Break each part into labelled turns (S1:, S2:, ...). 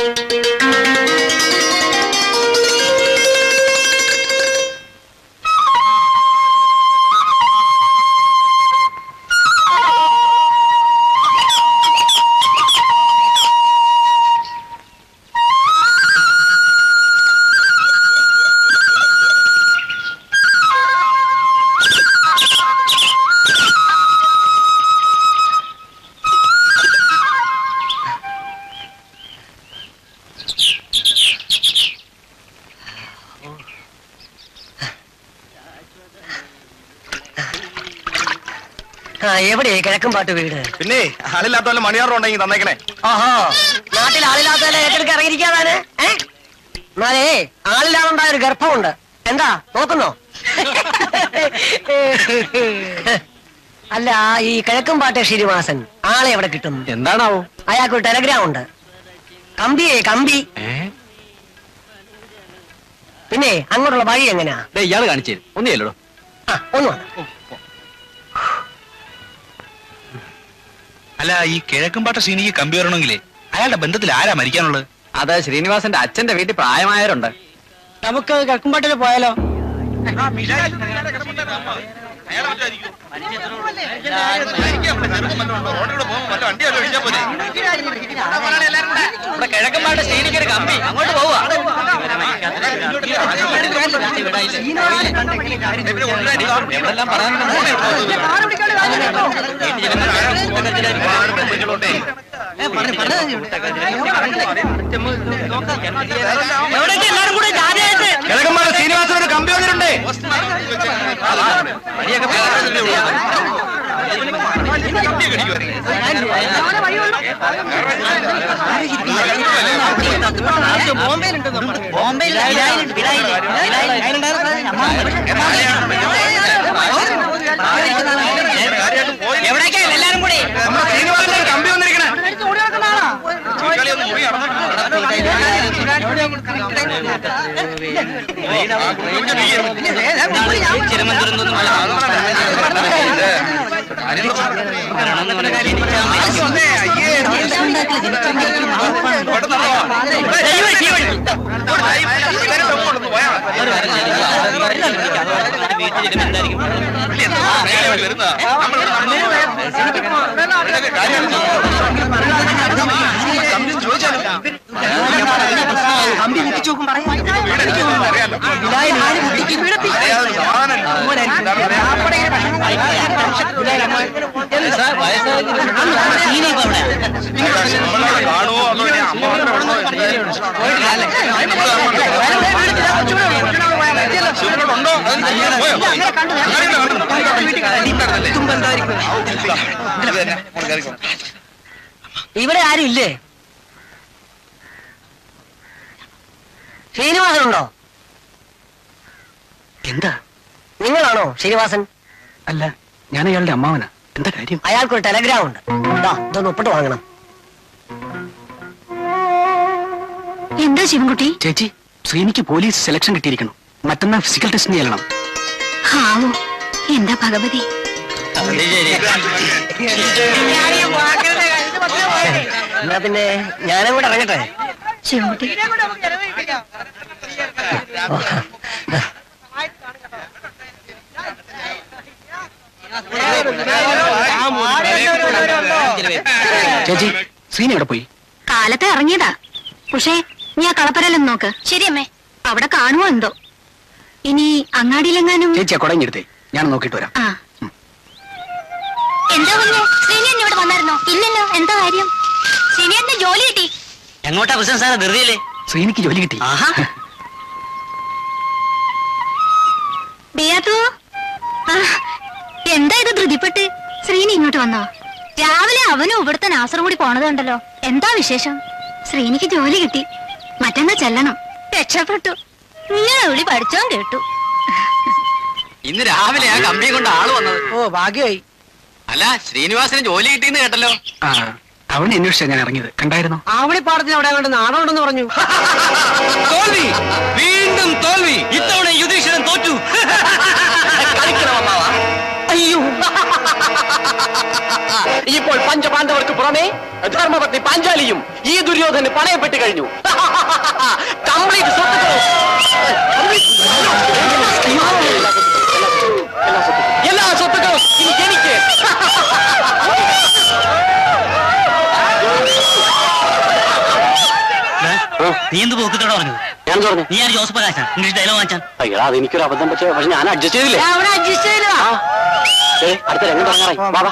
S1: എവിടെ കിഴക്കും പാട്ട് വീട്?
S2: പിന്നെ ആളില്ലാത്ത വല്ല മണിയാറുണ്ടെങ്കിൽ തന്നേക്കണേ.
S1: ഓഹോ, നാട്ടിൽ ആളില്ലാത്തവരെ ഏറ്റെടുക്ക് ഇറങ്ങിയിരിക്കാതാണ്. എന്നാലേ ആളില്ലാതുണ്ടായ ഒരു ഗർഭമുണ്ട്. എന്താ നോക്കുന്നോ? അല്ല, ഈ കിഴക്കും പാട്ട് ശ്രീനിവാസൻ ആളെ എവിടെ കിട്ടും?
S3: എന്താണാവോ?
S1: അയാൾക്കൊരു ടെലഗ്രാം ഉണ്ട്. കമ്പിയേ കമ്പി. പിന്നെ അങ്ങോട്ടുള്ള വഴി എങ്ങനെയാ?
S3: ഇയാള് കാണിച്ചു തരും. ഒന്നുമില്ലല്ലോ.
S1: ഒന്ന്
S2: അല്ല, ഈ കിഴക്കുംപാട്ട ശ്രീനിക്ക് കമ്പി വരണമെങ്കിലേ അയാളുടെ ബന്ധത്തിൽ ആരാ മരിക്കാനുള്ളത്?
S3: അത് ശ്രീനിവാസന്റെ അച്ഛന്റെ വീട്ടിൽ പ്രായമായവരുണ്ട്.
S1: നമുക്ക് കിഴക്കുംപാട്ടിൽ പോയാലോ?
S3: കിഴക്കുംപാട്ട് ശ്രീനിക്കൊരു കമ്പി, അങ്ങോട്ട് പോവാ. എവിടെല്ലാം
S2: കിഴക്കുംപാട്ട് ശ്രീനിവാസൻ ഒരു കമ്പി വന്നിട്ടുണ്ട്.
S1: എവിടേക്കാ എല്ലാരും കൂടി?
S2: ശ്രീനിവാസൻ കമ്പി വന്നിരിക്കണേ.
S1: ഇവിടെ ആരും ഇല്ലേ? ശ്രീനിവാസനുണ്ടോ?
S3: എന്താ?
S1: നിങ്ങളാണോ ശ്രീനിവാസൻ?
S3: അല്ല, ഞാൻ അയാളുടെ അമ്മാവനാ. എന്താ കാര്യം?
S1: അയാൾക്കൊരു ടെലഗ്രാം ഉണ്ട്. ഇതൊന്ന് ഒപ്പിട്ട് വാങ്ങണം.
S4: എന്താ ശിവൻകുട്ടി?
S3: ചേച്ചി, ശ്രീനിക്ക് പോലീസ് സെലക്ഷൻ കിട്ടിയിരിക്കണം. മറ്റന്നാൾ ഫിസിക്കൽ ടെസ്റ്റിന് ചെല്ലണം.
S4: ഹാവോ, എന്താ ഭഗവതി.
S1: എന്നാ പിന്നെ ഞാനും കൂടെ ഇറങ്ങട്ടെ.
S4: ശിവൻകുട്ടി,
S3: ചേച്ചി, ശ്രീനി എവിടെ പോയി?
S4: കാലത്ത് ഇറങ്ങിയതാ. പക്ഷേ നീ ആ കളപ്പരല്ലെന്ന് നോക്ക്. ശരിയമ്മേ, അവിടെ കാണുമോ എന്തോ. ഇനി അങ്ങാടിയിലെങ്ങാനും.
S3: ചേച്ചിയാ കുടഞ്ഞെടുത്തേ, ഞാൻ നോക്കിട്ട് വരാം.
S4: എന്താ പറഞ്ഞേ? ശ്രീനി എന്നെ ഇവിടെ വന്നായിരുന്നോ? ഇല്ലല്ലോ. എന്താ കാര്യം? ശ്രീനി എന്നെ ജോലി കിട്ടി.
S1: എങ്ങോട്ടാ പ്രശ്നം സാറേ? ധൃതിയില്ലേ?
S3: ശ്രീനിക്ക് ജോലി കിട്ടി.
S4: എന്താ ഇത് ധൃതിപ്പെട്ട്? ശ്രീനി ഇങ്ങോട്ട് വന്നോ? രാവിലെ അവനും ഇവിടുത്തെ നാസറും കൂടി പോണത് കണ്ടല്ലോ. എന്താ വിശേഷം? ശ്രീനിക്ക് ജോലി കിട്ടി. മറ്റന്നാ ചെല്ലണം. രക്ഷപ്പെട്ടു. ഇങ്ങനെ വിളി പഠിച്ചോ കേട്ടു.
S3: ഇന്ന് രാവിലെ ആ കമ്പി കൊണ്ട് ആള് വന്നത്.
S1: ഓ, ഭാഗ്യമായി.
S3: അല്ല, ശ്രീനിവാസന് ജോലി കിട്ടിയെന്ന് കേട്ടല്ലോ. അവനെ അന്വേഷിച്ചാ ഞാൻ ഇറങ്ങിയത്. കണ്ടായിരുന്നോ?
S1: ആവണിപ്പാടത്തിന് അവിടെ കൊണ്ട് നാടോണ്ടെന്ന് പറഞ്ഞു.
S3: തോൽവി, വീണ്ടും തോൽവി. ഇത്തവണ യുധിഷ്ഠിരൻ തോറ്റു.
S1: അയ്യോ, ഇപ്പോൾ പഞ്ചപാണ്ഡവ
S5: പാണ്ഡവർക്ക് പുറമെ ധർമ്മപത്നി പാഞ്ചാലിയും ഈ ദുര്യോധന് പണയപ്പെട്ട് കഴിഞ്ഞു. കംപ്ലീറ്റ് സ്വത്തുക്കളും എല്ലാ സ്വത്തുക്കളും എനിക്ക്.
S1: നീ എന്ത് പോക്കത്തോടെ പറഞ്ഞത്?
S5: ഞാൻ പറഞ്ഞു
S1: നീ ആര് ജോസഫ് പ്രകാശൻ ഇംഗ്ലീഷ് ഡയലോഗ് വാങ്ങിച്ചാൻ?
S5: അയ്യോ അതെനിക്കൊരു അബദ്ധം പക്ഷേ ഞാൻ അഡ്ജസ്റ്റ് ചെയ്തില്ലേ.
S1: അഡ്ജസ്റ്റ് ചെയ്തോ?
S5: അടുത്ത രംഗം തുടങ്ങാറായി. ബാബാ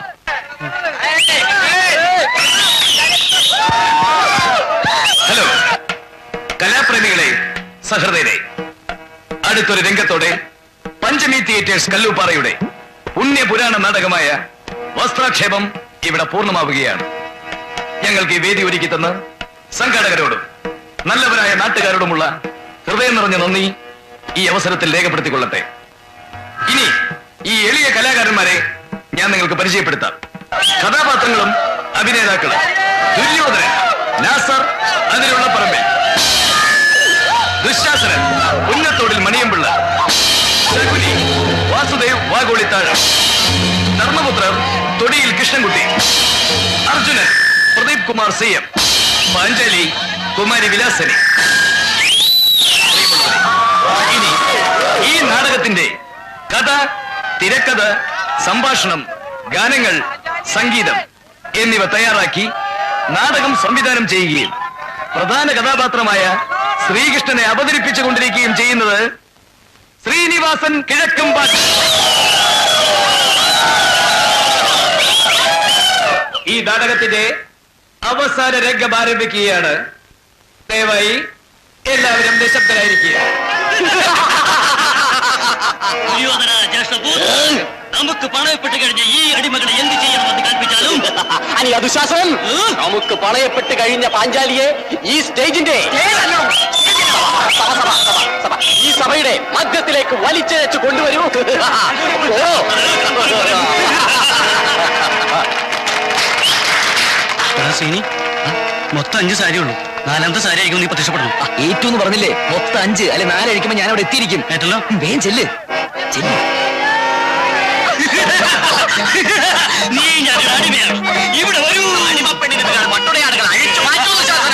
S2: ഹലോ കലാപ്രേമികളെ, സഹൃദയരെ, അടുത്തൊരു രംഗത്തോടെ പഞ്ചമി തിയേറ്റേഴ്സ് കല്ലൂപ്പാറയുടെ പുണ്യപുരാണ നാടകമായ വസ്ത്രാക്ഷേപം ഇവിടെ പൂർണ്ണമാവുകയാണ്. ഞങ്ങൾക്ക് ഈ വേദി ഒരുക്കി തന്ന സംഘാടകരോടും നല്ലവരായ നാട്ടുകാരോടുമുള്ള ഹൃദയം നിറഞ്ഞ നന്ദി ഈ അവസരത്തിൽ രേഖപ്പെടുത്തിക്കൊള്ളട്ടെ. ഇനി ഈ എളിയ കലാകാരന്മാരെ ഞാൻ നിങ്ങൾക്ക് പരിചയപ്പെടുത്താം. കഥാപാത്രങ്ങളും അഭിനേതാക്കളും: ദുര്യോധനൻ, നാസർ, അതിലുള്ള പറമ്പിൽ; ദുശാസനൻ, പുന്നത്തോടിൽ മണിയമ്പിള്ള; ശകുനി, വാസുദേവ് വാഗോളിത്താഴം; ധർമ്മപുത്രർ, തൊടിയിൽ കൃഷ്ണൻകുട്ടി; അർജുനൻ, പ്രദീപ് കുമാർ CM; പാഞ്ചാലി, കുമാരി വിലാസനി. ഇനി ഈ നാടകത്തിന്റെ കഥ, തിരക്കഥ, സംഭാഷണം, ഗാനങ്ങൾ, സംഗീതം എന്നിവ തയ്യാറാക്കി നാടകം സംവിധാനം ചെയ്യുകയും പ്രധാന കഥാപാത്രമായ ശ്രീകൃഷ്ണനെ അവതരിപ്പിച്ചുകൊണ്ടിരിക്കുകയും ചെയ്യുന്നത് ശ്രീനിവാസൻ കിഴക്കമ്പാട്ട്. ഈ നാടകത്തിന്റെ അവസാന രംഗം ആരംഭിക്കുകയാണ്. ദയവായി എല്ലാവരും നിശബ്ദരായിരിക്കുക.
S1: നമുക്ക് പണയപ്പെട്ട് കഴിഞ്ഞ ഈ അടിമകളെ എന്ത് ചെയ്യണമെന്ന് കൽപ്പിച്ചാലും
S5: ദുശാസനൻ, നമുക്ക് പണയപ്പെട്ട് കഴിഞ്ഞ പാഞ്ചാലിയെ ഈ സ്റ്റേജിന്റെ ഈ സഭയുടെ മധ്യത്തിലേക്ക് വലിച്ചഴച്ച് കൊണ്ടുവരൂ.
S1: മൊത്തം 5 സാരി ഉള്ളൂ. 4ാമത്തെ സാരി ആയിരിക്കും നീ പ്രത്യക്ഷപ്പെടുന്നു.
S5: ഏറ്റവും എന്ന് പറഞ്ഞില്ലേ, മൊത്തം 5 അല്ലെ 4 അഴിക്കുമ്പോ ഞാൻ അവിടെ എത്തിയിരിക്കും.
S1: കേട്ടല്ലോ?
S5: വേഗം ചെല്ല്.
S1: നീ ഞാനൊരു അടിമയാണ്. ഇവിടെ വരൂ. അടിമപ്പെണ്ണിന്റെ പട്ടുടയാടുകൾ അഴിച്ചു മാറ്റൂ.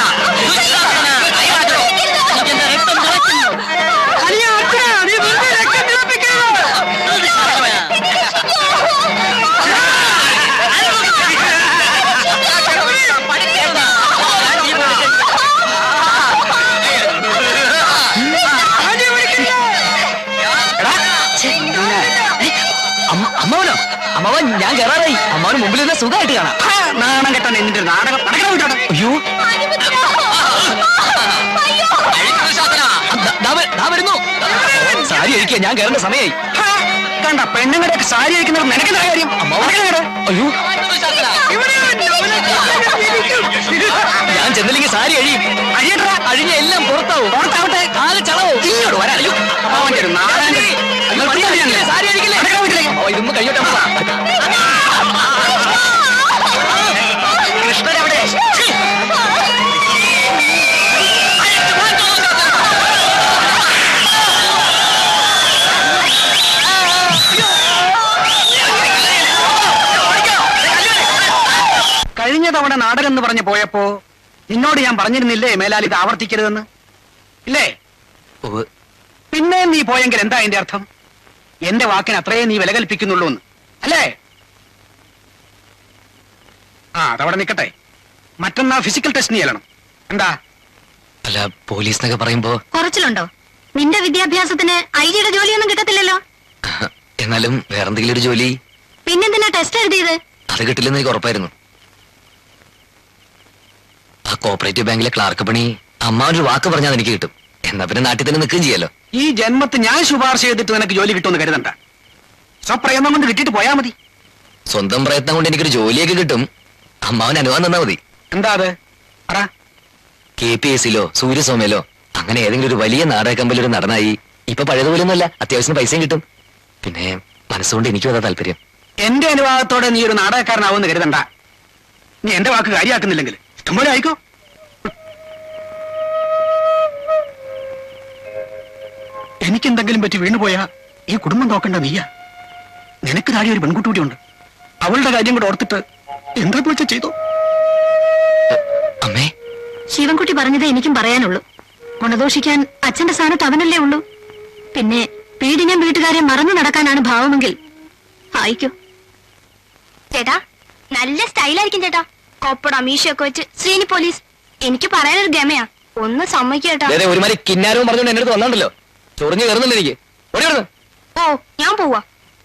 S5: അമ്മാവനോ? അമ്മാവൻ ഞാൻ കയറാറായി. അമ്മാവന് മുമ്പിൽ നിന്ന് സുഖമായിട്ട് കാണാം.
S3: നാണം കെട്ടാൻ എന്നിട്ട് നാടകം നടക്കണം.
S5: അയ്യോ വരുന്നു. സാരി അഴിക്കുക, ഞാൻ കയറേണ്ട സമയമായി.
S3: കണ്ട പെണ്ണുങ്ങളുടെ സാരി അയക്കുന്നത് നിനക്കെന്താ കാര്യം?
S5: അയ്യോ ഞാൻ ചെന്നില്ലെങ്കിൽ സാരി അഴിയും. അഴിഞ്ഞ എല്ലാം പുറത്താവും.
S3: പുറത്താവട്ടെ,
S5: ആകെ ചളവും.
S3: ഇങ്ങോട്ട് വരാൻ. അയ്യോ അമ്മാവന്റെ ഒരു നാടകം.
S5: സാരി അഴിക്കില്ലേ? ഇതൊന്നും കഴിയട്ടെ. കൃഷ്ണനെവിടെ?
S3: കഴിഞ്ഞ തവണ നാടകം എന്ന് പറഞ്ഞു പോയപ്പോ നിന്നോട് ഞാൻ പറഞ്ഞിരുന്നില്ലേ മേലാൽ ഇത് ആവർത്തിക്കരുതെന്ന്? ഇല്ലേ? പിന്നെ നീ പോയെങ്കിൽ എന്താ അതിന്റെ അർത്ഥം? എന്റെ വാക്കിന് അത്രയേ നീ വില കൽപ്പിക്കുന്നുള്ളൂ എന്ന് അല്ലേ? അതവിടെ നിൽക്കട്ടെ. മറ്റന്നാ ഫിസിക്കൽ ടെസ്റ്റ് നീ ചെല്ലണം. എന്താ?
S5: അല്ല, പോലീസ് എന്നൊക്കെ പറയുമ്പോ
S4: കുറച്ചിലുണ്ടോ? നിന്റെ വിദ്യാഭ്യാസത്തിന് ഐജിയുടെ ജോലിയൊന്നും കിട്ടത്തില്ലല്ലോ.
S5: എന്നാലും വേറെന്തെങ്കിലും ഒരു ജോലി.
S4: പിന്നെന്തിനാ ടെസ്റ്റ് എഴുതിയത്?
S5: അത് കിട്ടില്ലെന്ന് എനിക്ക് ഉറപ്പായിരുന്നു. ആ കോപ്പറേറ്റീവ് ബാങ്കിലെ ക്ലാർക്ക് പണി അമ്മാവനൊരു വാക്ക് പറഞ്ഞാൽ എനിക്ക് കിട്ടും. എന്നാ പിന്നെ നാട്ടിൽ തന്നെ നിൽക്കുകയും ചെയ്യാലോ.
S3: ഈ ജന്മത്ത് ഞാൻ ശുപാർശ ചെയ്തിട്ട് നിനക്ക് ജോലി കിട്ടുമെന്ന് കരുതണ്ട. സ്വപ്രയത്നം കൊണ്ട് കിട്ടിയിട്ട് പോയാ മതി.
S5: സ്വന്തം പ്രയത്നം കൊണ്ട് എനിക്കൊരു ജോലിയൊക്കെ കിട്ടും. അമ്മാവൻ അനുവാദം തന്നാ മതി.
S3: എന്താ അത്?
S5: KPSCയിലോ സൂര്യസോമയിലോ അങ്ങനെ ഏതെങ്കിലും ഒരു വലിയ നാടക കമ്പനിയിൽ ഒരു നടനായി ഇപ്പൊ പഴയതുപോലെയൊന്നുമല്ല, അത്യാവശ്യം പൈസയും കിട്ടും. പിന്നെ മനസ്സുകൊണ്ട് എനിക്കും അതാ താല്പര്യം.
S3: എന്റെ അനുവാദത്തോടെ നീ ഒരു നാടകക്കാരനാവുമെന്ന് കരുതണ്ട. നീ എന്റെ വാക്ക് കാര്യമാക്കുന്നില്ലെങ്കിൽ ഇഷ്ടംപോലെ ആയിക്കോ. എനിക്കെന്തെങ്കിലും പറ്റി വീണുപോയാ ഈ കുടുംബം നോക്കണ്ട നീയാ. നിനക്ക് താഴെ ഒരു പെൺകുട്ടി ഉണ്ട്. അവളുടെ കാര്യം കൂടെ ഓർത്തിട്ട് എന്താ പോച്ച ചെയ്തോ?
S4: ശിവൻകുട്ടി പറഞ്ഞതേ എനിക്കും പറയാനുള്ളൂ. ഗുണദോഷിക്കാൻ അച്ഛന്റെ സ്ഥാനത്ത് അവനല്ലേ ഉള്ളൂ. പിന്നെ പീഡിനം വീട്ടുകാരെ മറന്നു നടക്കാനാണ് ഭാവമെങ്കിൽ ആയിക്കോ. ചേട്ടാ നല്ല സ്റ്റൈലായിരിക്കും ചേട്ടാ. കൊപ്പട മീശയൊക്കെ വെച്ച് ശ്രീനി പോലീസ്. എനിക്ക് പറയാനൊരു ഗമയാ. ഒന്ന് സമ്മതിക്കേട്ടാ.
S5: ഒരുമാതിരി കിന്നാരവും പറഞ്ഞോണ്ട് എന്റെ അടുത്ത് വന്നോണ്ടല്ലോ. ചൊറിഞ്ഞു കയറുന്നില്ല എനിക്ക്.
S4: ഓ ഞാൻ പോവാ.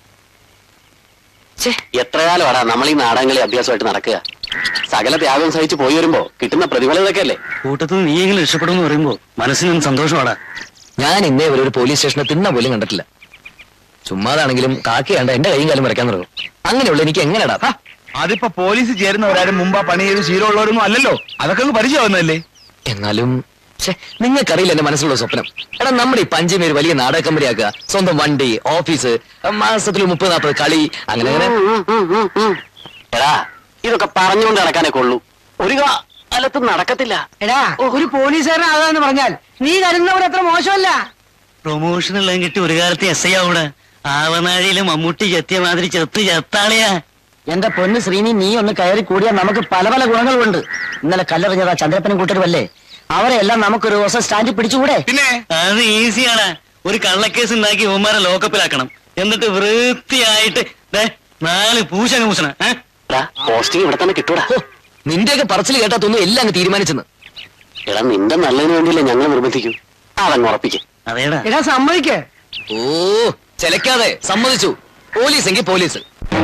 S6: എത്ര കാലമാടാ നമ്മൾ ഈ നാടകങ്ങളെ അഭ്യാസമായിട്ട് നടക്കുക. സകല ത്യാഗം സഹിച്ച് പോയി വരുമ്പോ കിട്ടുന്ന പ്രതിഫലം ഇതൊക്കെ അല്ലേ.
S3: കൂട്ടത്തിൽ നീയെങ്കിലും രക്ഷപ്പെടുമെന്ന് പറയുമ്പോ മനസ്സിനും സന്തോഷമാടാ.
S5: ഞാൻ ഇന്നേ ഒരു പോലീസ് സ്റ്റേഷനെ തിന്ന പോലും കണ്ടിട്ടില്ല. ചുമ്മാതാണെങ്കിലും കാക്കി കണ്ട എന്റെ കൈയും കാലം വരയ്ക്കാൻ തുടങ്ങും. അങ്ങനെയുള്ള എനിക്ക് എങ്ങനെയാടാ?
S2: അതിപ്പോ പോലീസ് ചേരുന്നവരാരും മുമ്പ് പണി ചെയ്ത് ശീലമുള്ളവരൊന്നും അല്ലല്ലോ. അതൊക്കെ ഒന്ന് പരിചയമാവുന്നല്ലേ.
S5: എന്നാലും നിങ്ങൾക്കറിയില്ല എന്റെ മനസ്സിലുള്ള സ്വപ്നം. എടാ നമ്മുടെ ഈ പഞ്ചമി ഒരു വലിയ നാടക കമ്പനി ആക്കുക. സ്വന്തം വണ്ടി, ഓഫീസ്, മാസത്തിൽ 30-40 കളി, അങ്ങനെ അങ്ങനെ.
S6: എടാ ഇതൊക്കെ പറഞ്ഞുകൊണ്ട് നടക്കാനേ കൊള്ളൂ. ഒരു കാലത്തും നടക്കത്തില്ല.
S1: എടാ ഒരു പോലീസുകാരനാകാന്ന് പറഞ്ഞാൽ നീ കരുതുന്നവർ അത്ര മോശമല്ല.
S3: പ്രൊമോഷൻ എല്ലാം കിട്ടി ഒരു കാലത്ത് എസ് ഐ ആവൂടെ. ആവനാഴിയില് മമ്മൂട്ടി ചെത്തിയ മാതിരി ചെത്താളിയാ.
S1: എന്റെ പൊന്ന് ശ്രീനി, നീ ഒന്ന് കയറി കൂടിയാൽ നമുക്ക് പല പല ഗുണങ്ങളുണ്ട്. ഇന്നലെ കല്ലെറിഞ്ഞതാ ചന്ദ്രപ്പനും കൂട്ടരുമല്ലേ. അവരെ എല്ലാം നമുക്കൊരു ദിവസം സ്റ്റാൻഡിൽ പിടിച്ചുകൂടെ?
S2: പിന്നെ
S3: അത് ഈസിയാണ്. ഒരു കള്ളക്കേസ് ഉണ്ടാക്കി ഉമ്മാരെ ലോക്കപ്പിലാക്കണം. എന്നിട്ട് വൃത്തിയായിട്ട് 4 പൂശങ്ങ് പൂശണ.
S6: പോസ്റ്റിംഗ് ഇവിടെ തന്നെ കിട്ടൂടാ.
S5: നിന്റെയൊക്കെ പറച്ചിൽ കേട്ടാ തോന്നുന്നു എല്ലാം അങ്ങ് തീരുമാനിച്ചെന്ന്.
S6: എടാ നിന്റെ നല്ലതിന് വേണ്ടിയല്ലേ ഞങ്ങൾ നിർബന്ധിക്കും. അതങ്ങ് ഉറപ്പിക്കും.
S3: അതേടാ.
S1: എടാ സമ്മതിക്കേ.
S5: ഓ ചെലക്കാതെ സമ്മതിച്ചു. പോലീസ് എങ്കിൽ പോലീസ്.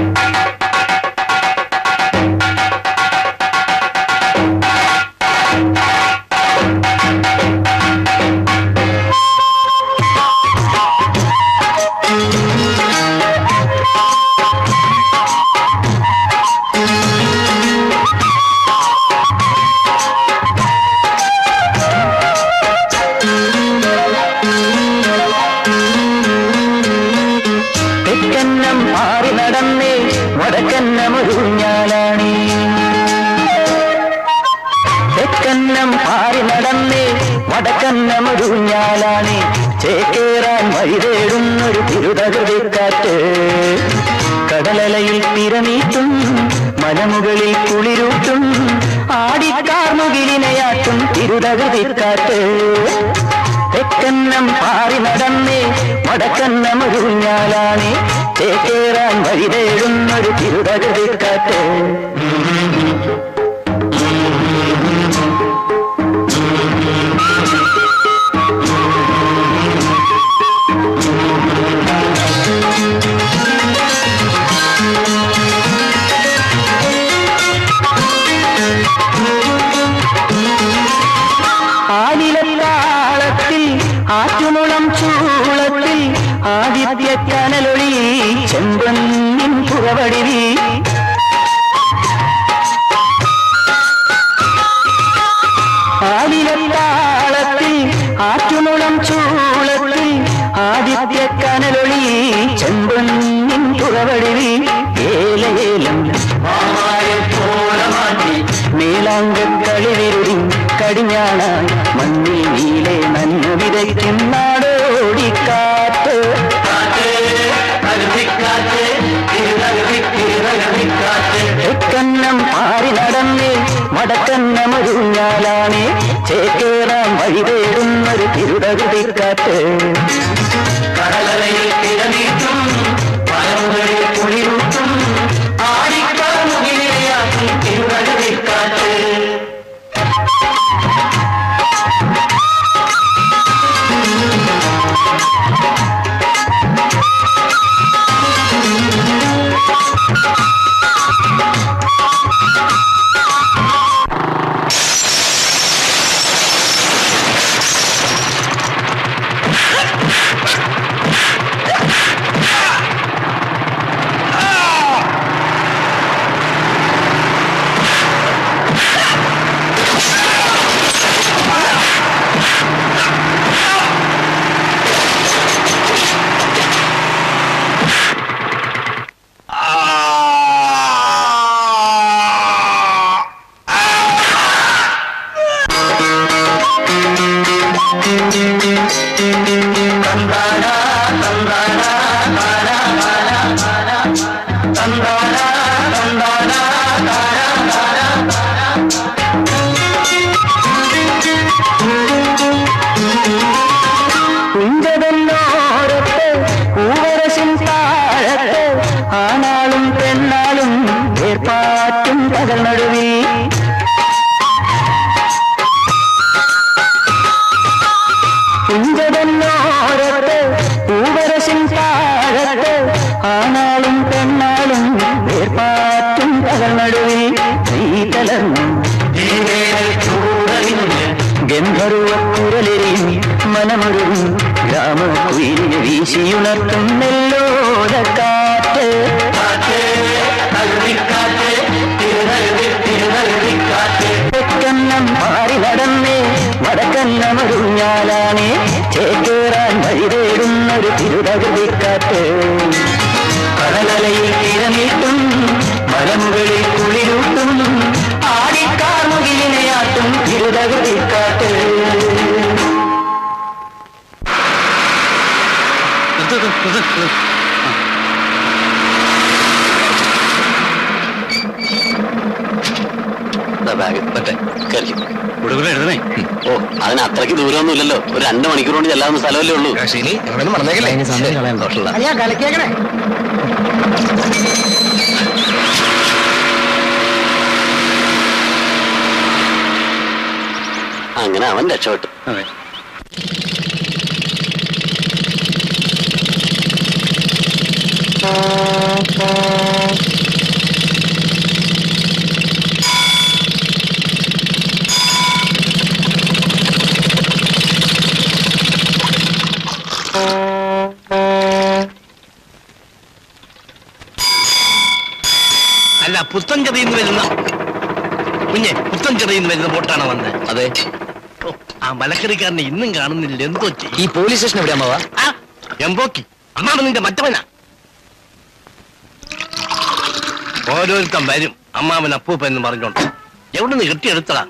S7: വടക്കന്നമൊരുഞ്ഞാലാണ് ചേക്കേറാൻ വഴിതേടുന്നൊരു തിരുതകൃതിക്കാറ്റ്. കടലലയിൽ തിരമീട്ടും മലമുകളിൽ കുളിരൂട്ടും ആടിക്കാർമുകിലിനയാട്ടും തിരുതകൃതിക്കാറ്റ്. തെക്കന്നം പാറി നടന്നേ വടക്കന്നമൊരുഞ്ഞാലാണ് ചേക്കേറാൻ വഴിതേടുന്നൊരു തിരുതകൃതിക്കാറ്റ്. ആദിലത്താളത്തിൽ ആറ്റുമുളം ചൂളത്തിൽ ആദിത്യ കനലൊളി ചെമ്പന്നിൻ പുറവടിവി. ആദിലത്താളത്തിൽ ആറ്റുമുളം ചൂളത്തിൽ ആദിത്യ കനലൊളി ചെമ്പന്നിൻ പുറവടിവി. ഏലയേലം മേലാങ്കക്കളിവിരുടി കടിഞ്ഞാണാൻ മണ്ണിൽ നീലെ നന്മ വിതയ്ക്കും നാടോടിക്കാറ്റ്. തെക്കന്നം പാറി നടന്നേ വടക്കന്നമൊരുഞ്ഞാലാണ് ചേക്കേറാൻ വഴിതേടുന്നൊരു തിരുതകൃതിക്കാറ്റ്. കടലലയിൽ തിരനീട്ടും പലമുകളിൽ കുളിരൂട്ടും ആടിക്കാർമുകിലിനയാട്ടും തിരുതകൃതിക്കാറ്റ്. കുഞ്ചതന്നോരത്ത് പൂവരശിൻ താഴത്ത് ആണാളും പെണ്ണാളും ഏർപ്പാറ്റും പകൽ നടുവി കുഞ്ചതന്നോരത്ത് പൂവരശിൻ താഴത്ത് ആണാളും പെണ്ണാളും ഏർപ്പാറ്റും പകൽ നടുവി നീതലർന്നു ഗന്ധർവക്കുരലെറിയും മനമൊഴുകും ഗ്രാമക്കുയിലിനെ വീശിയുണർത്തും നെല്ലോലക്കാറ്റ് തെക്കന്നം മാറി നടന്നേ വടക്കന്നമൊരുഞ്ഞാലാണേ ചേക്കേറാൻ വഴി തേടുന്നൊരു തിരുതകൃതിക്കാറ്റ് കടലലയിൽ തിരനീട്ടും മലമുകളിൽ കുളിരൂട്ടും ആടിക്കാർമുകിലിനെയാട്ടും തിരുതകൃതിക്കാറ്റ്
S6: എഴുതണേ. ഓ അതിന് അത്രയ്ക്ക് ദൂരമൊന്നും ഇല്ലല്ലോ, ഒരു 2 മണിക്കൂർ കൊണ്ട് ചെല്ലാവുന്ന സ്ഥലമല്ലേ ഉള്ളൂ. അങ്ങനെ അവൻ രക്ഷപ്പെട്ടു.
S2: അല്ല, പുത്തൻചെറിയിൽ വരുന്ന കുഞ്ഞെ, പുത്തൻചെറിയിൽ വരുന്ന ബോട്ടാണ് വന്നത്.
S5: അതെ.
S2: ആ മലക്കറിക്കാരനെ ഇന്നും കാണുന്നില്ല, എന്തോ
S5: ഈ പോലീസ് സ്റ്റേഷൻ എവിടെ അമ്മാവാ?
S2: എമ്പോക്കി അമ്മാവൻ നിന്റെ മറ്റവനാ. ഓരോരുത്തൻ വരും അമ്മാവൻ അപ്പൂപ്പ എന്ന് പറഞ്ഞോണ്ട്. എവിടെ നിന്ന് കെട്ടിയെടുത്തടാ?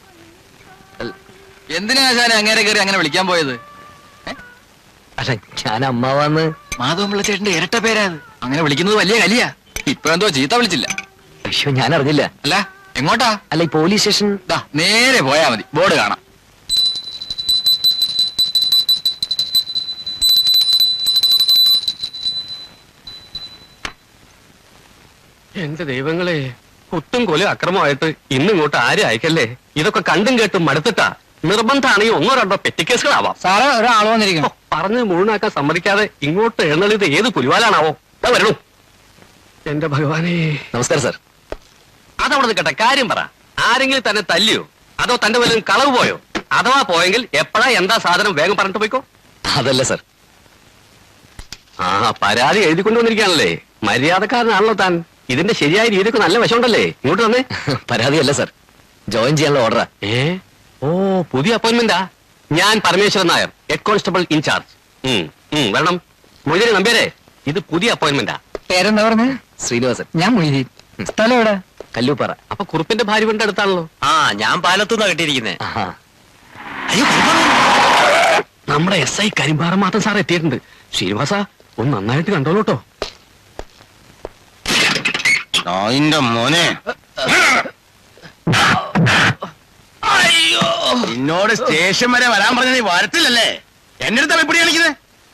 S5: എന്തിനാ അങ്ങനെ കയറി അങ്ങനെ വിളിക്കാൻ പോയത്? അല്ല, ഞാൻ അമ്മാവാന്ന് മാധവൻ ചേട്ടന്റെ ഇരട്ട പേരാത്. അങ്ങനെ വിളിക്കുന്നത് വലിയ കലിയാ. ഇപ്പൊ എന്തോ ചീത്ത വിളിച്ചില്ല. അയ്യോ, ഞാൻ അറിഞ്ഞില്ല. അല്ല, എങ്ങോട്ടാ? അല്ല, ഈ പോലീസ് സ്റ്റേഷൻ നേരെ പോയാ മതി, ബോർഡ് കാണാം.
S2: എന്റെ ദൈവങ്ങളെ, കുത്തും കൊലും അക്രമമായിട്ട് ഇന്നിങ്ങോട്ട് ആരും അയക്കല്ലേ. ഇതൊക്കെ കണ്ടും കേട്ടും മടുത്തിട്ടാ. നിർബന്ധമാണെങ്കിൽ 1-2 പെറ്റിക്കേസുകളാവാം.
S3: സാറേ, ഒരാൾ വന്നിരിക്കുന്നു.
S2: പറഞ്ഞ് മുഴുവനാക്കാൻ സമ്മതിക്കാതെ ഇങ്ങോട്ട് എഴുന്നള്ളിത് ഏത് പുലിവാലാണാവോ? വരണു. എന്റെ ഭഗവാനെ.
S5: നമസ്കാരം സാർ.
S2: അതവിടെ നിൽക്കട്ടെ, കാര്യം പറ. ആരെങ്കിലും തന്നെ തല്ലിയോ, അതോ തന്റെ വല്ലതും കളവ് പോയോ? അഥവാ പോയെങ്കിൽ എപ്പോഴാ എന്താ സാധനം വേഗം പറഞ്ഞിട്ട് പോയിക്കോ.
S5: അതല്ല സാർ.
S2: ആ, പരാതി എഴുതിക്കൊണ്ടുവന്നിരിക്കാണല്ലേ. മര്യാദക്കാരനാണല്ലോ താൻ. ഇതിന്റെ ശരിയായ രീതിക്ക് നല്ല വശമുണ്ടല്ലേ. ഇങ്ങോട്ട് തന്നെ.
S5: പരാതിയല്ല സാർ, ജോയിൻ ചെയ്യാനുള്ള ഓർഡറാ.
S2: ഓ, പുതിയ അപ്പോയിന്റ്മെന്റാ. ഞാൻ Parameswaran Nair, head constable incharge. വരണം. മൊയ്തീൻ നമ്പ്യാരെ, ഇത് പുതിയ അപ്പോയിന്റ്മെന്റാ.
S3: പേരെന്താ പറഞ്ഞു?
S5: ശ്രീനിവാസൻ.
S3: ഞാൻ മൊയ്തീൻ. സ്ഥലം എവിടെ?
S5: കല്ലൂപ്പാറ.
S2: അപ്പൊ കുറുപ്പിന്റെ ഭാര്യന്റെ അടുത്താണല്ലോ.
S5: ആ, ഞാൻ പാലത്തുനിന്നാ കിട്ടിയിരിക്കുന്നേ.
S2: അയ്യോ, നമ്മുടെ SI കരിമ്പാറ മാത്രം സാർ എത്തിയിട്ടുണ്ട്. ശ്രീനിവാസ, ഒന്ന് നന്നായിട്ട് കണ്ടോളൂട്ടോ.
S8: അതിന്റെ മോനെ,
S2: അയ്യോ,
S8: എന്നോട് സ്റ്റേഷൻ വരെ വരാൻ പറഞ്ഞ നീ വരത്തില്ലല്ലേ? എന്റെ അടുത്താണ് ഇപ്പിടി കളിക്കുന്നത്.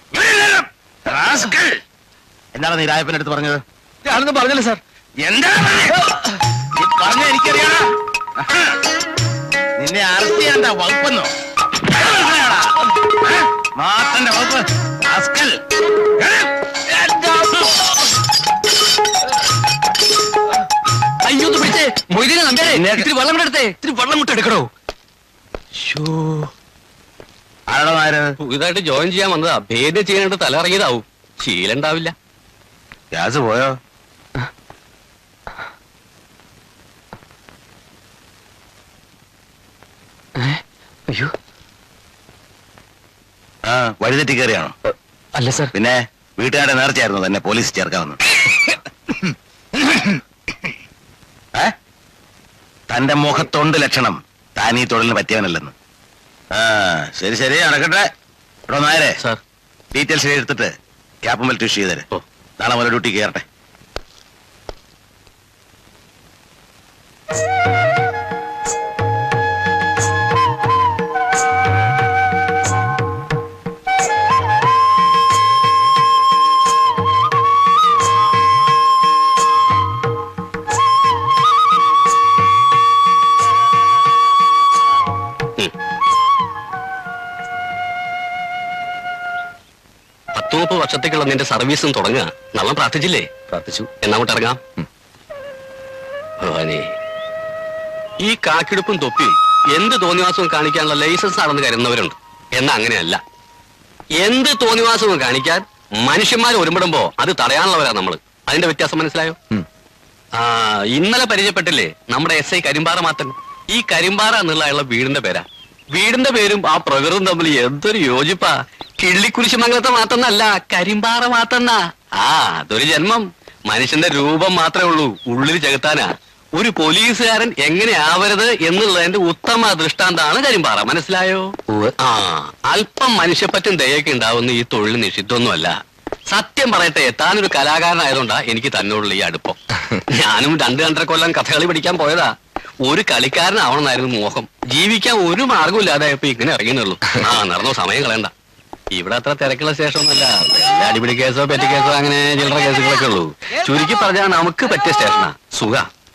S8: എന്താണ് നീ രായപ്പന്റെ അടുത്ത് പറഞ്ഞത്?
S2: ഞാനൊന്നും പറഞ്ഞില്ല സാർ.
S8: എന്താണ് പറഞ്ഞ എനിക്കറിയാ. നിന്നെ അറസ്റ്റ് ചെയ്യാൻ വകുപ്പെന്നോ? മാത്തന്റെ വകുപ്പ്.
S5: അയ്യോ, പിടിച്ചേ. മൊയ്തീനെ നമ്പ്യാരെ, ഇത്തിരി വെള്ളം കൂടെ എടുത്തേ. ഇത്തിരി വെള്ളം കൂടെ എടുക്കണോ?
S8: ആരാടോ നായര്?
S2: പുതുതായിട്ട് ജോയിൻ ചെയ്യാൻ വന്നതാ. ഭേദം ചെയ്യാനായിട്ട് തല ഇറങ്ങിയതാവും. ശീലം ഉണ്ടാവില്ല.
S8: ഗ്യാസ് പോയോ?
S5: അയ്യോ,
S8: ആ, വഴിതെറ്റി കയറിയാണോ?
S5: അല്ല സാർ.
S8: പിന്നെ വീട്ടുകാരുടെ നേർച്ചയായിരുന്നു തന്നെ പോലീസ് ചേർക്കാമെന്ന്. തന്റെ മുഖത്തൊണ്ട് ലക്ഷണം താൻ ഈ തൊഴിലിന് പറ്റിയവനല്ലെന്ന്. ആ, ശരി ശരി, നടക്കട്ടെ. എടോ നായരെ,
S2: സാർ,
S8: ഡീറ്റെയിൽസ് എടുത്തിട്ട് ക്യാപ്പ് മെൽറ്റ് ഇഷ്യൂ ചെയ്തേരെ. നാളെ മുതൽ ഡ്യൂട്ടി കയറട്ടെ.
S2: 10-30 വർഷത്തേക്കുള്ള നിന്റെ സർവീസും തുടങ്ങുക. നല്ല പ്രാർത്ഥിച്ചില്ലേ? പ്രാർത്ഥിച്ചു. എന്നങ്ങോട്ട് ഇറങ്ങാം. ഭവാനി, ഈ കാക്കിടുപ്പും തൊപ്പിയും എന്ത് തോന്നിവാസവും കാണിക്കാനുള്ള ലൈസൻസ് ആണെന്ന് കരുതുന്നവരുണ്ട്. എന്നാ അങ്ങനെയല്ല. എന്ത് തോന്നിവാസവും കാണിക്കാൻ മനുഷ്യന്മാർ ഒരുമിടുമ്പോ അത് തടയാനുള്ളവരാ നമ്മള്. അതിന്റെ വ്യത്യാസം മനസ്സിലായോ? ഇന്നലെ പരിചയപ്പെട്ടില്ലേ നമ്മുടെ SI കരിമ്പാറ മാത്തൻ? ഈ കരിമ്പാറ എന്നുള്ള അയാളുടെ വീടിന്റെ പേരാ. വീടിന്റെ പേരും ആ പ്രകൃതം തമ്മിൽ എന്തൊരു യോജിപ്പാ. കിള്ളിക്കുരിശുമംഗലത്തെ മാത്തന്നല്ല, കരിമ്പാറ മാത്തന്നാ. അതൊരു ജന്മം. മനുഷ്യന്റെ രൂപം മാത്രമേ ഉള്ളൂ, ഉള്ളിൽ ചെകുത്താനാ. ഒരു പോലീസുകാരൻ എങ്ങനെ ആവരുത് എന്നുള്ളതിന്റെ ഉത്തമ ദൃഷ്ടാന്താണ് കരിമ്പാറ. മനസ്സിലായോ? അല്പം മനുഷ്യപ്പറ്റും ദയൊക്കെ ഉണ്ടാവുന്ന ഈ തൊഴിൽ നിഷിദ്ധമൊന്നുമല്ല. സത്യം പറയട്ടെ, താനൊരു കലാകാരനായതുകൊണ്ടാ എനിക്ക് തന്നോടുള്ള ഈ അടുപ്പം. ഞാനും 2-2.5 കൊല്ലം കഥകളി പഠിക്കാൻ പോയതാ. ഒരു കളിക്കാരനാവണമെന്നായിരുന്നു മോഹം. ജീവിക്കാൻ ഒരു മാർഗമില്ലാതായപ്പോ ഇങ്ങനെ ഇറങ്ങിയുള്ളൂ. നടന്നോ, സമയം കളയണ്ട. ഇവിടെ അത്ര തിരക്കുള്ള സ്റ്റേഷനൊന്നുമല്ല. എല്ലാ അടിപിടി കേസോ പെറ്റി കേസോ അങ്ങനെ ചില്ലറ കേസുകളൊക്കെ ഉള്ളൂ. ചുരുക്കി പറഞ്ഞാൽ നമുക്ക് പറ്റിയ സ്റ്റേഷനാ. സുഖ.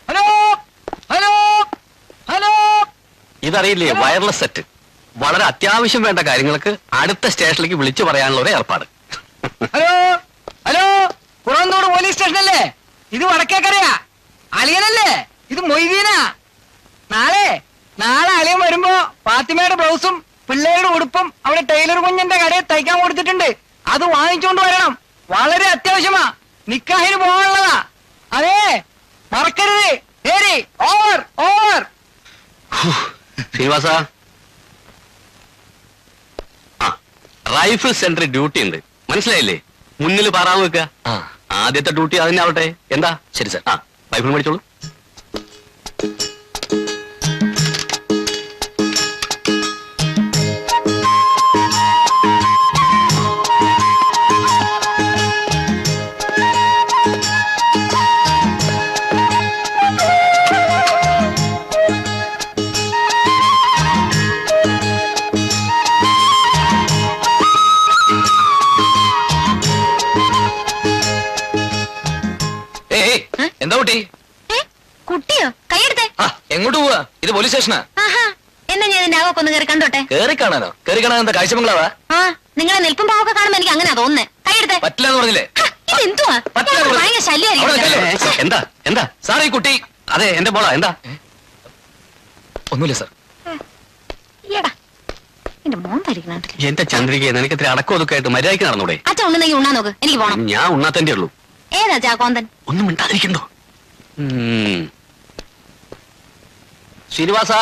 S2: ഇതറിയില്ലേ, വയർലെസ് സെറ്റ്. വളരെ അത്യാവശ്യം വേണ്ട കാര്യങ്ങൾക്ക് അടുത്ത സ്റ്റേഷനിലേക്ക് വിളിച്ചു പറയാനുള്ള ഒരു ഏർപ്പാട്.
S3: ഹലോ ഹലോ, പുറന്തോട് പോലീസ് സ്റ്റേഷനല്ലേ? ഇത് വടക്കേക്കരയാ. അളിയനല്ലേ? ഇത് മൊയ്തീനാ. നാളെ അളിയൻ വരുമ്പോ ഫാത്തിമയുടെ ബ്ലൗസും പിള്ളേരുടെ ഉടുപ്പും അവിടെ ടൈലർ കുഞ്ഞിന്റെ കടയിൽ തയ്ക്കാൻ കൊടുത്തിട്ടുണ്ട്. അത് വാങ്ങിച്ചോണ്ട് വരണം. വളരെ അത്യാവശ്യമാ. നിക്കാഹിന് പോകാനുള്ളതാ. അതെ, മറക്കരുത്. ശരി, over over.
S2: Sreenivasa, rifle centre duty ഉണ്ട്, മനസ്സിലായില്ലേ? മുന്നിൽ പാറാൻ വെക്കുക. ആദ്യത്തെ ഡ്യൂട്ടി അതിനെ ആവട്ടെ. എന്താ? ശരി സാർ. റൈഫിൾ മേടിച്ചോളൂ.
S5: എന്താ കുട്ടി?
S4: കുട്ടിയോ? കൈയെടുത്തേ.
S5: എങ്ങോട്ട് പോവാ? ഇത് പോലീസ് സ്റ്റേഷനാ.
S4: എന്നാ ഞാൻ ഇതിന്റെ ആകൊക്കെ ഒന്ന് കയറി കണ്ടോട്ടെ.
S5: കേറി കാണാനോ? കേറി കാണാൻ എന്താ കാഴ്ചമംഗളാവാ?
S4: നിങ്ങളെ നിൽപ്പും പാവൊക്കെ കാണുമ്പോ എനിക്ക് അങ്ങനെ തോന്നുന്നേ. കൈയെടുത്തേ.
S5: പറ്റില്ല എന്ന് പറഞ്ഞില്ലേ?
S4: ഇതെന്തുവാ? ഭയങ്കര ശല്യമായിരിക്കും.
S2: എന്താ എന്താ
S5: സാർ, ഈ കുട്ടി.
S2: അതെ, എന്റെ മോളാ. എന്താ?
S5: ഒന്നുമില്ല സാർ.
S4: എന്റെ മോൻ ധരിക്കണ.
S2: എന്റെ ചന്ദ്രിക, നിനക്ക് ഇത്ര അടക്കം ഒതുക്കെ ആയിട്ട് മര്യാദയ്ക്ക് നടന്നൂടെ?
S4: അച്ഛൻ ഉണ്ടെന്നെങ്കിൽ ഉണ്ണാൻ നോക്ക്. എനിക്ക് പോണം.
S2: ഞാൻ ഉണ്ണാത്തന്റെ ഉള്ളൂ.
S4: ഏതാ ചാക്കോന്തൻ?
S2: ഒന്നും മിണ്ടാതിരിക്കണ്ടോ? ശ്രീനിവാസ,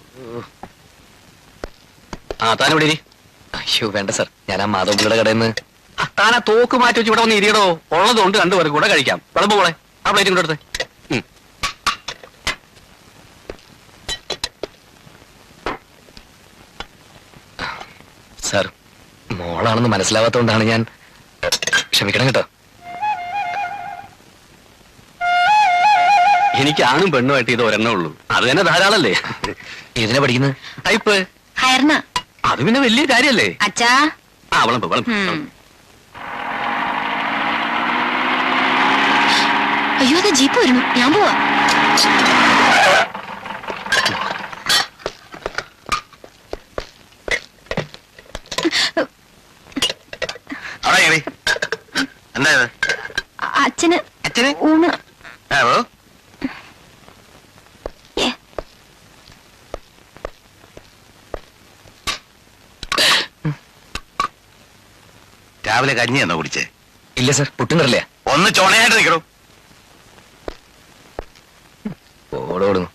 S2: താനിവിടെ ഇരി.
S5: അയ്യോ വേണ്ട സാർ, ഞാൻ ആ മാധവപിള്ളയുടെ കടയിൽ നിന്ന്.
S2: താനാ തോക്ക് മാറ്റി വെച്ച് ഇവിടെ വന്ന് ഇരിയടോ. ഉള്ളതുകൊണ്ട് 2 പേർക്ക് കൂടെ കഴിക്കാം. വിളമ്പ് പോളെ. ആ പ്ലേറ്റും കൂടെ എടുത്തേ.
S5: സാർ, മോളാണെന്ന് മനസ്സിലാവാത്തോണ്ടാണ് ഞാൻ. ക്ഷമിക്കണം കേട്ടോ.
S2: എനിക്ക് ആണും പെണ്ണുമായിട്ട് ഇത് ഒരെണ്ണേ ഉള്ളൂ. അത് തന്നെ ധാരാളല്ലേ.
S5: ഇതിനെ പഠിക്കുന്നത്
S2: ടൈപ്പ്
S4: ഹയർന.
S2: അത് പിന്നെ വലിയ കാര്യല്ലേ
S4: അച്ഛാ.
S2: വിളമ്പ് വിളമ്പ്.
S4: അയ്യോ, അത് ജീപ്പ് വരുന്നു. ഞാൻ പോവാ. അച്ഛന് ഊണ്.
S8: രാവിലെ കഞ്ഞിയാണോ കുടിച്ചേ?
S5: ഇല്ല സാർ, പുട്ടും കറില്ല.
S8: ഒന്ന് ചോണയായിട്ട് നിൽക്കണോ?
S5: ഓടോടുന്നു.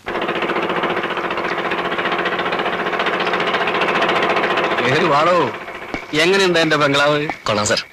S2: വാടോ. എങ്ങനെയുണ്ട് എന്റെ ബംഗ്ലാവ്?
S5: കൊള്ളാം സാർ.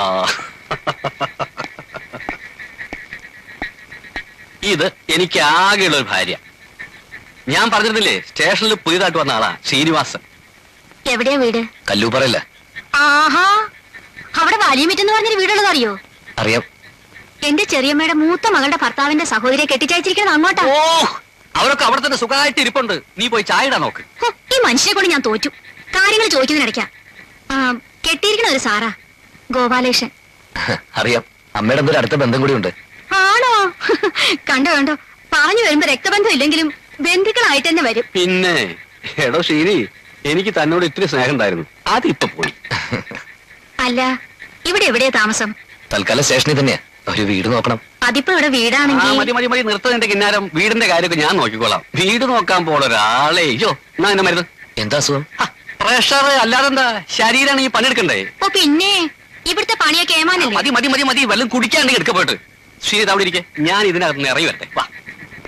S2: ഇത് എനിക്ക് ആകെയുള്ള ഒരു ഭാര്യ. ഞാൻ പറഞ്ഞിരുന്നില്ലേ, സ്റ്റേഷനിൽ പുതിയതായിട്ട് വന്ന ആളാ, ശ്രീനിവാസൻ.
S4: എവിടെയാ വീട്?
S5: കല്ലൂപ്പറയല്ല.
S4: ആഹാ, അവിടെ വാലിയമിറ്റെന്ന് പറഞ്ഞൊരു വീടുള്ളത് അറിയോ?
S5: അറിയാം.
S4: എന്റെ ചെറിയമ്മയുടെ മൂത്ത മകളുടെ ഭർത്താവിന്റെ സഹോദരിയെ കെട്ടിച്ചയച്ചിരിക്കുന്നത് അങ്ങോട്ടാ.
S2: ഓ, അവരൊക്കെ അവിടെ തന്നെ സുഖമായിട്ട് ഇരിപ്പുണ്ട്. നീ പോയി ചായ ഇടാൻ നോക്ക്.
S4: ഈ മനുഷ്യനെ കൊണ്ട് ഞാൻ തോറ്റു. കാര്യങ്ങൾ ചോദിക്കുന്നതിനിടയ്ക്കാ. കെട്ടിയിരിക്കണ ഒരു സാറാ, ഗോപാലേഷൻ.
S5: അറിയാം. അമ്മയുടെ എന്തൊരു അടുത്ത ബന്ധം കൂടി ഉണ്ട്.
S4: ആണോ? കണ്ടോ കണ്ടോ, പറഞ്ഞു വരുമ്പോ രക്തബന്ധം ഇല്ലെങ്കിലും ബന്ധുക്കളായിട്ട് തന്നെ വരും.
S2: പിന്നെ എടോ ശ്രീനി, എനിക്ക് തന്നോട് ഇത്തിരി സ്നേഹം ഉണ്ടായിരുന്നു. അതിപ്പോ പോയി.
S4: അല്ല, ഇവിടെ എവിടെയാ താമസം?
S5: തൽക്കാലം സ്റ്റേഷനിൽ തന്നെയാ. ഒരു വീട് നോക്കണം.
S4: അതിപ്പോ ഇവിടെ
S2: ആ,
S4: വീടാണെങ്കിൽ
S2: മതി മതി മതി നിർത്തതിന്റെ കിന്നാരം. വീടിന്റെ കാര്യമൊക്കെ ഞാൻ നോക്കിക്കോളാം. വീട് നോക്കാൻ പോണ ഒരാളെ അയ്യോ എന്നാ എന്നെ മരുന്ന്.
S5: എന്താ അസുഖം?
S2: പ്രഷർ അല്ലാതെന്താ, ശരീരമാണ് ഈ പണിയെടുക്കണ്ടേ.
S4: ഓ പിന്നെ ഇവിടുത്തെ പണിയൊക്കെ ഏമാനല്ലേ?
S2: മതി മതി മതി മതി വല്ലതും കുടിക്കാണ്ടെങ്കിൽ എടുക്ക പോയിട്ട്. ശ്രീത അവിടെ ഇരിക്കെ, ഞാൻ ഇതിനകത്ത് നിന്ന് ഇറങ്ങി വരട്ടെ. വാ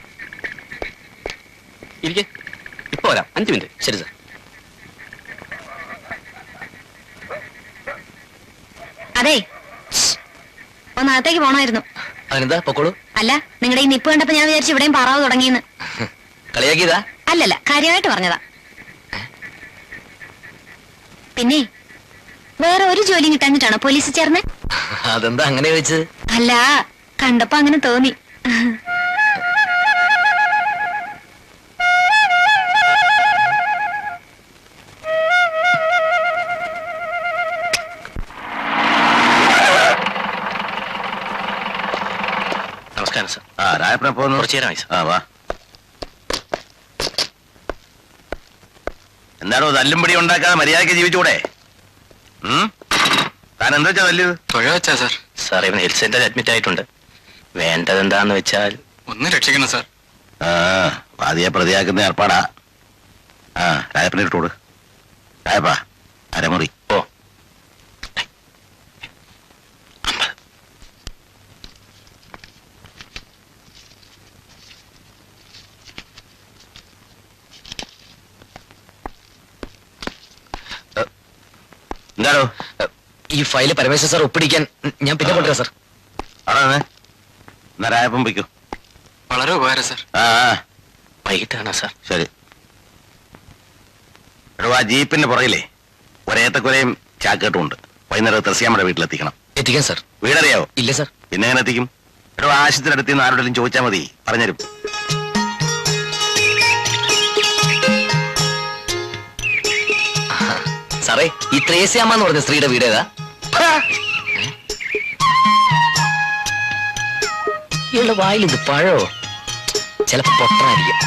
S2: ഇരിക്കെ, ഇപ്പൊ വരാം. 5 മിനിറ്റ്.
S5: ശരി സാർ.
S4: അതെ, ഒന്നകത്തേക്ക് പോണമായിരുന്നു.
S5: അതിനെന്താ, പൊക്കോളൂ.
S4: അല്ല, നിങ്ങളുടെ ഈ നിപ്പ് കണ്ടപ്പോ ഞാൻ വിചാരിച്ചു ഇവിടെയും പാറാവ് തുടങ്ങിയെന്ന്.
S5: കളിയാക്കിയതാ?
S4: അല്ലല്ല, കാര്യമായിട്ട് പറഞ്ഞതാ. പിന്നെ വേറെ ഒരു ജോലിയും കിട്ടാഞ്ഞിട്ടാണോ പോലീസിൽ ചേർന്ന്?
S5: അതെന്താ അങ്ങനെ ചോദിച്ചത്?
S4: അല്ല, കണ്ടപ്പോ അങ്ങനെ തോന്നി.
S5: നമസ്കാരം സാർ.
S8: രായപ്പനെ പോകുന്നു.
S5: കുറച്ചു നേരമായി സാർ.
S8: വാ. എന്താണോ തല്ലുംപടി ഉണ്ടാക്കാതെ മര്യാദയ്ക്ക് ജീവിച്ചൂടെ? താൻ എന്താ വെച്ചാ തല്ലിയത്?
S5: തുഴ വെച്ചാ സാർ. സാർ ഇവൻ ഹെൽത്ത് സെന്ററിൽ അഡ്മിറ്റ് ആയിട്ടുണ്ട്. വേണ്ടതെന്താന്ന് വെച്ചാൽ ഒന്ന് രക്ഷിക്കണം സാർ.
S8: വാദിയെ പ്രതിയാക്കുന്ന ഏർപ്പാടാ. രായപ്പനെ ഇട്ടോട്. രായപ്പാ, അരമുറി.
S5: ഓ.
S8: എന്താണോ
S5: ഈ ഫയല് പരമേശ്വര സാർ ഒപ്പിടിക്കാൻ ഞാൻ പിന്നെ കൊണ്ടുവരാം സാർ.
S8: ആണോ? എന്നാ രായപ്പം വയ്ക്കൂ.
S5: വളരെ ഉപകാരം സാർ. വൈകിട്ടാണോ സാർ?
S8: ശരി. എടോ, ആ ജീപ്പിന്റെ പുറകിലേ ഒരേത്തക്കുരയും ചാക്കേട്ടും ഉണ്ട്. വൈകുന്നേരം തെർസിയാമ്മയുടെ വീട്ടിലെത്തിക്കണം.
S5: എത്തിക്കാൻ സാർ.
S8: വീടറിയാവോ?
S5: ഇല്ല സാർ.
S8: പിന്നെ എങ്ങനെ എത്തിക്കും? എടോ, ആശുപത്രിയുടെ നിന്ന് ആരോടെങ്കിലും ചോദിച്ചാൽ മതി, പറഞ്ഞുതരും.
S5: സാറേ, ഈ ത്രേസ്യാമ്മ എന്ന് പറഞ്ഞ സ്ത്രീയുടെ വീട് ഏതാ? ഇയാളുടെ വായിൽ ഇത് പഴോ? ചിലപ്പോ പൊട്ടനായിരിക്കും.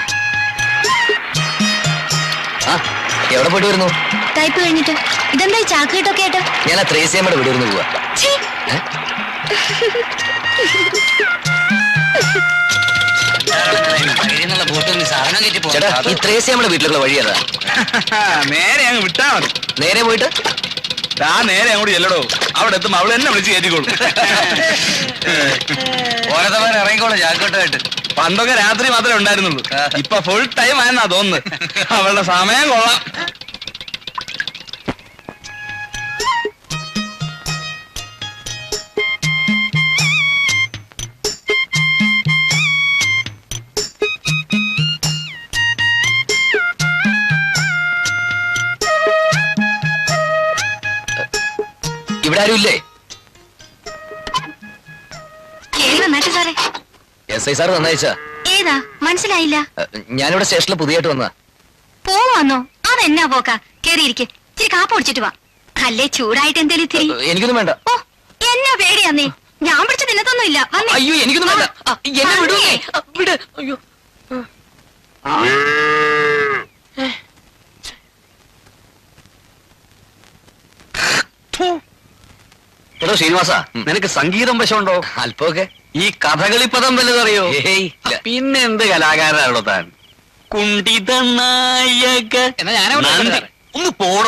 S5: എവിടെ പോയിട്ട് വരുന്നു?
S4: ടൈപ്പ് കഴിഞ്ഞിട്ട്. ഇതെന്താ ഈ ചാക്ലേറ്റൊക്കെ ആയിട്ട്?
S5: ഞാൻ ആ ത്രേസ്യാമ്മയുടെ വീട് വരുന്നു പോവാ. ചേട്ടാ, ഈ ത്രേസ്യാമ്മയുടെ വീട്ടിലുള്ള വഴി ഏതാ?
S3: നേരെ അങ്ങ് വിട്ടാ മതി.
S5: നേരെ പോയിട്ട്
S3: നേരെ അങ്ങോട്ട് ചെല്ലടോ. അവിടെ എത്തുമ്പോ അവള് എന്നെ വിളിച്ച് കയറ്റിക്കോളൂ.
S5: ഓരോ ഇറങ്ങിക്കോളൂ ജാക്കോട്ടായിട്ട്.
S3: പണ്ടൊക്കെ രാത്രി മാത്രമേ ഉണ്ടായിരുന്നുള്ളൂ. ഇപ്പൊ ഫുൾ ടൈം ആയെന്നാ തോന്നുന്നു. അവളുടെ സമയം കൊള്ളാം.
S5: ഇവിടെ ആരും ഇല്ലേ?
S4: സാറേ,
S5: എസ് ഐ സാർ നന്നായിച്ചാ.
S4: ഏതാ മനസ്സിലായില്ല?
S5: ഞാനിവിടെ സ്റ്റേഷനിൽ പുതിയായിട്ട് വന്നാ.
S4: പോവാന്നോ? അതെന്നാ പോക്കാ? കേറിയിരിക്കെ, ഇച്ചിരി കാപ്പ് കുടിച്ചിട്ട് വാ. അല്ലേ ചൂടായിട്ട് എന്തേലും ഇത്തിരി.
S5: എനിക്കൊന്നും വേണ്ട.
S4: ഓ, എന്നാ പേടിയാന്നേ. ഞാൻ പിടിച്ച് തിന്നത്തൊന്നും ഇല്ല.
S5: അയ്യോ, എനിക്കൊന്നും വേണ്ട. എന്നെ വിടൂ. വിട്. അയ്യോ.
S2: എടോ ശ്രീനിവാസ, നിനക്ക് സംഗീതം വശമുണ്ടോ?
S5: അല്പമൊക്കെ.
S2: ഈ കഥകളിപ്പദം വല്ലതറിയോ?
S5: ഏയ് ഇല്ല.
S2: പിന്നെ എന്ത് കലാകാരനാണോ താൻ? കുണ്ടിത നായക നന്ദി. ഒന്ന് പോടോ.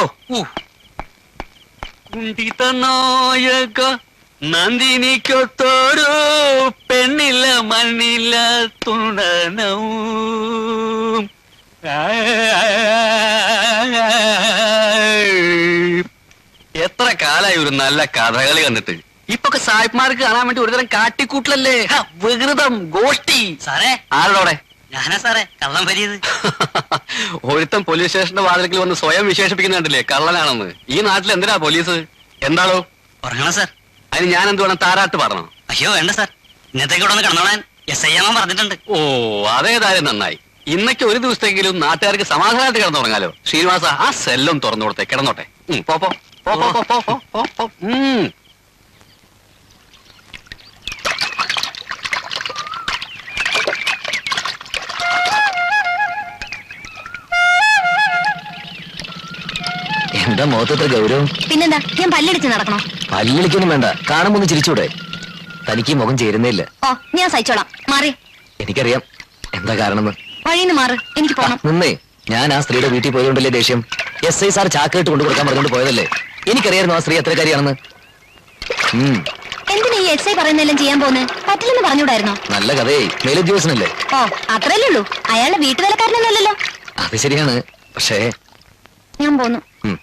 S2: കുണ്ടിത നായക നന്ദിനിക്കൊത്തോരോ പെണ്ണില്ല മണ്ണില്ല തുണനവും. എത്ര കാലായി ഒരു നല്ല കഥകളി കണ്ടിട്ട്. ഇപ്പൊക്കെ സായിപ്മാർക്ക് കാണാൻ വേണ്ടി ഒരുതരം കാട്ടിക്കൂട്ടലല്ലേ, വികൃതം, ഗോഷ്ടി.
S1: സാറേ,
S2: ആരോടെ?
S1: ഞാനാ സാറേ കള്ളം വരിയത്.
S2: ഒരുത്തം പോലീസ് സ്റ്റേഷന്റെ വാതിൽക്കൽ വന്ന് സ്വയം വിശേഷിപ്പിക്കുന്നുണ്ടല്ലേ കള്ളനാണെന്ന്. ഈ നാട്ടിൽ എന്തിനാ പോലീസ്? എന്താണോ?
S1: ഉറങ്ങണം സാർ.
S2: അതിന് ഞാൻ എന്ത് വേണം? താരാട്ട് പാടണോ?
S1: അയ്യോ വേണ്ട സാർ, ഇന്നത്തേക്ക് ഇവിടെ ഒന്ന് കിടന്നോളാൻ SI പറഞ്ഞിട്ടുണ്ട്.
S2: ഓ, അതേതായാലും നന്നായി. ഇന്നൊക്കെ ഒരു ദിവസത്തെങ്കിലും നാട്ടുകാർക്ക് സമാധാനമായിട്ട് കിടന്നുറങ്ങാലോ. ശ്രീനിവാസ, ആ സെല്ലും തുറന്നു കൊടുത്തേ, കിടന്നോട്ടെ. പോ പോ പോ പോ പോ പോ പോ പോ.
S5: എന്താ മുഖത്ത് എത്ര ഗൗരവം?
S4: പിന്നെന്താ, ഞാൻ പല്ലടിച്ച് നടക്കണോ?
S5: പല്ലിളിക്കൊന്നും വേണ്ട, കാണുമ്പോ ഒന്ന് ചിരിച്ചൂടെ? തനിക്ക് മുഖം ചേരുന്നില്ല.
S4: ഓ, ഞാൻ സഹിച്ചോളാം. മാറി.
S5: എനിക്കറിയാം എന്താ കാരണം.
S4: വഴിന്ന് മാറ്, എനിക്ക് പോണം.
S5: നിന്നേ, ഞാൻ ആ സ്ത്രീയുടെ വീട്ടിൽ പോയതുകൊണ്ടല്ലേ ദേഷ്യം. SI സാർ ചാക്കേട്ട് കൊണ്ടു കൊടുക്കാൻ പറഞ്ഞുകൊണ്ട് പോയതല്ലേ. എനിക്കറിയായിരുന്നു ആ സ്ത്രീ എത്രക്കാരിയാണെന്ന്.
S4: എന്തിനാ ഈ SI പറയുന്നതെല്ലാം ചെയ്യാൻ പോകുന്നത്? പറ്റില്ലെന്ന് പറഞ്ഞൂടായിരുന്നോ?
S5: നല്ല കഥയെ, മേലുദ്യോഗസ്ഥനല്ലേ.
S4: ഓ, അത്രയല്ലേ ഉള്ളൂ. അയാളുടെ വീട്ടുവേലക്കാരനല്ലല്ലോ.
S5: അത് ശരിയാണ്, പക്ഷേ
S4: ഞാൻ പോന്നു.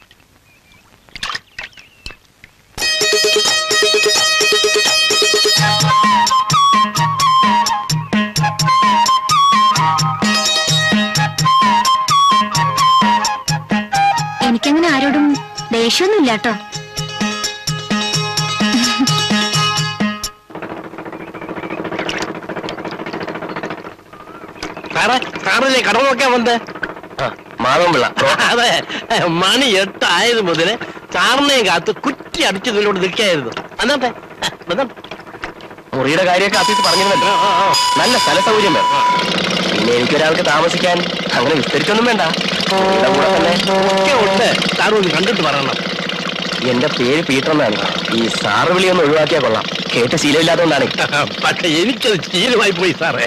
S4: എനിക്കങ്ങനെ ആരോടും ദേഷ്യമൊന്നുമില്ല കേട്ടോ.
S9: സാറില്ലേ കട നോക്കാൻ വന്നേ?
S8: മാധവൻപിള്ള.
S9: അതെ, മണി 8 ആയത് മുതല് സാറിനെയും കാത്ത് കുറ്റി അടിച്ചതിലൂടെ നിൽക്കായിരുന്നു. അന്നത്തെ
S8: മുറിയുടെ കാര്യമൊക്കെ ആഫീസ് പറഞ്ഞിരുന്നല്ലോ. നല്ല സ്ഥല സൗകര്യം വേണം. പിന്നെ എനിക്കൊരാൾക്ക് താമസിക്കാൻ അങ്ങനെ വിസ്തരിച്ചൊന്നും വേണ്ട.
S9: ഒക്കെ ഉണ്ട്. സാർ ഒന്ന് കണ്ടിട്ട് പറയണം.
S8: എന്റെ പേര് പീറ്റർ എന്നാണ്. ഈ സാറ് വിളിയൊന്ന് ഒഴിവാക്കിയാ കൊള്ളാം. കേട്ട ശീലമില്ലാത്തതുകൊണ്ടാണ്.
S9: പക്ഷെ എനിക്കത് ശീലമായി പോയി സാറേ.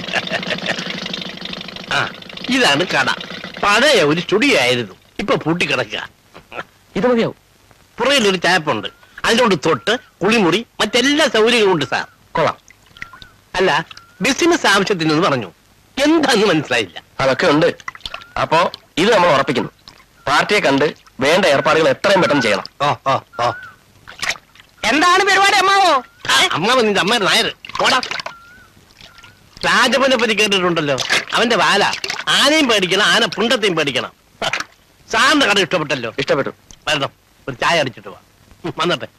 S9: ഇതാണ് കട. പഴയ ഒരു സ്റ്റുഡിയോ ആയിരുന്നു, ഇപ്പൊ പൂട്ടിക്കിടക്കുക.
S8: ഇത് മതിയാവും.
S9: പുറയിലൊരു ടാപ്പുണ്ട്, അതിനോട് തൊട്ട് കുളിമുറി മറ്റെല്ലാ സൗകര്യങ്ങളും ഉണ്ട് സാർ.
S8: കൊള്ളാം.
S9: അല്ല, ബിസിനസ് ആവശ്യത്തിനെന്ന് പറഞ്ഞു, എന്താന്ന് മനസ്സിലായില്ല.
S8: അതൊക്കെ ഉണ്ട്. അപ്പോ ഇത് നമ്മൾ ഉറപ്പിക്കുന്നു. പാർട്ടിയെ കണ്ട് വേണ്ട ഏർപ്പാടുകൾ എത്രയും പെട്ടെന്ന് ചെയ്യണം.
S3: എന്താണ് പരിപാടി അമ്മാവോ?
S9: അമ്മാവൻ നിന്റെ അമ്മ നായർ പോടാ. രാജപ്പനെ പറ്റി കേട്ടിട്ടുണ്ടല്ലോ, അവന്റെ വാല ആനയും പേടിക്കണം, ആന പുണ്ടത്തെയും പേടിക്കണം. സാറിന്റെ കട ഇഷ്ടപ്പെട്ടല്ലോ?
S8: ഇഷ്ടപ്പെട്ടു.
S9: വരണം, ഒരു ചായ അടിച്ചിട്ട് വാ. വന്നട്ടെ.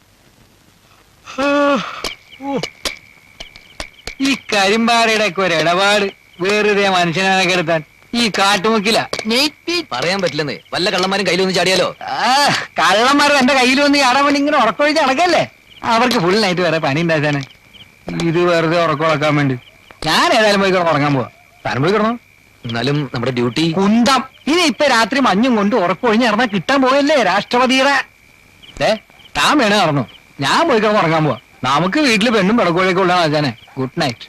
S3: ഈ കരിമ്പാറയുടെ ഒക്കെ ഒരു ഇടപാട് വേറെ മനുഷ്യനെ കെടുത്താൻ ഈ കാട്ടുമുക്കില
S5: പറയാൻ പറ്റില്ലെന്നേ. വല്ല കള്ളന്മാരും കയ്യിലൊന്ന് ചാടിയാലോ?
S3: കള്ളന്മാർ എന്റെ കയ്യിൽ വന്ന് ചാടാൻ വേണ്ടി ഇങ്ങനെ ഉറക്കൊഴിച്ച് നടക്കല്ലേ? അവർക്ക് ഫുൾ നൈറ്റ് വരെ പണി ഉണ്ടാക്കാന്. ഇത് വെറുതെ ഉറക്കം വേണ്ടി ഞാൻ ഏതായാലും പോയി ഉറങ്ങാൻ പോവാ. താനും പോയി കിടന്നോ.
S5: എന്നാലും നമ്മുടെ ഡ്യൂട്ടി
S3: കുന്തം. ഇനി ഇപ്പൊ രാത്രി മഞ്ഞും കൊണ്ട് ഉറക്കൊഴിഞ്ഞ് ഇറങ്ങാൻ കിട്ടാൻ പോയല്ലേ രാഷ്ട്രപതിയുടെ. താൻ വേണേ നടന്നു, ഞാൻ പോയി കിടന്ന് ഉറങ്ങാൻ പോവാ. നമുക്ക് വീട്ടില് പെണ്ണും പിടക്കോഴൊക്കെ ഉള്ള ആചാനെ. Good night.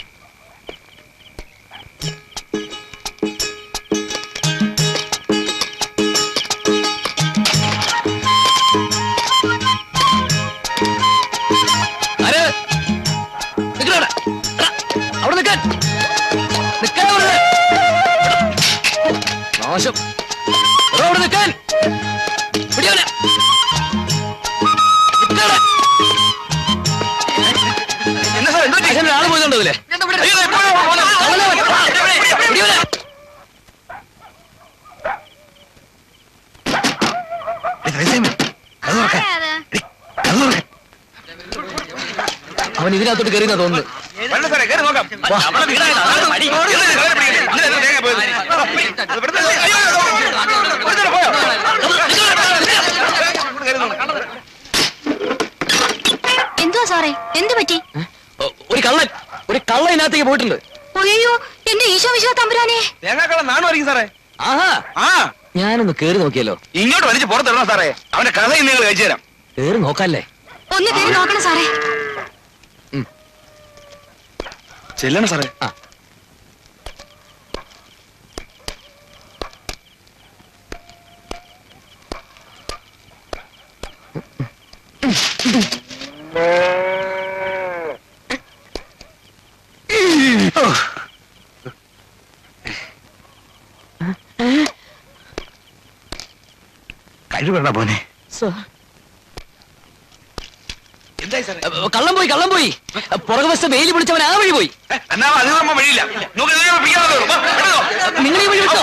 S5: അവിടെ നിൽക്കാൻ നാശം. അവിടെ നിൽക്കാൻ ആള് പോയതുണ്ടല്ലേ? അവൻ ഇതിനകത്തോട്ട് കയറിയെന്നാ തോന്നുന്നു.
S4: എന്തുവാ സാറേ, എന്ത് പറ്റി?
S5: ഒരു കള്ളൻ ഇതിനകത്തേക്ക് പോയിട്ടുണ്ട്.
S4: അയ്യോ, എന്റെ ഈശോ വിശ്വ തമ്പുരാനെ.
S8: സാറേ.
S5: ആഹാ, ഞാനൊന്ന് കേറി നോക്കിയല്ലോ.
S8: ഇങ്ങോട്ട് വലിച്ച് പുറത്തിടണം സാറേ. അവന്റെ കഥ നിങ്ങൾ കഴിച്ചു തരാം.
S5: കേറി നോക്കാല്ലേ?
S4: ഒന്ന് കയറി നോക്കണം സാറേ.
S8: ചെല്ലണം സാറേ. കഴിവണ്ട പോനെ.
S5: കള്ളം പോയി. പുറകുവശത്ത് വെയിൽ പിടിച്ചവൻ ആ വഴി പോയി.
S8: വഴിയില്ല.
S5: നിങ്ങൾ ഈ വഴി വിട്ടോ?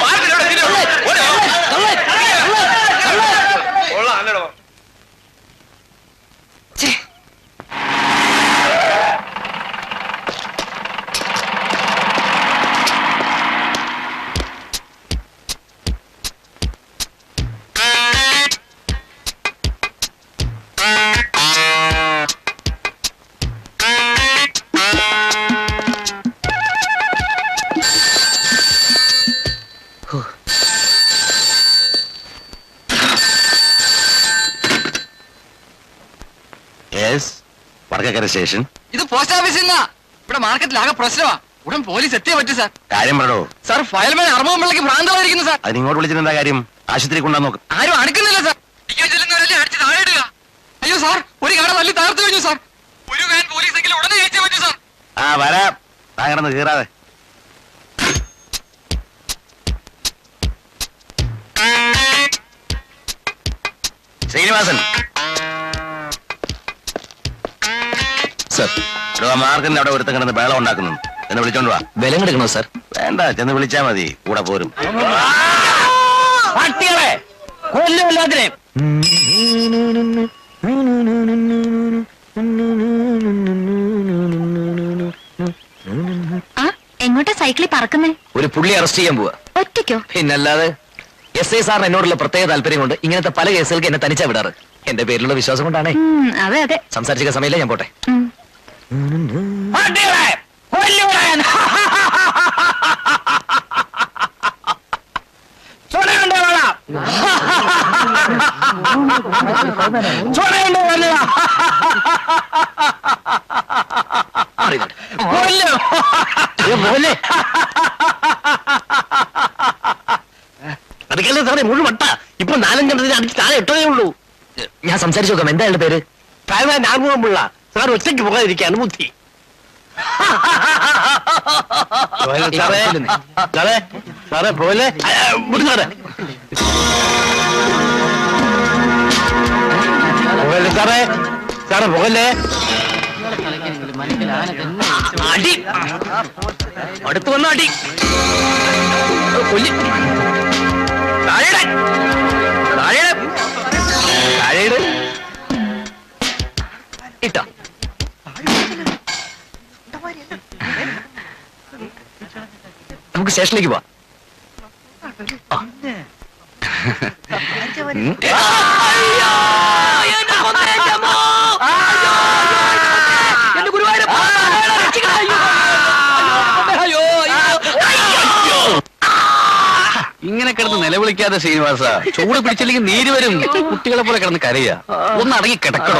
S8: Yes, Vadakkekara station.
S5: ഇത് പോസ്റ്റ് ഓഫീസിൽ നിന്നാ. ഇവിടെ മാർക്കറ്റിൽ ആകെ പ്രശ്നമാ. ഉടൻ പോലീസ് എത്തിയേ പറ്റൂ സാർ.
S8: കാര്യം പറയടോ.
S5: സാർ ഫയൽമാൻ അറുപത് പിള്ളക്ക് ഭ്രാന്തമായിരിക്കുന്നു സാർ.
S8: അതിനിങ്ങോട്ട് വിളിച്ചിട്ട് എന്താ കാര്യം? ആശുപത്രി കൊണ്ടുവന്ന് നോക്ക്.
S5: ആരും അടുക്കുന്നില്ല സാർ. ചെല്ലുന്നവരല്ലേ അടിച്ച് താഴെ ഇടുക. അയ്യോ സാർ, ഒരു കട തല്ലി തകർത്തു കഴിഞ്ഞു സാർ. ഒരു വാൻ പോലീസെങ്കിലും ഉടനെ അയച്ചേ പറ്റൂ സാർ.
S8: ആ വരാം, താങ്കടന്ന് കീറാതെ. ശ്രീനിവാസൻ
S1: സർ,
S8: മാർക്കിന്റെ അവിടെ ഒരുത്തം കിടന്ന് ബേളം ഉണ്ടാക്കുന്നു. എന്നെ വിളിച്ചോണ്ട് വാ.
S1: വില എടുക്കണോ സർ?
S8: വേണ്ട, ചെന്ന് വിളിച്ചാ മതി, കൂടെ പോരും.
S3: പട്ടികളെ കൊല്ലുമില്ലാതിനെ.
S4: എങ്ങോട്ടാ സൈക്കിളിൽ പറക്കുന്നേ?
S1: ഒരു പുള്ളി അറസ്റ്റ് ചെയ്യാൻ പോവാ.
S4: ഒറ്റയ്ക്കോ?
S1: പിന്നല്ലാതെ. എസ് ഐ സാറിന് എന്നോടുള്ള പ്രത്യേക താല്പര്യം കൊണ്ട് ഇങ്ങനത്തെ പല കേസുകൾക്ക് എന്നെ തനിച്ചാ വിടാറ്. എന്റെ പേരിലുള്ള വിശ്വാസം കൊണ്ടാണേ.
S4: അതെ അതെ.
S1: സംസാരിച്ച സമയമില്ല, ഞാൻ പോട്ടെ.
S3: പട്ടികളെ കൊല്ലുവിടാൻ. ചുണയുണ്ട് വേണം. ചുണയുണ്ട് കൊല്ലുക. കൊല്ലും.
S9: അതൊക്കെയല്ലേ സാറേ മുഴുവട്ട. ഇപ്പൊ 4-5 അടിച്ച് താഴെ ഇട്ടതേ ഉള്ളൂ.
S1: ഞാൻ സംസാരിച്ചു നോക്കാം. എന്താ അയാളുടെ പേര്?
S9: ഫയൽമാൻ ആർമുഖം പിള്ള. സാർ ഒറ്റയ്ക്ക് പോകാതിരിക്കാണ് ബുദ്ധി. സാറേ സാറേ സാറേ പോലെ സാറേ പോകല്ലേ സാറേ. സാറേ പോകല്ലേ.
S1: അടി അടുത്ത് വന്ന അടി കൊല്ലി. താഴെ താഴെ താഴെ ഇട്ടോ. നമുക്ക് സ്റ്റേഷനിലേക്ക് പോവാം.
S2: ഇങ്ങനെ കിടന്ന് നിലവിളിക്കാതെ ശ്രീനിവാസ, ചൂട് പിടിച്ചില്ലെങ്കിൽ നീര് വരും. കുട്ടികളെ പോലെ കിടന്ന് കരയ. ഒന്ന് അടങ്ങി കിടക്കണോ?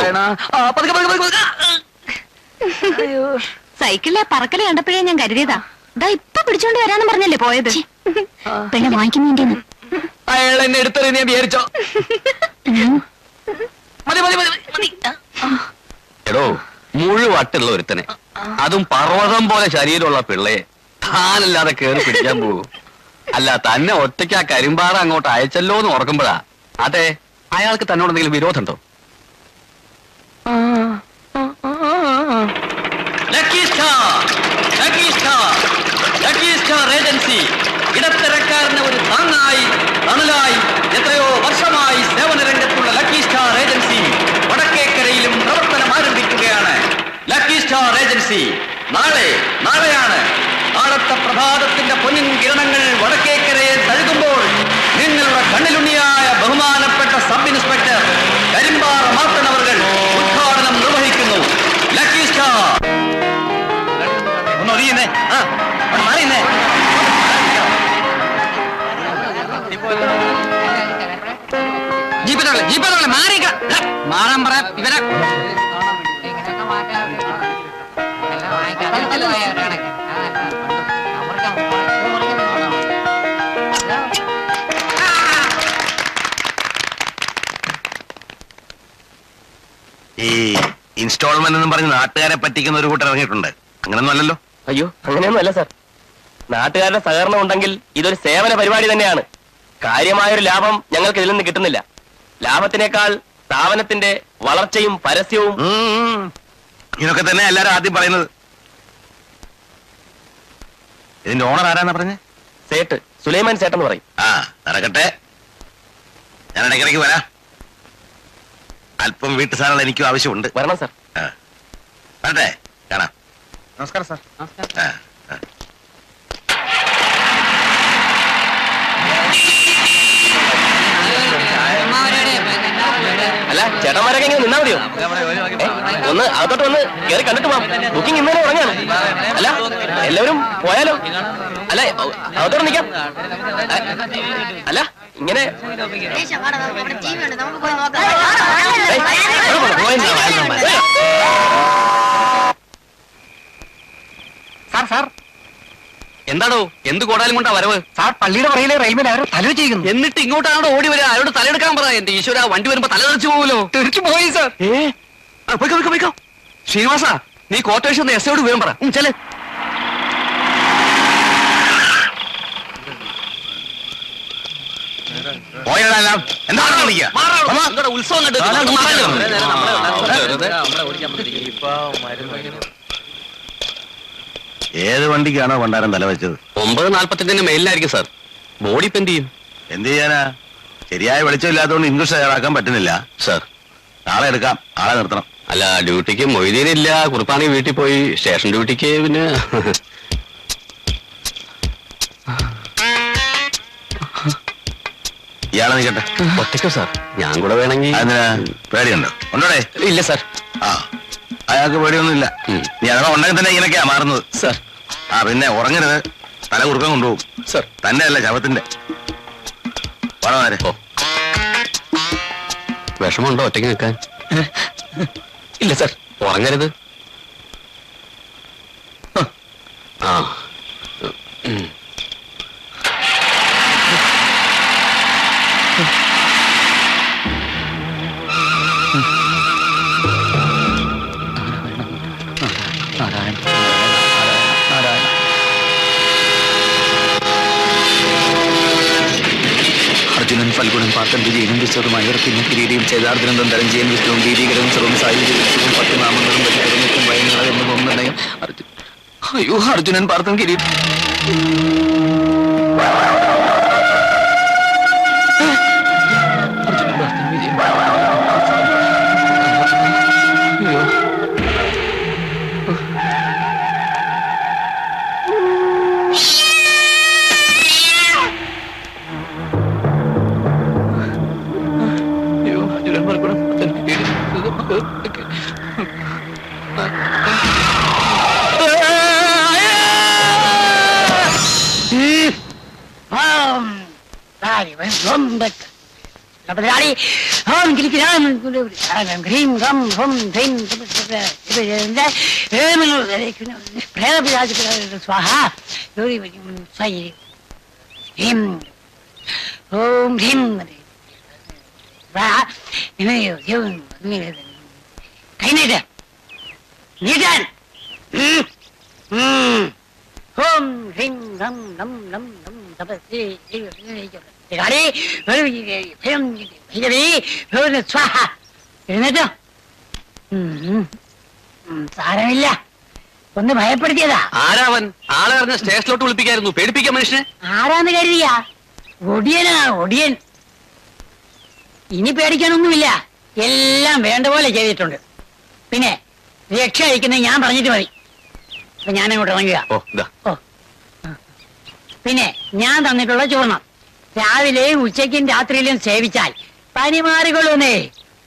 S4: സൈക്കിളിലെ പറക്കല് കണ്ടപ്പോഴേ ഞാൻ കരുതിയതാ. ഇതാ ഇപ്പൊ പിടിച്ചോണ്ട് വരാന്ന് പറഞ്ഞല്ലേ പോയത്. പിന്നെ വാങ്ങിക്കുന്നതിന്റെ
S1: അയാൾ എന്നെ എടുത്തത് ഞാൻ വിചാരിച്ചോ? മതി മതി മതി മതി.
S2: എടോ, മുഴുവട്ടുള്ള ഒരുത്തനെ, അതും പർവ്വതം പോലെ ശരീരമുള്ള പിള്ളയെ താനല്ലാതെ കേറി പിടിക്കാൻ പോകും. അല്ല, തന്നെ ഒറ്റയ്ക്ക് ആ കരിമ്പാറ അങ്ങോട്ട് അയച്ചല്ലോ എന്ന് ഓർക്കുമ്പോഴാ. അതെ, അയാൾക്ക് തന്നോട് എന്തെങ്കിലും വിരോധമുണ്ടോ? ഏജൻസി ഇടത്തരക്കാരന് ഒരു താങ്ങായി തണലായി എത്രയോ വർഷമായി സേവന രംഗത്തുള്ള ലക്കി സ്റ്റാർ ഏജൻസി വടക്കേക്കരയിലും പ്രവർത്തനം ആരംഭിക്കുകയാണ്. ലക്കി സ്റ്റാർ ഏജൻസി നാളെയാണ്. നാളത്തെ പ്രഭാതത്തിന്റെ പൊന്നിൻ കിരണങ്ങൾ വടക്കേക്കരയെ തഴുകുമ്പോൾ നിങ്ങളുടെ കണ്ണിലുണ്ണിയായ ബഹുമാനപ്പെട്ട സബ് ഇൻസ്പെക്ടർ കരിമ്പാറ മാർത്തൻ അവർ ഉദ്ഘാടനം നിർവഹിക്കുന്നു. Lucky star. ഒന്ന് ഒഴിയുന്നേ, മാറിയുന്നേ.
S5: ജീപ്പേ മാറിക്ക. മാറാൻ പറയാം ഇവരെ.
S8: ഈ ഇൻസ്റ്റാൾമെന്റ് എന്നും പറഞ്ഞ് നാട്ടുകാരെ പറ്റിക്കുന്ന ഒരു കൂട്ടർ ഇറങ്ങിയിട്ടുണ്ട്. അങ്ങനൊന്നും അല്ലല്ലോ.
S6: അയ്യോ, അങ്ങനെയൊന്നും അല്ല സാർ. നാട്ടുകാരുടെ സഹകരണം ഉണ്ടെങ്കിൽ ഇതൊരു സേവന പരിപാടി തന്നെയാണ്. കാര്യമായൊരു ലാഭം ഞങ്ങൾക്ക് ഇതിൽ നിന്ന് കിട്ടുന്നില്ല. ലാഭത്തിനേക്കാൾ സ്ഥാപനത്തിന്റെ വളർച്ചയും പരസ്യവും.
S8: ഇതൊക്കെ തന്നെ എല്ലാരും ആദ്യം പറയുന്നത്. ഇതിന്റെ ഓണർ ആരാന്നാ പറഞ്ഞേ?
S6: സേട്ട്, സുലൈമാൻ സേട്ടെന്ന് പറയും.
S8: ആ, നടക്കട്ടെ. ഞാൻ ഇടയ്ക്കിടയ്ക്ക് വരാം. അല്പം വീട്ടു സാധനങ്ങൾ എനിക്കും ആവശ്യമുണ്ട്.
S6: വരണം സാർ.
S8: വരട്ടെ, കാണാം.
S3: നമസ്കാരം സാർ.
S8: ആ, ആ.
S6: അല്ല, ചേട്ടന്മാരൊക്കെ ഇങ്ങനെ നിന്നാ മതിയോ? ഒന്ന് അകത്തോട്ട് വന്ന് കയറി കണ്ടിട്ട് പോവാം. ബുക്കിംഗ് ഇന്നലെ തുടങ്ങിയാണ്. അല്ല, എല്ലാവരും പോയാലോ? അല്ല, അകത്തോട്ട് നിൽക്കാം. അല്ല, ഇങ്ങനെ
S4: നമുക്ക് പോയി നോക്കാം.
S2: എന്താടോ എന്ത് കോടാലും കൊണ്ടാ വരവ്?
S3: സാർ പള്ളിയുടെ പുറകിലെ റെയിൽവേ ആരോ തല വെച്ചിരിക്കുന്നു.
S2: എന്നിട്ട് ഇങ്ങോട്ടാണോ ഓടി വരിക? ആരോട് തലയെടുക്കാൻ പറ. എന്റെ ഈശ്വര, വണ്ടി വരുമ്പോ തല തെറിച്ചു പോകലോ.
S3: തെറിച്ചു പോയി സാർ.
S2: പോയിക്കോ. ശ്രീനിവാസ, നീ കോട്ടേഷൻ എസ്ഐയോട് വിവരം പറ. ചെല്. ഉത്സവം
S8: ഏത് വണ്ടിക്കാണോ പണ്ടാരം തല വെച്ചത്?
S2: 9:45 മെയിലായിരിക്കും സാർ. ബോഡി ഇപ്പൊ എന്ത് ചെയ്യും?
S8: എന്ത് ചെയ്യാനാ? ശരിയായ വെളിച്ചമില്ലാത്തതുകൊണ്ട് ഇംഗ്ലീഷ് തയ്യാറാക്കാൻ പറ്റുന്നില്ല
S2: സാർ.
S8: നാളെ എടുക്കാം, ആളെ നിർത്തണം.
S2: അല്ല, ഡ്യൂട്ടിക്ക് മൊയ്തീനില്ല. കുറുപ്പാണി വീട്ടിൽ പോയി. സ്റ്റേഷൻ ഡ്യൂട്ടിക്ക് പിന്നെ
S8: ഇയാളെ നിൽക്കട്ടെ.
S2: ഒറ്റയ്ക്കോ സാർ? ഞാൻ കൂടെ വേണമെങ്കിൽ.
S8: അതിന് പേടിയുണ്ടോ? ഉണ്ടോടെ?
S2: ഇല്ല സാർ.
S8: ആ, അയാൾക്ക് പേടിയൊന്നുമില്ല. നീ അഥവാ ഉണ്ടെങ്കിൽ തന്നെ ഇങ്ങനെയൊക്കെയാ മാറുന്നത്
S2: സാർ.
S8: ആ, പിന്നെ ഉറങ്ങരുത്. തല കുറുക്കം കൊണ്ടുപോകും
S2: സാർ.
S8: തന്റെ അല്ല, ശവത്തിന്റെ.
S2: ഓ, വിഷമമുണ്ടോ ഒറ്റയ്ക്ക് നിൽക്കാൻ? ഇല്ല സാർ. ഉറങ്ങരുത്. ആ,
S5: അർജുനൻ ഫൽഗുണൻ പാർത്തൻ വിജയനും വിശ്വതുമായ പിന്നെ കിരീടിയും ചേതാർദ്ദനന്ദം ധനഞ്ജയൻ വിഷ്ണുവും ഭീതികരവും സർവം സായുധവും 10 നാമങ്ങളും വെച്ചാലും വയങ്ങളെന്നും ഒന്നണയും അയ്യോ, അർജുനൻ പാർത്തൻ കിരീടം. അർജുനൻ പാർത്തൻ വിജയൻ. അയ്യോ,
S3: കൈനീട്ട് നീട്ടാൻ. ഓം ഹ്രീം ഗം ഗം ഗം ഗം തപസ്സേ സ്വാഹ. എഴുന്നേറ്റോ? സാരമില്ല, ഒന്ന് ഭയപ്പെടുത്തിയതാ.
S2: ആരാവൻ? ആളെ പറഞ്ഞ സ്റ്റേഷനിലോട്ട് വിളിപ്പിക്കായിരുന്നു. പേടിപ്പിക്കാൻ മനുഷ്യനെ.
S3: ആരാന്ന് കരുതിയാ? ഒടിയനാ, ഒടിയൻ. ഇനി പേടിക്കാനൊന്നുമില്ല, എല്ലാം വേണ്ട പോലെ ചെയ്തിട്ടുണ്ട്. പിന്നെ രക്ഷ അയക്കുന്നത് ഞാൻ പറഞ്ഞിട്ട് മതി. അപ്പൊ ഞാനങ്ങോട്ട് ഇറങ്ങുക. ഓ, പിന്നെ ഞാൻ തന്നിട്ടുള്ള ചൂർണം രാവിലെയും ഉച്ചയ്ക്കും രാത്രിയിലും സേവിച്ചാൽ പനി മാറിക്കൊള്ളൂന്നേ.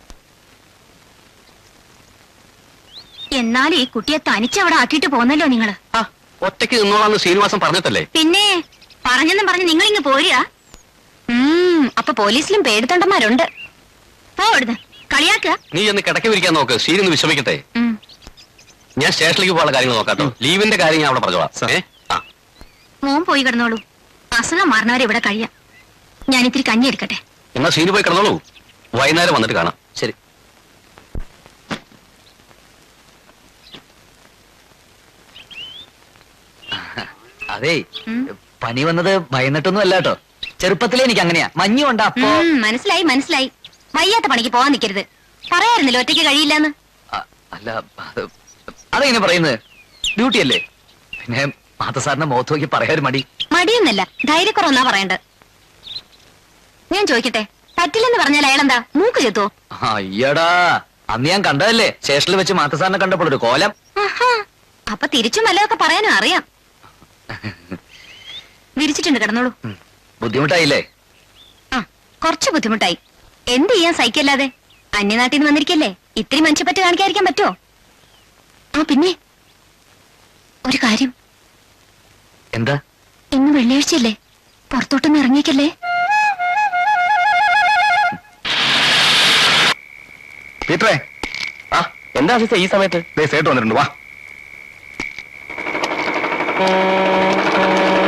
S4: എന്നാൽ ഈ കുട്ടിയെ തനിച്ചവിടെ ആക്കിയിട്ട് പോന്നല്ലോ നിങ്ങള്.
S2: ഒറ്റയ്ക്ക് നിന്നോളാന്ന് ശ്രീനിവാസൻ പറഞ്ഞിട്ടല്ലേ?
S4: പിന്നെ പറഞ്ഞെന്നും പറഞ്ഞ് നിങ്ങൾ ഇങ്ങ് പോരുക. അപ്പൊ പോലീസിലും പേടിത്തൊണ്ടന്മാരുണ്ട്. പോടുന്ന് കളിയാക്കുക.
S2: നീ ഒന്ന് കിടക്കി വിരിക്കാൻ നോക്ക്. ശ്രീനൊന്ന് വിശ്രമിക്കട്ടെ. ഞാൻ സ്റ്റേഷനിലേക്ക് പോകാനുള്ള കാര്യങ്ങൾ നോക്കാട്ടോ. ലീവിന്റെ കാര്യം ഞാൻ അവിടെ പറഞ്ഞോളാം.
S4: മോൻ പോയി കിടന്നോളൂ. അസുഖം മാറുന്നവരെ ഇവിടെ കഴിയാം. ഞാൻ ഇത്തിരി കഞ്ഞി എടുക്കട്ടെ.
S2: എന്നാ ശ്രീന് പോയി കിടന്നോളൂ. വൈകുന്നേരം വന്നിട്ട് കാണാം. ശരി.
S5: അതെ, പനി വന്നത് ഭയന്നിട്ടൊന്നും അല്ല കേട്ടോ. ചെറുപ്പത്തിലേ എനിക്ക് അങ്ങനെയാ. മഞ്ഞുണ്ട് അപ്പോ.
S4: മനസ്സിലായി. വയ്യാത്ത പണിക്ക് പോവാൻ നിൽക്കരുത്. പറയാറുന്നില്ല ഒറ്റയ്ക്ക് കഴിയില്ലെന്ന്.
S5: അല്ല, അതെങ്ങനെ പറയുന്നത്? ഡ്യൂട്ടി അല്ലേ. പിന്നെ മാത്ത സാറിന്റെ മുഖത്ത് നോക്കി പറയാൻ
S4: മടിയൊന്നല്ല, ധൈര്യക്കുറവെന്നാ പറയണ്ടത്. ഞാൻ ചോദിക്കട്ടെ, പറ്റില്ലെന്ന് പറഞ്ഞാൽ അയാളെന്താ മൂക്ക് ചെത്തോ?
S5: അയ്യടാ, അന്ന് ഞാൻ കണ്ടതല്ലേ സ്റ്റേഷനിൽ വെച്ച് മാത്ത സാറിനെ കണ്ടപ്പോൾ ഒരു കോലം.
S4: അപ്പൊ തിരിച്ചും വല്ലതൊക്കെ പറയാനും അറിയാം. വിരിച്ചിട്ടുണ്ട്, കിടന്നോളൂ.
S5: ബുദ്ധിമുട്ടായില്ലേ?
S4: കുറച്ച് ബുദ്ധിമുട്ടായി. എന്ത് ചെയ്യാൻ സഹിക്കല്ലാതെ. അന്യനാട്ടിൽ നിന്ന് വന്നിരിക്കല്ലേ, ഇത്തിരി മനുഷ്യപ്പറ്റ് കാണിക്കാതിരിക്കാൻ പറ്റുമോ? പിന്നെ ഒരു കാര്യം.
S5: എന്താ?
S4: ഇന്ന് വെള്ളിയാഴ്ചയല്ലേ, പുറത്തോട്ടൊന്നും ഇറങ്ങിക്കല്ലേ.
S8: പീറ്ററേ,
S6: എന്താ ഈ സമയത്ത്?
S8: സേട്ട് വന്നിട്ടുണ്ട്, വാ.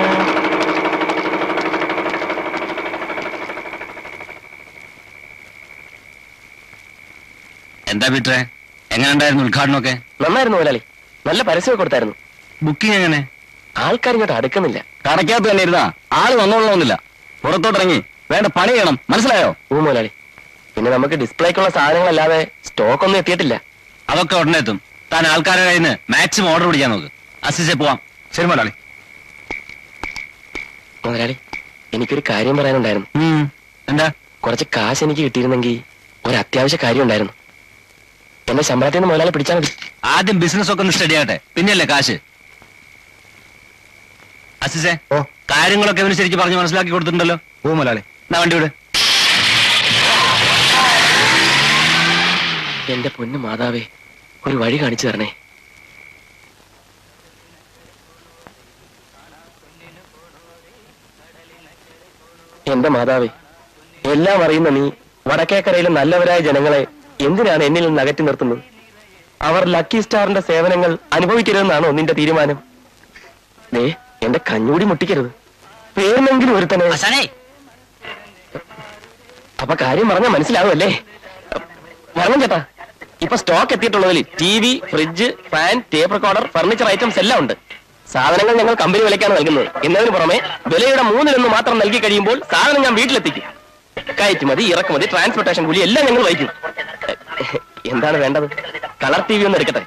S8: പീറ്ററെ, എങ്ങനെ ഉണ്ടായിരുന്നു ഉദ്ഘാടനമൊക്കെ?
S6: നന്നായിരുന്നു മുതലാളി, നല്ല പരസ്യമൊക്കെ കൊടുത്തായിരുന്നു.
S8: ബുക്കിംഗ് എങ്ങനെ?
S6: ആൾക്കാർ ഇങ്ങോട്ട് അടുക്കുന്നില്ല.
S8: കടക്കകത്ത് തന്നെ ഇരുന്നാ ആള് വന്നോളണമെന്നില്ല. പുറത്തോട്ടിറങ്ങി വേണ്ട പണി ചെയ്യണം, മനസ്സിലായോ?
S6: ഓ മുതലാളി, പിന്നെ നമുക്ക് ഡിസ്പ്ലേക്കുള്ള സാധനങ്ങളല്ലാതെ സ്റ്റോക്ക് ഒന്നും എത്തിയിട്ടില്ല.
S8: അതൊക്കെ ഉടനെ എത്തും. താൻ ആൾക്കാരുടെ കയ്യിൽ നിന്ന് മാക്സിമം ഓർഡർ പിടിക്കാൻ നോക്ക്. അസിസ്റ്റേ പോവാം. ശരി മുതലാളി.
S6: മുതലാളി, എനിക്കൊരു കാര്യം പറയാനുണ്ടായിരുന്നു.
S8: എന്താ?
S6: കുറച്ച് കാശ് എനിക്ക് കിട്ടിയിരുന്നെങ്കിൽ ഒരു അത്യാവശ്യ കാര്യം ഉണ്ടായിരുന്നു. എന്റെ ശമ്പളത്തിൽ നിന്ന് മുതലാളി പിടിച്ചാൽ മതി.
S8: ആദ്യം ബിസിനസ് ഒക്കെ ഒന്ന് സ്റ്റഡി ആകട്ടെ, പിന്നെയല്ലേ കാശ്. അസിസ്റ്റേ, കാര്യങ്ങളൊക്കെ ഇവന് ശരിക്കും പറഞ്ഞ് മനസ്സിലാക്കി കൊടുത്തിട്ടുണ്ടല്ലോ. ഓ മുതലാളി, എന്നാ വണ്ടി വിട്.
S6: എന്റെ പൊന്നു മാതാവേ, ഒരു വഴി കാണിച്ചു തരണേ. എന്റെ മാതാവേ, എല്ലാം അറിയുന്ന നീ വടക്കേക്കരയിലെ നല്ലവരായ ജനങ്ങളെ എന്തിനാണ് എന്നിൽ നിന്ന് അകറ്റി നിർത്തുന്നത്? അവർ ലക്കി സ്റ്റാറിന്റെ സേവനങ്ങൾ അനുഭവിക്കരുതെന്നാണോ നിന്റെ തീരുമാനം? ദേ, എന്റെ കഞ്ഞൂടി മുട്ടിക്കരുത്. പേരിനെങ്കിലും ഒരുത്തനെ. അപ്പൊ കാര്യം പറഞ്ഞാൽ മനസ്സിലാവുമല്ലേ? വരണം ചേട്ടാ. ഇപ്പൊ സ്റ്റോക്ക് എത്തിയിട്ടുള്ളതിൽ TV, fridge, fan, tape recorder, furniture items എല്ലാം ഉണ്ട്. സാധനങ്ങൾ ഞങ്ങൾ കമ്പനി വിലയ്ക്കാണ് നൽകുന്നത്. എന്നതിന് പുറമെ വിലയുടെ 1/3 മാത്രം നൽകി കഴിയുമ്പോൾ സാധനം ഞാൻ വീട്ടിലെത്തിക്കും. കയറ്റുമതി, ഇറക്കുമതി, ട്രാൻസ്പോർട്ടേഷൻ കൂലി എല്ലാം ഞങ്ങൾ വഹിക്കും. എന്താണ് വേണ്ടത്? കളർ TV ഒന്ന് എടുക്കട്ടെ.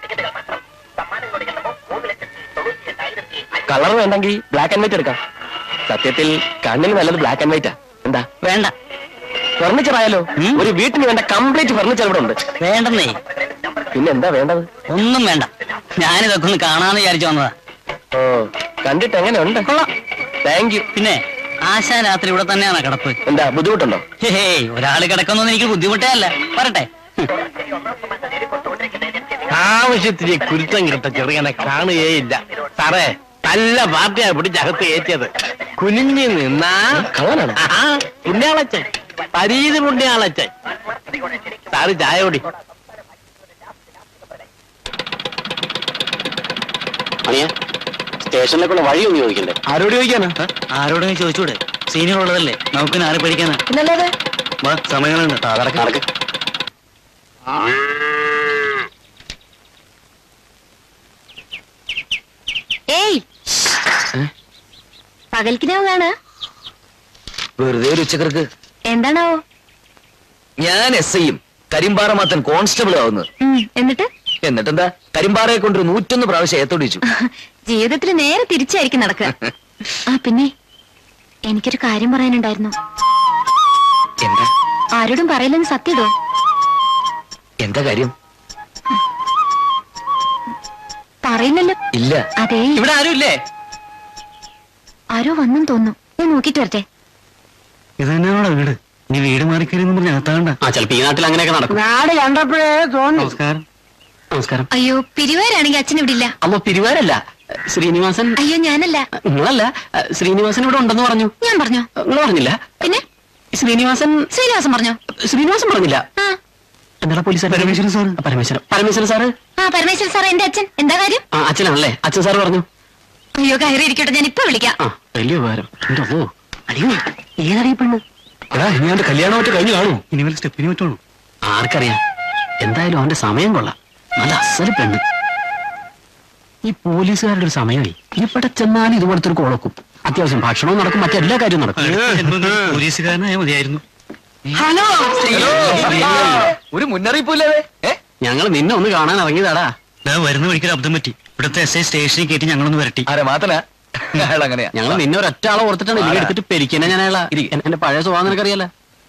S6: കളർ വേണ്ടെങ്കിൽ ബ്ലാക്ക് ആൻഡ് വൈറ്റ് എടുക്കാം. സത്യത്തിൽ കണ്ണിന് നല്ലത് ബ്ലാക്ക് ആൻഡ് വൈറ്റാ. എന്താ?
S1: വേണ്ട.
S6: ഫർണിച്ചർ ആയാലോ? ഒരു വീട്ടിന് വേണ്ട കംപ്ലീറ്റ് ഫർണിച്ചർ ഇവിടെ ഉണ്ട്.
S1: വേണ്ടെന്നേ.
S6: പിന്നെ എന്താ വേണ്ടത്?
S1: ഒന്നും വേണ്ട. ഞാനിതൊക്കെ ഒന്ന് കാണാന്ന് വിചാരിച്ചു വന്നതാ.
S6: ഓ, കണ്ടിട്ട് എങ്ങനെ ഉണ്ട്?
S1: കൊള്ളാം.
S6: Thank you.
S1: പിന്നെ ആശാ രാത്രി ഇവിടെ തന്നെയാണ് കിടപ്പ്.
S6: എന്താ ബുദ്ധിമുട്ടുണ്ടോ?
S1: ഹേയ്, ഒരാള് കിടക്കുന്നൊന്നും എനിക്ക് ബുദ്ധിമുട്ടേ അല്ല. പറട്ടെ.
S9: ആവശ്യത്തിന് കുരുത്തം കിട്ട ചെറുകനെ കാണുകയില്ല സാറേ. നല്ല പാർട്ടിയാ പിടിച്ചകത്ത് കയറ്റിയത്. കുനിഞ്ഞു നിന്നാ
S6: കള്ളനാണ്.
S9: പുണ്യാളച്ചൻ, പരീത് പുണ്യാളച്ചൻ. സാറ് ചായ കുടി.
S6: സ്റ്റേഷനിലേക്കുള്ള വഴി ഒന്ന് ചോദിക്കണ്ടേ?
S8: ആരോട് ചോദിക്കാനാ?
S1: ആരോടെങ്കിലും ചോദിച്ചൂടെ? സീനിയർ ഉള്ളതല്ലേ, നമുക്ക് ആരെ പഠിക്കാനാ?
S6: പിന്നല്ലാതെ.
S8: സമയങ്ങളുണ്ട്.
S6: നടക്ക്.
S4: ഏയ്, പകൽക്കിനാവാണ്.
S5: വെറുതെ ഒരു ഉച്ചക്കർക്ക്.
S4: എന്താണാവോ?
S5: ഞാൻ SI-യും കരിമ്പാറ മാത്തൻ കോൺസ്റ്റബിൾ ആവുന്നത്. എന്നിട്ടെന്താ, കരിമ്പാറയെ കൊണ്ടൊരു 101 പ്രാവശ്യം ഏത്തോടിച്ചു.
S4: ജീവിതത്തിൽ നേരെ തിരിച്ചായിരിക്കും നടക്കുക. ആ പിന്നെ എനിക്കൊരു കാര്യം പറയാനുണ്ടായിരുന്നു.
S5: എന്താ?
S4: ആരോടും പറയില്ലെന്ന് സത്യടോ.
S5: എന്താ കാര്യം?
S4: പറയില്ലല്ലോ.
S5: ഇല്ല.
S4: അതെ,
S1: ഇവിടെ ആരും ഇല്ലേ?
S4: ആരോ വന്നെന്ന് തോന്നുന്നു. ഞാൻ നോക്കിട്ട് വരട്ടെ.
S1: ഇതന്നെയാണോ വീട്? നീ വീട് മാറിക്കരുന്ന് പറഞ്ഞ അകത്താണ്ട.
S2: ചിലപ്പോ ഈ നാട്ടിൽ അങ്ങനെയൊക്കെ നടക്കും.
S3: നാട് കണ്ടപ്പോഴേ തോന്നി.
S1: നമസ്കാരം. നമസ്കാരം.
S4: അയ്യോ, പിരിവാരാണെങ്കിൽ അച്ഛൻ ഇവിടെ ഇല്ല.
S2: അമ്മ പിരിവാരല്ല, ശ്രീനിവാസൻ.
S4: അയ്യോ, ഞാനല്ല.
S2: നിങ്ങളല്ല, ശ്രീനിവാസൻ ഇവിടെ ഉണ്ടെന്ന് പറഞ്ഞു.
S4: ഞാൻ പറഞ്ഞോ?
S2: നിങ്ങൾ പറഞ്ഞില്ല.
S4: പിന്നെ
S2: ശ്രീനിവാസൻ
S4: പറഞ്ഞോ?
S2: ശ്രീനിവാസൻ പറഞ്ഞില്ല. എന്താ police?
S1: Parameswaran sir.
S2: Parameswaran sir.
S4: Parameswaran sir എന്റെ അച്ഛൻ. എന്താ കാര്യം?
S2: അച്ഛനാണല്ലേ? അച്ഛൻ സാറ് പറഞ്ഞു.
S4: അയ്യോ, കയറി ഇരിക്കട്ടെ, ഞാൻ ഇപ്പൊ വിളിക്കാം.
S2: വലിയ ഉപകാരം.
S1: അയ്യോ, ഏതറിയപ്പെണ്ണ്?
S2: ഇനി അവന്റെ കല്യാണം മറ്റു കഴിഞ്ഞു കാണൂ.
S1: ഇനി വല്ല സ്റ്റെപ്പിന് പറ്റുള്ളൂ.
S2: ആർക്കറിയാം. എന്തായാലും അവന്റെ സമയം കൊള്ളാം. നല്ല അസല് പെണ്ണ്. ഈ പോലീസുകാരുടെ ഒരു സമയമായി. ഇവിടെ ചെന്നാലും ഇതുപോലത്തെ ഒരു കോളക്കും. അത്യാവശ്യം ഭക്ഷണവും നടക്കും, മറ്റെല്ലാ കാര്യവും നടക്കും.
S1: പോലീസുകാരനായ മതിയായിരുന്നു.
S3: ഹലോ.
S5: ഒരു മുന്നറിയിപ്പില്ലാതെ
S2: ഞങ്ങൾ നിന്നെ ഒന്ന് കാണാൻ ഇറങ്ങിയതാടാ.
S1: വരുന്ന വഴിക്കൊരു അബദ്ധം പറ്റി. ഇവിടുത്തെ SI സ്റ്റേഷനിൽ കയറ്റി ഞങ്ങളൊന്ന് വരട്ടി.
S5: ആരെ മാത്തനാ? അങ്ങനെയാ.
S2: ഞങ്ങൾ നിന്നെ ഒരൊറ്റ ആളെ ഓർത്തിട്ടാണ് ഇതിൽ എടുത്തിട്ട് പെരിക്കന്നെ. ഞാൻ അയാളാ. എന്റെ പഴയ സ്വഭാവം നിനക്കറിയാലോ.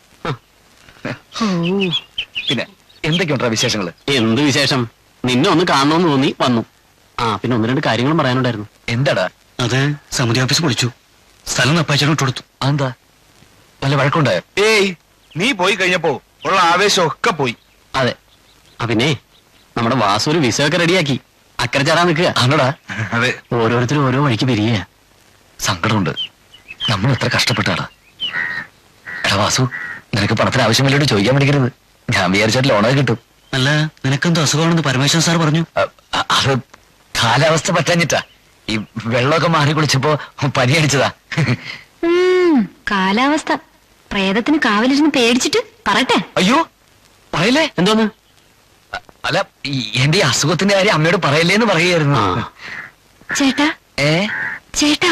S5: പിന്നെ എന്തൊക്കെയുണ്ടാ വിശേഷങ്ങള്?
S2: എന്ത് വിശേഷം? നിന്നെ ഒന്ന് കാണണമെന്ന് തോന്നി വന്നു. പിന്നെ 1-2 കാര്യങ്ങളും പറയാനുണ്ടായിരുന്നു.
S5: എന്താടാ?
S1: അത് സമിതി ഓഫീസ് പൊളിച്ചു. സ്ഥലം നപ്പാച്ചോട് ഇട്ടുകൊടുത്തു.
S5: അതെന്താ? വല്ല വഴക്കുണ്ടായോ?
S8: ഏയ്, നീ പോയി കഴിഞ്ഞപ്പോ ഉള്ള ആവേശം ഒക്കെ പോയി.
S2: അതെ. പിന്നെ നമ്മുടെ വാസു ഒരു വിസ ഒക്കെ റെഡിയാക്കി അക്കരെ ചാടാൻ നിൽക്കുക.
S5: ആണോടാ?
S8: അതെ.
S2: ഓരോരുത്തരും ഓരോ വഴിക്ക് പിരിയ.
S5: സങ്കടമുണ്ട്. നമ്മൾ എത്ര കഷ്ടപ്പെട്ടാടാ. എടാ വാസു, നിനക്ക് പണത്തിന് ആവശ്യമില്ലോട്ട് ചോദിക്കാൻ പഠിക്കരുത്. ഞാൻ വിചാരിച്ചാൽ ലോണൊക്കെ കിട്ടും.
S1: അല്ല, നിനക്കെന്തോ അസുഖമാണെന്ന് പരമേശ്വരൻ സാർ പറഞ്ഞു.
S5: അത് കാലാവസ്ഥ പറ്റാഞ്ഞിട്ടാ. ഈ വെള്ളമൊക്കെ മാറി കുളിച്ചപ്പോ പനി അടിച്ചതാ.
S4: കാലാവസ്ഥ. പ്രേതത്തിന് കാവലിരുന്ന് പേടിച്ചിട്ട് പറട്ടെ.
S5: അയ്യോ, പറയില്ലേ?
S2: എന്തോന്ന്?
S5: അല്ല എന്റെ ഈ അസുഖത്തിന്റെ കാര്യം അമ്മയോട് പറയല്ലേന്ന് പറയായിരുന്നു.
S4: ചേട്ടാ ചേട്ടാ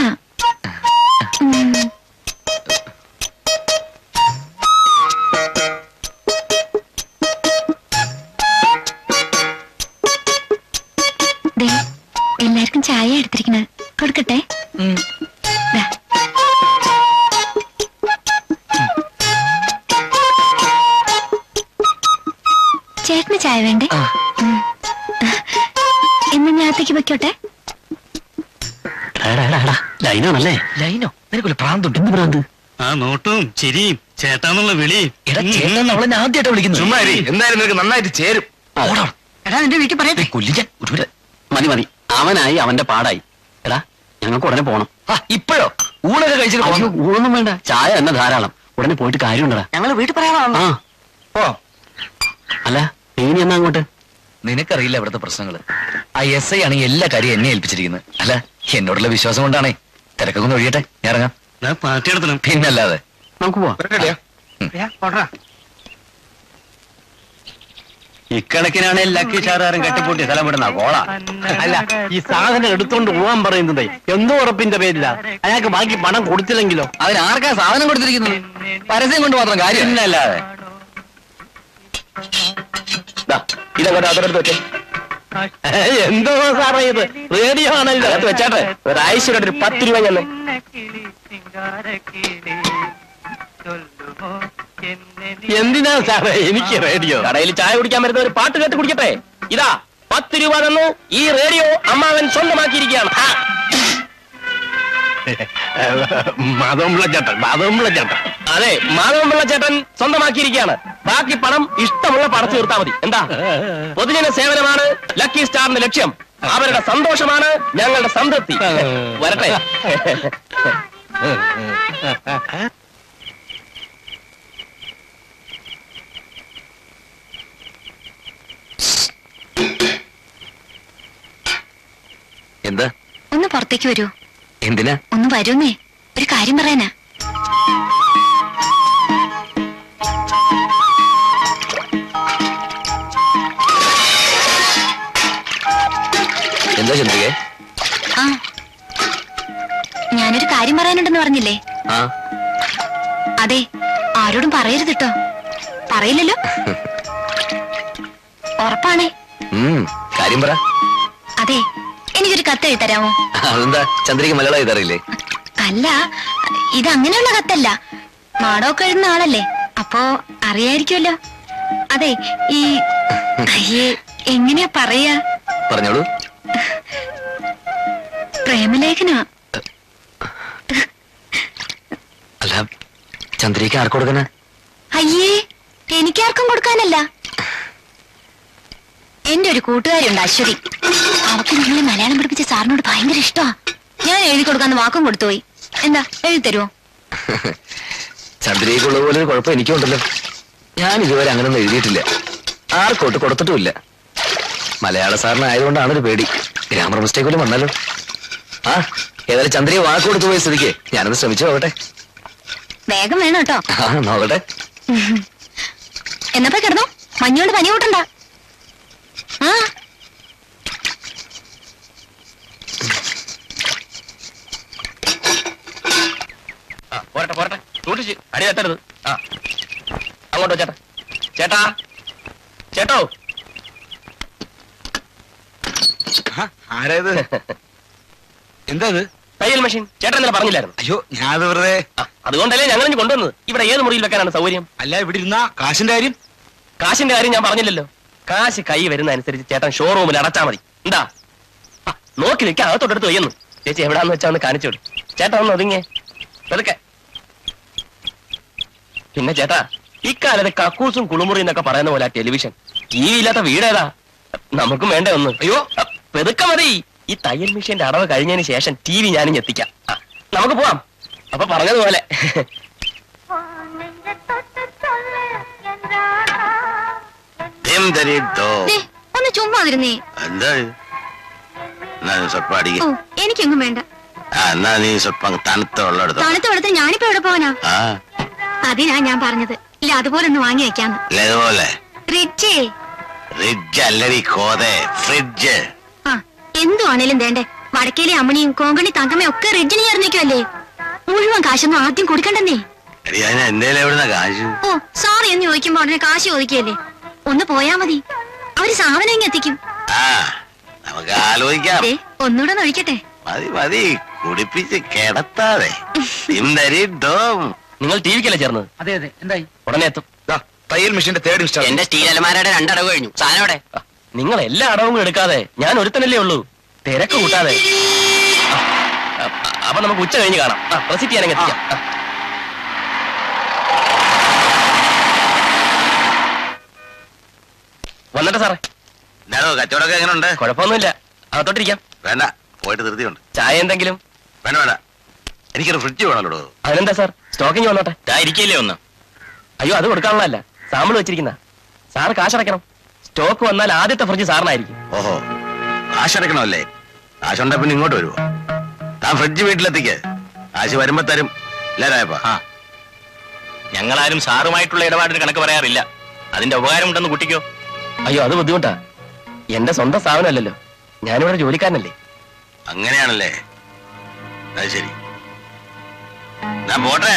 S4: എല്ലാവർക്കും ചായ എടുത്തിരിക്കുന്നത് കൊടുക്കട്ടെ. ചേട്ടന് ചായ വേണ്ടേ? എന്ന് ഞാത്തേക്ക് വെക്കോട്ടെ.
S6: ലൈനാണല്ലേ?
S5: ലൈനോ? നിനക്കൊരു പ്രാന്തുണ്ട്. എന്ത് പ്രാന്ത്?
S9: ആ നോട്ടും ചിരിയും ചേട്ടാന്നുള്ള വിളിയും.
S5: ചേട്ടൻ അവളെ ഞാൻ ആദ്യമായിട്ട് വിളിക്കുന്നു.
S8: ചുമ്മാ എന്തായാലും നിനക്ക് നന്നായിട്ട് ചേരും.
S3: എടാ നിന്റെ വീട്ടിൽ പറയട്ടെ.
S5: കൊല്ലിക്കാൻ ഒരു
S6: മതി മതി, അവനായി അവന്റെ പാടായി. എടാ ഞങ്ങൾക്ക് ഉടനെ പോണം.
S5: ഇപ്പോഴോ? ഊണൊക്കെ കഴിച്ചിട്ട്
S6: ഊണൊന്നും വേണ്ട, ചായ തന്നെ ധാരാളം. ഉടനെ പോയിട്ട് കാര്യമുണ്ടടാ.
S3: ഞങ്ങൾ വീട്ടിൽ പറയാനാണ്.
S6: അല്ല നീ എന്നാ അങ്ങോട്ട്?
S5: നിനക്കറിയില്ല ഇവിടുത്തെ പ്രശ്നങ്ങള്. ആ SI ആണെങ്കിൽ എല്ലാ കാര്യം എന്നെ ഏൽപ്പിച്ചിരിക്കുന്നത്. അല്ല എന്നോടുള്ള വിശ്വാസം കൊണ്ടാണേ. തിരക്കൊക്കെ ഒന്ന് ഒഴിയട്ടെ, ഞാൻ ഇറങ്ങാം.
S9: പാർട്ടി എടുത്തണം.
S5: പിന്നല്ലാതെ
S6: നമുക്ക് പോവാം.
S8: ഇക്കണക്കിനാണ് ലക്കി ഷാറുകാരൻ കെട്ടിപ്പൂട്ടി സ്ഥലം വിടുന്ന കോള.
S9: അല്ല ഈ സാധനം എടുത്തോണ്ട് പോവാൻ പറയുന്നത് എന്തോ ഉറപ്പിന്റെ പേരില്ല. അയാൾക്ക് ബാക്കി പണം കൊടുത്തില്ലെങ്കിലോ?
S5: അതിന് ആർക്കാ സാധനം കൊടുത്തിരിക്കുന്നത്? പരസ്യം കൊണ്ട് മാത്രം കാര്യം.
S8: പിന്നല്ലാതെ
S6: ഇതങ്ങോട്ട് അതെടുത്ത് വെച്ചേ.
S9: എന്തോ സാറേ ഇത്? റേഡിയോ ആണല്ലോ.
S6: അകത്ത് വെച്ചാട്ടെ. ഒരാഴ്ചയുടെ ഒരു 10 രൂപ ഞാൻ.
S9: എന്തിനാ സാറേ എനിക്ക് റേഡിയോ?
S6: കടയിൽ ചായ കുടിക്കാൻ വരുന്ന ഒരു പാട്ട് കേട്ട് കുടിക്കട്ടെ. ഇതാ 10 രൂപ തന്നു. ഈ റേഡിയോ അമ്മാവൻ സ്വന്തമാക്കിയിരിക്കുകയാണ്.
S9: മാധവൻപിള്ള ചേട്ടൻ.
S6: അതെ, മാധവൻപിള്ള ചേട്ടൻ സ്വന്തമാക്കിയിരിക്കുകയാണ്. ബാക്കി പണം ഇഷ്ടമുള്ള പടച്ചു തീർത്താൽ മതി. എന്താ? പൊതുജന സേവനമാണ് ലക്കി സ്റ്റാറിന്റെ ലക്ഷ്യം. അവരുടെ സന്തോഷമാണ് ഞങ്ങളുടെ സംതൃപ്തി. വരട്ടെ.
S5: എന്താ?
S4: ഒന്ന് പുറത്തേക്ക് വരൂ.
S5: എന്തിനാ?
S4: ഒന്ന് വരൂന്നേ, ഒരു കാര്യം പറയാനാ.
S5: എന്താ ചന്ദ്രികേ?
S4: ആ ഞാനൊരു കാര്യം പറയാനുണ്ടെന്ന് പറഞ്ഞില്ലേ? അതെ, ആരോടും പറയരുത് കേട്ടോ. പറയില്ലല്ലോ? ഉറപ്പാണേ?
S5: കാര്യം പറ.
S4: അതെ, എനിക്കൊരു കത്ത് എഴുതി തരാമോ?
S5: അതെന്താ ചന്ദ്രിക മലയാളം എഴുതാറില്ലേ?
S4: അല്ല, ഇത് അങ്ങനെയുള്ള കത്തല്ല. നാടകമൊക്കെ എഴുതുന്ന ആളല്ലേ, അപ്പോ അറിയായിരിക്കുമല്ലോ. അതെ, ഈ അയ്യേ എങ്ങനെയാ പറയാ?
S5: പറഞ്ഞോളൂ.
S4: പ്രേമലേഖനാ.
S5: അല്ല ചന്ദ്രിക ആർക്ക് കൊടുക്കാനാ?
S4: അയ്യേ, എനിക്കാർക്കും കൊടുക്കാനല്ല. എന്റെ ഒരു കൂട്ടുകാരിയുണ്ട്, അശ്വതി. അവക്ക് നിങ്ങളെ മലയാളം പഠിപ്പിച്ച സാറിനോട് ഭയങ്കര ഇഷ്ടമാ. ഞാൻ എഴുതി കൊടുക്കാന്ന് വാക്കും കൊടുത്തുപോയി. എന്താ, എഴുതി തരുമോ?
S5: ചന്ദ്രികയ്ക്കുള്ള പോലെ ഒരു കുഴപ്പം എനിക്കുണ്ടല്ലോ. ഞാൻ ഇതുവരെ അങ്ങനൊന്നും എഴുതിയിട്ടില്ല, ആർക്കോട്ട് കൊടുത്തിട്ടുമില്ല. മലയാള സാറിനായതുകൊണ്ടാണ് ഒരു പേടി. ഗ്രാമർ മിസ്റ്റേക്ക് പോലും വന്നാലോ. ഏതായാലും ചന്ദ്രിക വാക്ക് കൊടുത്തു പോയ സ്ഥിതിക്ക് ഞാനത് ശ്രമിച്ചു നോക്കട്ടെ.
S4: വേഗം വേണം കേട്ടോ.
S5: നോക്കട്ടെ.
S4: എന്നപ്പോ കിടന്നോ, മഞ്ഞോണ്ട് പനി കൂട്ടണ്ട.
S6: പോരട്ടെ പോരട്ടെ, സൂക്ഷിച്ച് അടി തട്ടരുത്. അങ്ങോട്ടോ ചേട്ടാ. ചേട്ടാ ചേട്ടോ.
S8: ആരേത്? എന്താ
S6: തയ്യൽ മെഷീൻ. ചേട്ടൻ ഇന്നലെ പറഞ്ഞില്ലായിരുന്നു?
S8: അയ്യോ, ഞാൻ വെറുതെ.
S6: അതുകൊണ്ടല്ലേ ഞങ്ങൾ ഇനി കൊണ്ടുവന്നത്. ഇവിടെ ഏത് മുറിയിൽ വെക്കാനാണ് സൗകര്യം?
S8: അല്ല, ഇവിടെ ഇരുന്ന കാശിന്റെ കാര്യം.
S6: കാശിന്റെ കാര്യം ഞാൻ പറഞ്ഞില്ലല്ലോ. കാശ് കൈ വരുന്ന അനുസരിച്ച് ചേട്ടൻ ഷോറൂമിൽ അടച്ചാ മതി. എന്താ നോക്കി നിൽക്കാൻ അകത്തോട്ടെടുത്ത് വയ്യുന്നു. ചേച്ചി എവിടാന്ന് വെച്ചാ ഒന്ന് കാണിച്ചു വിടും. ചേട്ടാ ഒന്ന് ഒതുങ്ങേ വെറുക്കെ. പിന്നെ ചേട്ടാ, ഇക്കാലത്ത് കക്കൂസും കുളിമുറി എന്നൊക്കെ പറയുന്ന പോലെ ടെലിവിഷൻ TV ഇല്ലാത്ത വീടേതാ? നമുക്കും വേണ്ടേ ഒന്ന്? അയ്യോ പെതുക്കെ മതി. ഈ തയ്യൽ മെഷീന്റെ അടവ് കഴിഞ്ഞതിന് ശേഷം TV ഞാനും എത്തിക്കാം. നമുക്ക് പോവാം. അപ്പൊ പറഞ്ഞതുപോലെ.
S4: ഒന്ന് ചുമ്മാതിരുന്നേ.
S8: എന്താ സ്വപ്പം അടിക്ക?
S4: എനിക്കെങ്ങും വേണ്ട.
S8: എന്നാ നീ സ്വപ്പം തണുത്ത വെള്ളം എടുത്തോ.
S4: തണുത്ത വെള്ളത്തിൽ ഞാനിപ്പോ എവിടെ പോവാനാ? അതിനാ ഞാൻ പറഞ്ഞത്. ഇല്ല, അതുപോലെ ഒന്ന് വാങ്ങി വെക്കാന്ന്.
S8: ഇതുപോലെ
S4: റിച്ചേ,
S8: ഫ്രിഡ്ജ് അല്ലടി കോതെ, ഫ്രിഡ്ജ്.
S4: ആ എന്തുവാണേലും വേണ്ടേ, വടക്കേലെ അമ്മണിയും കോങ്കണി തങ്കമ്മയും ഒക്കെ റിഡ്ജിന് ചേർന്നിരിക്കുമല്ലേ. മുഴുവൻ കാശൊന്നും ആദ്യം കൊടുക്കണ്ടെന്നേ.
S8: എന്റെ എവിടുന്ന കാശ്?
S4: ഓ സോറി എന്ന് ചോദിക്കുമ്പോ ഉടനെ കാശ് ചോദിക്കല്ലേ. ഒന്ന് പോയാ മതി, അവര് സാധനം ഇങ്ങ് എത്തിക്കും.
S8: ആ നമുക്ക് ആലോചിക്കാം.
S4: ഒന്നുകൂടെ ഒഴിക്കട്ടെ?
S8: മതി മതി, കുടിപ്പിച്ച് കിടത്താതെ.
S6: നിങ്ങൾ ടി വിക്കല്ലേ ചേർന്നത്?
S3: അതെ അതെ, എന്തായി?
S6: ഉടനെ എത്തും.
S5: തയ്യൽ മെഷീന്റെ തേർഡ് ഇൻസ്റ്റാൾ.
S2: എന്റെ സ്റ്റീൽ അലമാരയുടെ 2 അടവ് കഴിഞ്ഞു. സാധനം എവിടെ?
S6: നിങ്ങൾ എല്ലാ അടവും എടുക്കാതെ ഞാൻ ഒരുത്തനല്ലേ ഉള്ളൂ, തിരക്ക് കൂട്ടാതെ. അപ്പൊ നമുക്ക് ഉച്ച കഴിഞ്ഞ് കാണാം. റെസിറ്റ് ചെയ്യാൻ എത്തിക്കാം. വന്നിട്ട് സാറേ.
S8: കച്ചവടമൊക്കെ എങ്ങനെയുണ്ട്?
S6: കുഴപ്പമൊന്നുമില്ല, അകത്തോട്ടിരിക്കാം.
S8: വേണ്ട, പോയിട്ട് ധൃതിയുണ്ട്.
S6: ചായ എന്തെങ്കിലും?
S8: വേണ്ട വേണ്ട, എനിക്കൊരു ഫ്രിഡ്ജ് വേണല്ലോ.
S6: അതിനെന്താ സാർ, സ്റ്റോക്കിങ് വന്നോട്ടെ.
S2: ഇരിക്കില്ലേ ഒന്ന്?
S6: അയ്യോ, അത് കൊടുക്കാനുള്ളതല്ല, സാമ്പിൾ വെച്ചിരിക്കുന്ന. സാറ് കാശടയ്ക്കണം. സ്റ്റോക്ക് വന്നാൽ ആദ്യത്തെ ഫ്രിഡ്ജ് സാറിനായിരിക്കും.
S8: ഓഹോ, കാശടക്കണമല്ലേ? കാശുണ്ടെ പിന്നെ ഇങ്ങോട്ട് വരുമോ? താൻ ഫ്രിഡ്ജ് വീട്ടിലെത്തിക്ക്, കാശ് വരുമ്പോ തരും. ഇല്ലാരായപ്പാ?
S2: ഞങ്ങളാരും സാറുമായിട്ടുള്ള ഇടപാടിന് കണക്ക് പറയാറില്ല. അതിന്റെ ഉപകാരം ഉണ്ടെന്ന് കുട്ടിക്കോ?
S6: അയ്യോ, അത് ബുദ്ധിമുട്ടാ. എന്റെ സ്വന്തം സ്ഥാപനമല്ലല്ലോ, ഞാനിവിടെ ജോലിക്കാരനല്ലേ.
S8: അങ്ങനെയാണല്ലേ? അത് ശരി, ഞാൻ പോട്ടെ.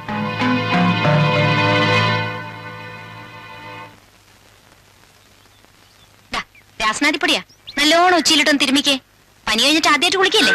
S4: രാസനാദിപ്പൊടിയാ, നല്ലോണം ഉച്ചയിലിട്ടൊന്ന് തിരുമിക്കേ. പനി കഴിഞ്ഞിട്ട് ആദ്യമായിട്ട് കുളിക്കല്ലേ?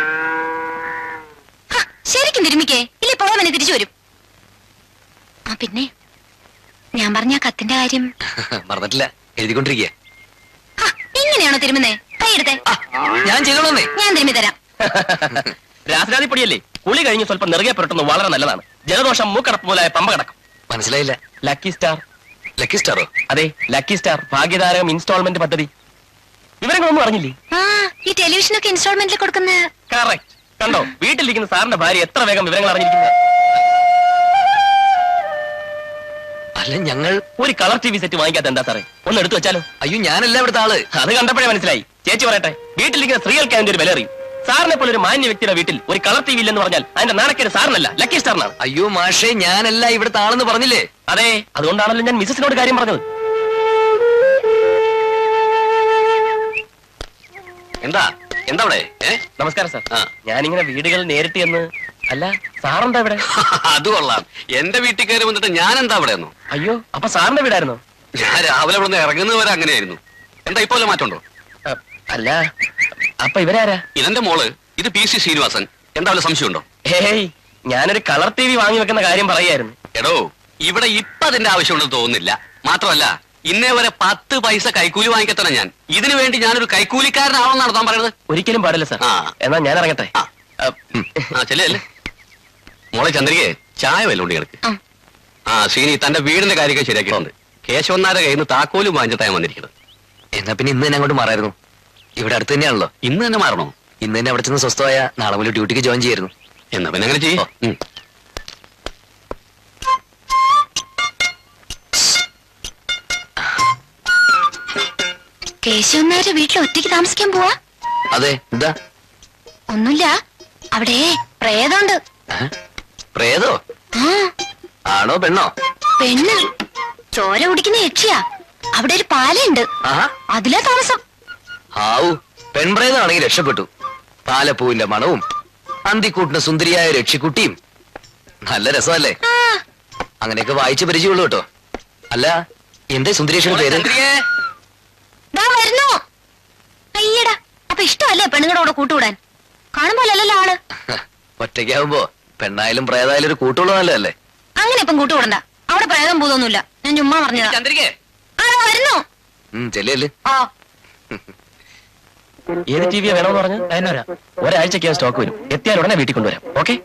S4: ശരിക്കും തിരുമിക്കേ, ഇല്ലേ പോവനെ തിരിച്ചു വരും. ആ പിന്നെ ഞാൻ പറഞ്ഞ കത്തിന്റെ കാര്യം
S5: മറന്നിട്ടില്ല, എഴുതിക്കൊണ്ടിരിക്കുക.
S4: ഇങ്ങനെയാണോ തിരുമുന്നേ? കൈയെടുത്തേ.
S5: ഞാൻ ചെയ്തോളന്നേ.
S4: ഞാൻ തിരുമ്മി തരാം.
S6: രാസനാദിപ്പൊടിയല്ലേ, കുളി കഴിഞ്ഞ് സ്വല്പം നെറുകെ പുരട്ടുന്നത് വളരെ നല്ലതാണ്. ജലദോഷം മൂക്കടപ്പ് മുതലായ പമ്പ കിടക്കും.
S5: മനസ്സിലായില്ല.
S6: Lucky star.
S5: ലക്കി സ്റ്റാറോ?
S6: അതെ, ലക്കി സ്റ്റാർ ഭാഗ്യതാരകം ഇൻസ്റ്റാൾമെന്റ് പദ്ധതി. വിവരങ്ങളൊന്നും അറിഞ്ഞില്ലേ?
S4: ഈ ടെലിവിഷനൊക്കെ ഇൻസ്റ്റാൾമെന്റിൽ കൊടുക്കുന്ന.
S6: കറക്റ്റ്. കണ്ടോ, വീട്ടിലിരിക്കുന്ന സാറിന്റെ ഭാര്യ എത്ര വേഗം വിവരങ്ങൾ അറിഞ്ഞിരിക്കുന്നത്.
S5: അല്ല, ഞങ്ങൾ
S6: ഒരു കളർ ടി വി സെറ്റ് വാങ്ങിക്കാത്ത എന്താ സാറേ? ഒന്ന് എടുത്തു വെച്ചാലോ?
S5: അയ്യോ, ഞാനല്ല ഇവിടുത്തെ ആള്.
S6: അത് കണ്ടപ്പോഴേ മനസ്സിലായി. ചേച്ചി പറയട്ടെ, വീട്ടിലിരിക്കുന്ന സ്ത്രീകൾക്ക് അതിന്റെ ഒരു വില അറിയും. സാറിനെ പോലെ ഒരു മാന്യ വ്യക്തിയുടെ വീട്ടിൽ ഒരു കളർ ടി വി ഇല്ലെന്ന് പറഞ്ഞാൽ അതിന്റെ നാണക്കേട് സാറിനല്ല, ലക്കി സ്റ്റാറിനാണ്.
S5: അയ്യോ മാഷേ, ഞാനല്ല ഇവിടുത്തെ ആളെന്ന് പറഞ്ഞില്ലേ?
S6: അതെ, അതുകൊണ്ടാണല്ലോ ഞാൻ മിസസിനോട് കാര്യം പറഞ്ഞത്.
S2: എന്താ എന്താ അവിടെ?
S6: നമസ്കാരം സാർ. ഞാനിങ്ങനെ വീടുകൾ നേരിട്ട് എന്ന്. അല്ല, സാറെന്താ ഇവിടെ?
S2: അത് കൊള്ളാം. എന്റെ വീട്ടിൽ കയറി വന്നിട്ട് ഞാൻ എന്താ അവിടെ ഒന്നു?
S6: അയ്യോ, അപ്പൊ സാറിന്റെ വീടായിരുന്നോ?
S2: ഞാൻ രാവിലെ ഇവിടെ നിന്ന് ഇറങ്ങുന്നത് വരെ അങ്ങനെയായിരുന്നു. എന്താ ഇപ്പൊ വല്ല മാറ്റമുണ്ടോ?
S6: അല്ല, അപ്പൊ ഇവരാരാ?
S2: ഇതെന്റെ മോള്, ഇത് PC ശ്രീനിവാസൻ. എന്താ വല്ല സംശയമുണ്ടോ?
S6: ഹേയ്, ഞാനൊരു കളർ ടി വി വാങ്ങി വെക്കുന്ന കാര്യം പറയായിരുന്നു.
S2: എടോ, ഇവിടെ ഇപ്പൊ അതിന്റെ ആവശ്യമുണ്ടെന്ന് തോന്നുന്നില്ല. മാത്രമല്ല, ഇന്നേ വരെ 10 പൈസ കൈക്കൂലി വാങ്ങിക്കത്തന്നെ ഞാൻ. ഇതിനു വേണ്ടി ഞാനൊരു കൈക്കൂലിക്കാരനാണെന്നാണ് താൻ പറയുന്നത്?
S6: ഒരിക്കലും പാടില്ല സാർ. എന്നാ ഞാൻ ഇറങ്ങട്ടെ.
S2: ചെല്ലേ മോളെ ചന്ദ്രികയെ ചായ വല്ലോണ്ട് കിടക്ക്. ശ്രീനി തന്റെ വീടിന്റെ കാര്യമൊക്കെ ശരിയാക്കിയിട്ടുണ്ട്. കേശവന്നാരെ കയ്യിൽ നിന്ന് താക്കോലും വാങ്ങിച്ചിട്ടാണ് വന്നിരിക്കുന്നത്.
S5: എന്നാ പിന്നെ ഇന്ന് തന്നെ അങ്ങോട്ട് മാറായിരുന്നു. ഇവിടെ അടുത്ത് തന്നെയാണല്ലോ.
S2: ഇന്ന് തന്നെ മാറണോ?
S5: ഇന്ന് തന്നെ അവിടെ ചെന്ന് സ്വസ്ഥമായ നാളെ മുതൽ ഡ്യൂട്ടിക്ക് ജോയിൻ ചെയ്യായിരുന്നു.
S2: എന്നാ പിന്നെ അങ്ങനെ ചെയ്യോ?
S4: കേശവന്നാരെ വീട്ടിൽ ഒറ്റയ്ക്ക് താമസിക്കാൻ പോവാ?
S5: അതെ, എന്താ?
S4: ഒന്നുമില്ല, അവിടെ പ്രേതമുണ്ട്.
S5: പ്രേതോ? ആണോ പെണ്ണോ?
S4: പെണ്ണ്. ചോര കുടിക്കുന്ന യക്ഷിയാ. അവിടെ ഒരു പാലയുണ്ട്, അതിലാ താമസം.
S5: ആവൂ, പെൺപ്രേതാണെങ്കിൽ രക്ഷപ്പെട്ടു. പാലപ്പൂവിന്റെ മണവും അന്തിക്കൂട്ടിന് സുന്ദരിയായ രക്ഷിക്കുട്ടിയും. നല്ല രസമല്ലേ? അങ്ങനെയൊക്കെ വായിച്ച് പരിചയമുള്ളൂ കേട്ടോ. അല്ല, എന്തേ സുന്ദരേഷിന്റെ പേര്?
S4: വരുന്നു. അയ്യടാ, അപ്പൊ ഇഷ്ടമല്ലേ പെണ്ണുങ്ങളുടെ കൂടെ കൂട്ടുകൂടാൻ? കാണുമ്പോലല്ലോ ആള്.
S5: ഒറ്റയ്ക്കാവുമ്പോ പെണ്ണായാലും പ്രേതായാലും ഒരു കൂട്ടുള്ള നല്ലതല്ലേ?
S4: അങ്ങനെ ഇപ്പം കൂട്ടുകൂടണ്ട. അവിടെ പ്രേതം പൂതൊന്നുമില്ല, ഞാൻ ചുമ്മാ പറഞ്ഞതാ. വരുന്നു.
S5: ചെല്ലേ.
S6: ഏത് ടി വിയാ വേണമെന്ന് പറഞ്ഞു? ഒരാഴ്ചക്ക് സ്റ്റോക്ക് വരും. എത്തിയാൽ ഉടനെ വീട്ടിൽ കൊണ്ടുവരാം. ഓക്കെ?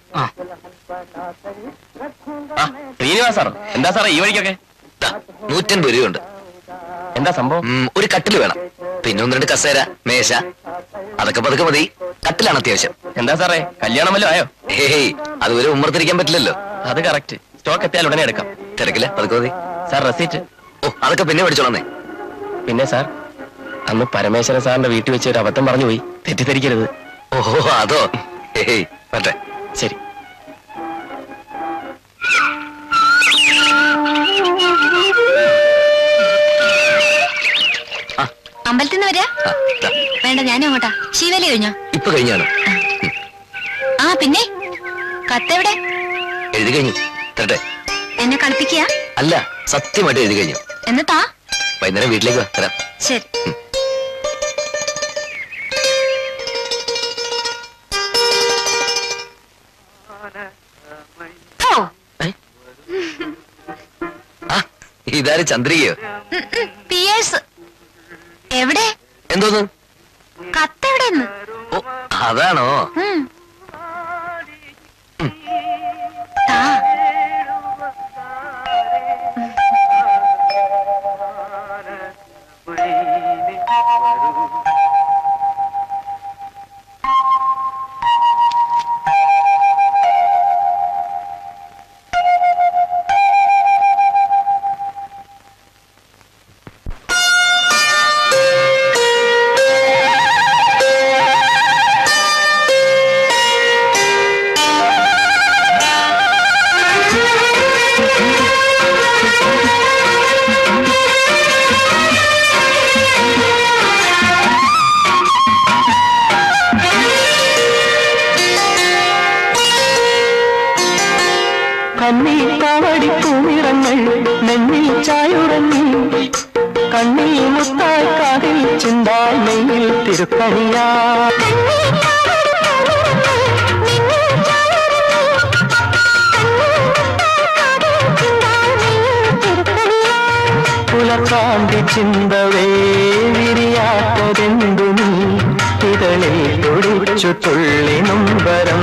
S6: ശ്രീനിവാസ് സാറോ? എന്താ സാറേ ഈ വഴിക്കൊക്കെ?
S5: 150 രൂപയുണ്ട്.
S6: എന്താ സംഭവം?
S5: ഒരു കട്ടില് വേണം, പിന്നെ 1-2 കസേര, മേശ. അതൊക്കെ പതുക്കെ മതി. കട്ടിലാണ് അത്യാവശ്യം.
S6: എന്താ സാറേ, കല്യാണം വല്ലതും ആയോ?
S5: ഹേയ്, അതുവരെ ഉമ്മർത്തിരിക്കാൻ പറ്റില്ലല്ലോ.
S6: അത് കറക്റ്റ്. സ്റ്റോക്ക് എത്തിയാൽ ഉടനെ എടുക്കാം.
S5: തിരക്കില്ല, പതുക്കെ മതി.
S6: Sir receipt?
S5: ഓ, അതൊക്കെ പിന്നെ പഠിച്ചോളന്നേ.
S6: പിന്നെ സാർ, അന്ന് പരമേശ്വരൻ സാറിന്റെ വീട്ടിൽ വെച്ച് ഒരു അബദ്ധം പറഞ്ഞു പോയി, തെറ്റിദ്ധരിക്കരുത്.
S5: ഓഹോ, അതോ? ഹേയ്, പറ്റേ.
S6: ശരി.
S4: അമ്പലത്തിൽ നിന്ന് വരാ? വേണ്ട, ഞാനും അങ്ങോട്ടാ. ശിവേലി കഴിഞ്ഞോ?
S5: ഇപ്പൊ കഴിഞ്ഞാണ്.
S4: ആ പിന്നെ കത്തെവിടെ?
S5: എഴുതി കഴിഞ്ഞു. തരട്ടെ?
S4: എന്നെ കളിപ്പിക്കുക?
S5: അല്ല, സത്യമായിട്ട് എഴുതി കഴിഞ്ഞു.
S4: എന്നിട്ടാ?
S5: വൈകുന്നേരം വീട്ടിലേക്ക് വാ, തരാം.
S4: ശരി.
S5: ഇതാര് ചന്ദ്രികയോ?
S4: പിയേഴ്സ്. എവിടെ?
S5: എന്തോന്ന്?
S4: കത്തെവിടെന്ന്?
S5: ഓ, അതാണോ?
S7: പുലക്കാണ്ടി ചിന്തവേ വിരിയാത്തതെന്തു നീ ഇതളിൽ തുടിച്ചു തുള്ളി നൊമ്പരം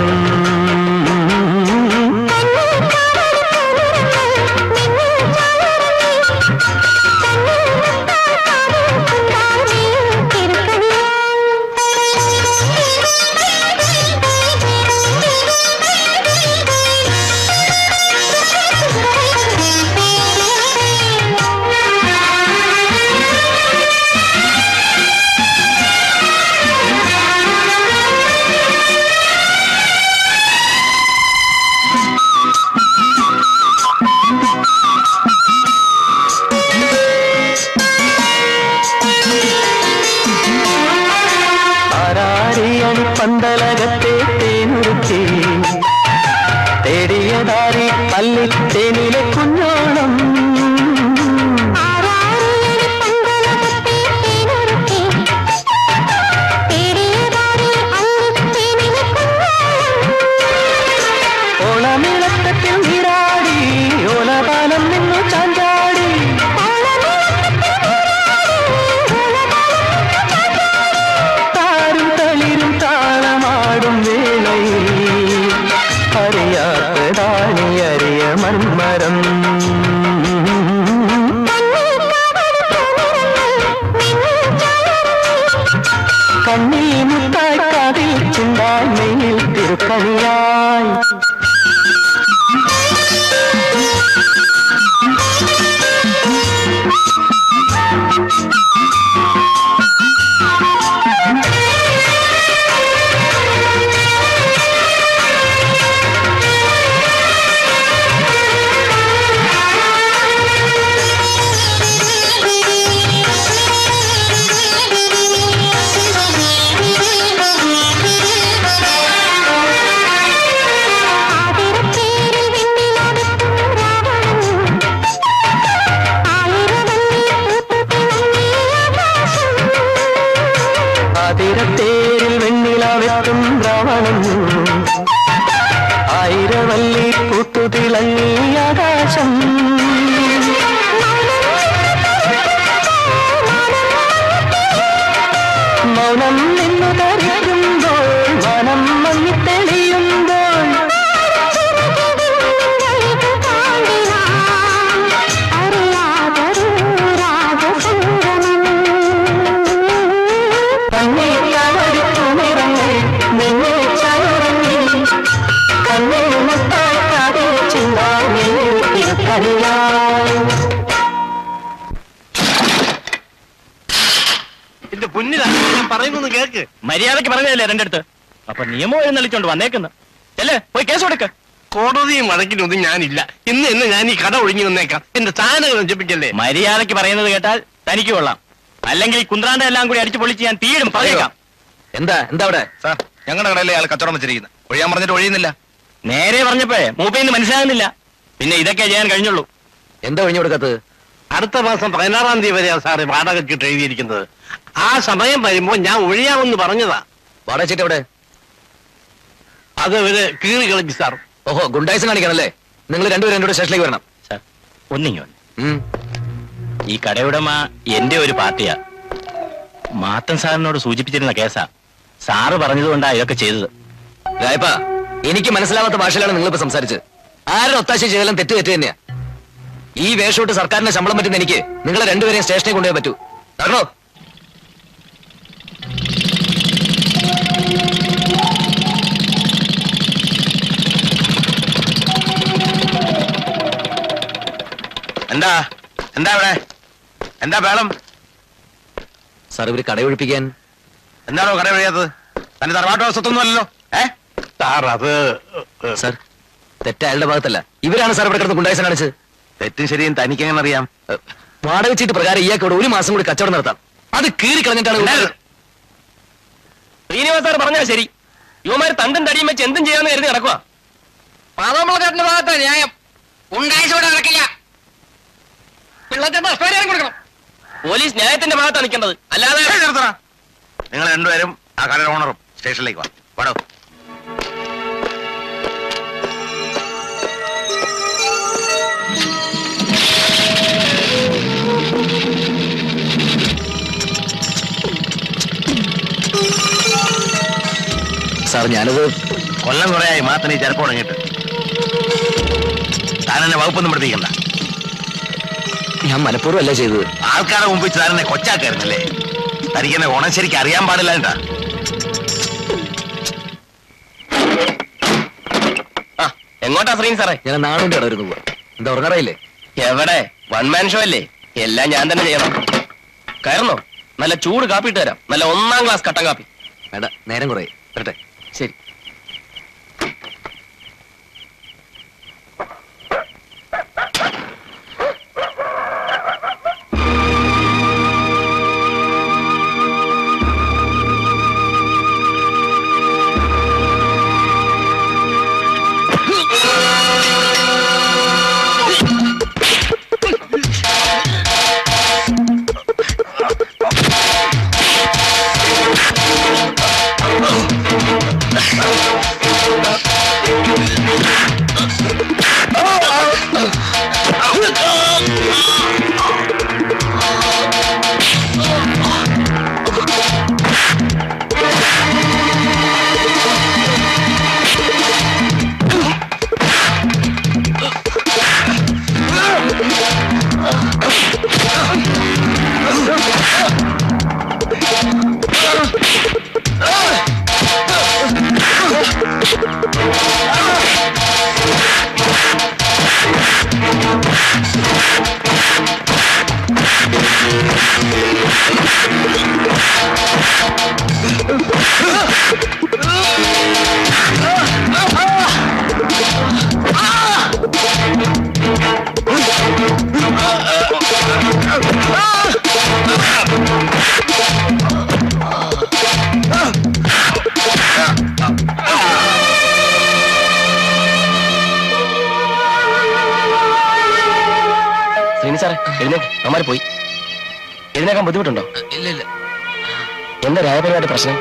S7: പന്തലകത്തെ തേനുരുത്തി തേടിയതാരി പല്ലി തേനിലെ കുഞ്ഞോളം ഓളമിളക്കത്തിൽ നീരാടി ഓലപാലം നിന്നു ചാഞ്ചാടി താരും തളിരും താളമാടും വേളയിൽ അറിയാത്തതാണി അറിയ മന്മരം കണ്ണിൽ മുത്തായി കാതിൽ ചിന്താൽ മെയിൽ തിരുക്കണിയായി ആതിരത്തേരിൽ വെണ്ണിലാവെത്തും രാവണൻ ആയിരവല്ലി പൂത്തുതിളങ്ങി ആകാശം മൗനം നിന്നു ധരിക്കുമ്പോൾ വനം മങ്ങി തെളിയുമ്പോൾ
S9: എന്റെ പൊന്നിലാണ് ഞാൻ പറയുന്നു കേക്ക്.
S6: മര്യാദക്ക് പറഞ്ഞതല്ലേ എന്റെ അടുത്ത്. അപ്പൊ നിയമം എഴുന്നള്ളിച്ചോണ്ട് വന്നേക്കുന്നു. അല്ലേ, പോയി കേസ് കൊടുക്ക.
S9: കോടതിയും വഴക്കിനൊന്നും ഞാനില്ല. ഇന്ന് ഞാൻ ഈ കട ഒഴിഞ്ഞു വന്നേക്കാം. എന്റെ സാധനങ്ങൾ നശിപ്പിക്കല്ലേ.
S6: മര്യാദക്ക് പറയുന്നത് കേട്ടാൽ തനിക്ക് കൊള്ളാം.
S9: അല്ലെങ്കിൽ ഈ കുന്ത്രാണ്ട എല്ലാം കൂടി അടിച്ചു പൊളിച്ച് ഞാൻ തീരും പറയേക്കാം.
S5: എന്താ അവിടെ?
S8: സാർ ഞങ്ങളുടെ കടയിലെ അയാൾ കച്ചവടം വെച്ചിരിക്കുന്നത്. ഒഴിയാൻ പറഞ്ഞിട്ട് ഒഴിയുന്നില്ല.
S9: നേരെ പറഞ്ഞപ്പോഴേ മൂപ്പയിന്ന് മനസ്സിലാകുന്നില്ല. പിന്നെ ഇതൊക്കെ ചെയ്യാൻ കഴിഞ്ഞുള്ളൂ.
S5: എന്താ ഒഴിഞ്ഞു കൊടുക്കാത്തത്?
S9: അടുത്ത മാസം 16-ാം തീയതി വരെയാണ് സാറ് വാടക ചീട്ട് എഴുതിയിരിക്കുന്നത്. ആ സമയം വരുമ്പോ ഞാൻ ഒഴിയാമെന്ന് പറഞ്ഞതാ.
S5: വാടക ചീട്ട് എവിടെ?
S9: അത് ഒരു കീറി കളിച്ചു സാർ.
S5: ഓഹോ, ഗുണ്ടായിസം കാണിക്കണല്ലേ? നിങ്ങൾ രണ്ടുപേരും എന്നോട് സ്റ്റേഷനിലേക്ക് വരണം.
S9: സാർ ഒന്നിങ്ങോ. ഈ കടയുടമ എന്റെ ഒരു പാർട്ടിയാ. മാത്തൻ സാറിനോട് സൂചിപ്പിച്ചിരുന്ന കേസാ. സാറ് പറഞ്ഞതുകൊണ്ടാ ഇതൊക്കെ ചെയ്തത്.
S5: രായപ്പ, എനിക്ക് മനസ്സിലാവാത്ത ഭാഷയിലാണ് നിങ്ങളിപ്പോ സംസാരിച്ചത്. ആരുടെ ഒത്താശ ചെയ്താലും തെറ്റ് തന്നെയാ. ഈ വേഷോട്ട് സർക്കാരിന്റെ ശമ്പളം പറ്റുന്ന എനിക്ക് നിങ്ങളെ രണ്ടുപേരെയും സ്റ്റേഷനിൽ കൊണ്ടുപോയി പറ്റൂ. നടന്നോ?
S8: എന്താ എന്താ ഇവിടെ എന്താ വേളം?
S5: സാർ, ഇവര് കടയൊഴിപ്പിക്കാൻ.
S8: എന്താണോ കട ഒഴിയാത്തത്? തന്റെ തറവാട്ടോ സ്വത്തൊന്നും അല്ലല്ലോ.
S9: സാർ അത്
S5: സാർ, തെറ്റയാളുടെ ഭാഗത്തല്ല. ഇവരാണ് സാർ ഇവിടെ കിടന്ന് ഗുണ്ടായിസം കാണിച്ചത്.
S8: തെറ്റും ശരിയും തനിക്ക് എങ്ങനെ അറിയാം?
S5: വാടക ചീട്ട് പ്രകാരം ഇയാൾക്ക് ഇവിടെ 1 മാസം കൂടി കച്ചവടം നടത്താം. അത് കീറി കളഞ്ഞിട്ടാണ്
S6: ശ്രീനിവാസ് സാർ പറഞ്ഞാ ശരി. യുവമാര് തണ്ടും തടിയും വെച്ച് എന്തും ചെയ്യാന്ന് കരുതി നടക്കുക.
S3: പാതമ്പളക്കാട്ടിന്റെ ഭാഗത്താണ് ന്യായം. ഉണ്ടായിച്ചോടെ നടക്കില്ല. പിള്ളേരുടെ കൊടുക്കണം.
S6: പോലീസ് ന്യായത്തിന്റെ ഭാഗത്താണ് നിൽക്കേണ്ടത്, അല്ലാതെ.
S8: നിങ്ങൾ രണ്ടുപേരും ആ കടയുടെ ഓണറും സ്റ്റേഷനിലേക്ക് വാ. വാടോ.
S5: സാർ, ഞാനത്
S8: കൊല്ലം കുറയായി മാത്രം ഈ ചെറുപ്പം തുടങ്ങിയിട്ട്. താൻ എന്നെ വകുപ്പൊന്നും പഠിപ്പിക്കണ്ട.
S5: ഞാൻ മനഃപൂർവ്വം അല്ല ചെയ്തത്.
S8: ആൾക്കാരെ മുമ്പ് താൻ എന്നെ കൊച്ചാക്കായിരുന്നല്ലേ? തനിക്ക് എന്നെ ഓണം ശരിക്കും അറിയാൻ പാടില്ല. എന്താ
S6: എങ്ങോട്ടാ ശ്രീനി സാറേ?
S5: ഞാൻ നാടിന്റെ ഇട വരുന്നു. എന്താ ഉറങ്ങാറായില്ലേ?
S6: എവിടെ? 1 മാൻ ഷോ അല്ലേ? എല്ലാം ഞാൻ തന്നെ ചെയ്യണം. കയറുന്നോ? നല്ല ചൂട് കാപ്പി ഇട്ട് തരാം. നല്ല 1ാം ക്ലാസ് കട്ടൻ കാപ്പി.
S5: വേണ്ട, നേരം കുറേ വരട്ടെ.
S6: ശരി. ശ്രീനി സാറേ, എഴുന്നേക്ക്. അമ്മാര് പോയി. എഴുന്നേക്കാൻ ബുദ്ധിമുട്ടുണ്ടോ?
S5: ഇല്ല ഇല്ല.
S6: എന്താ രായപരിപാടി പ്രശ്നം?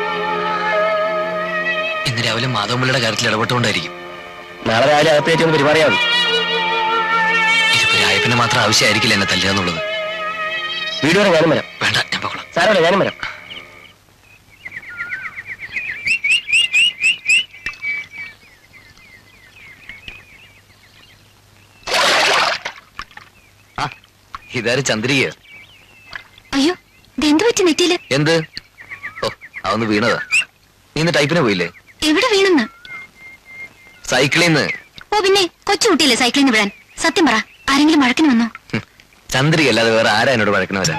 S5: ഇന്ന് രാവിലെ മാധവമ്പിള്ളയുടെ കാര്യത്തിൽ ഇടപെട്ടുകൊണ്ടായിരിക്കും.
S6: നാളെ രാവിലെ അകത്തേറ്റ് ഒന്ന് പെരുമാറിയാൽ മതി.
S5: ഇതിപ്പോ രായപ്പിന് മാത്രം ആവശ്യമായിരിക്കില്ല എന്നെ തല്ലുക എന്നുള്ളത്.
S6: വീട് വരെ ഞാനും വരാം.
S5: വേണ്ട, ഞാൻ പോകണം.
S6: സാരമില്ല, ഞാനും വരാം.
S5: ഇതാര് ചന്ദ്രിക?
S4: അയ്യോ, ഇതെന്ത് പറ്റി നെറ്റിയില്?
S5: എന്ത്? ഓ, അതൊന്ന് വീണതാ. നീ ഇന്ന് ടൈപ്പിന് പോയില്ലേ?
S4: എവിടെ വീണെന്ന്?
S5: സൈക്കിളിന്ന്.
S4: ഓ പിന്നെ, കൊച്ചുകുട്ടിയല്ലേ സൈക്കിളിന്ന് വിടാൻ. സത്യം പറ, ആരെങ്കിലും വഴക്കിന് വന്നോ?
S5: ചന്ദ്രിക അല്ലാതെ വേറെ ആരാ എന്നോട് വഴക്കിന് വരാൻ?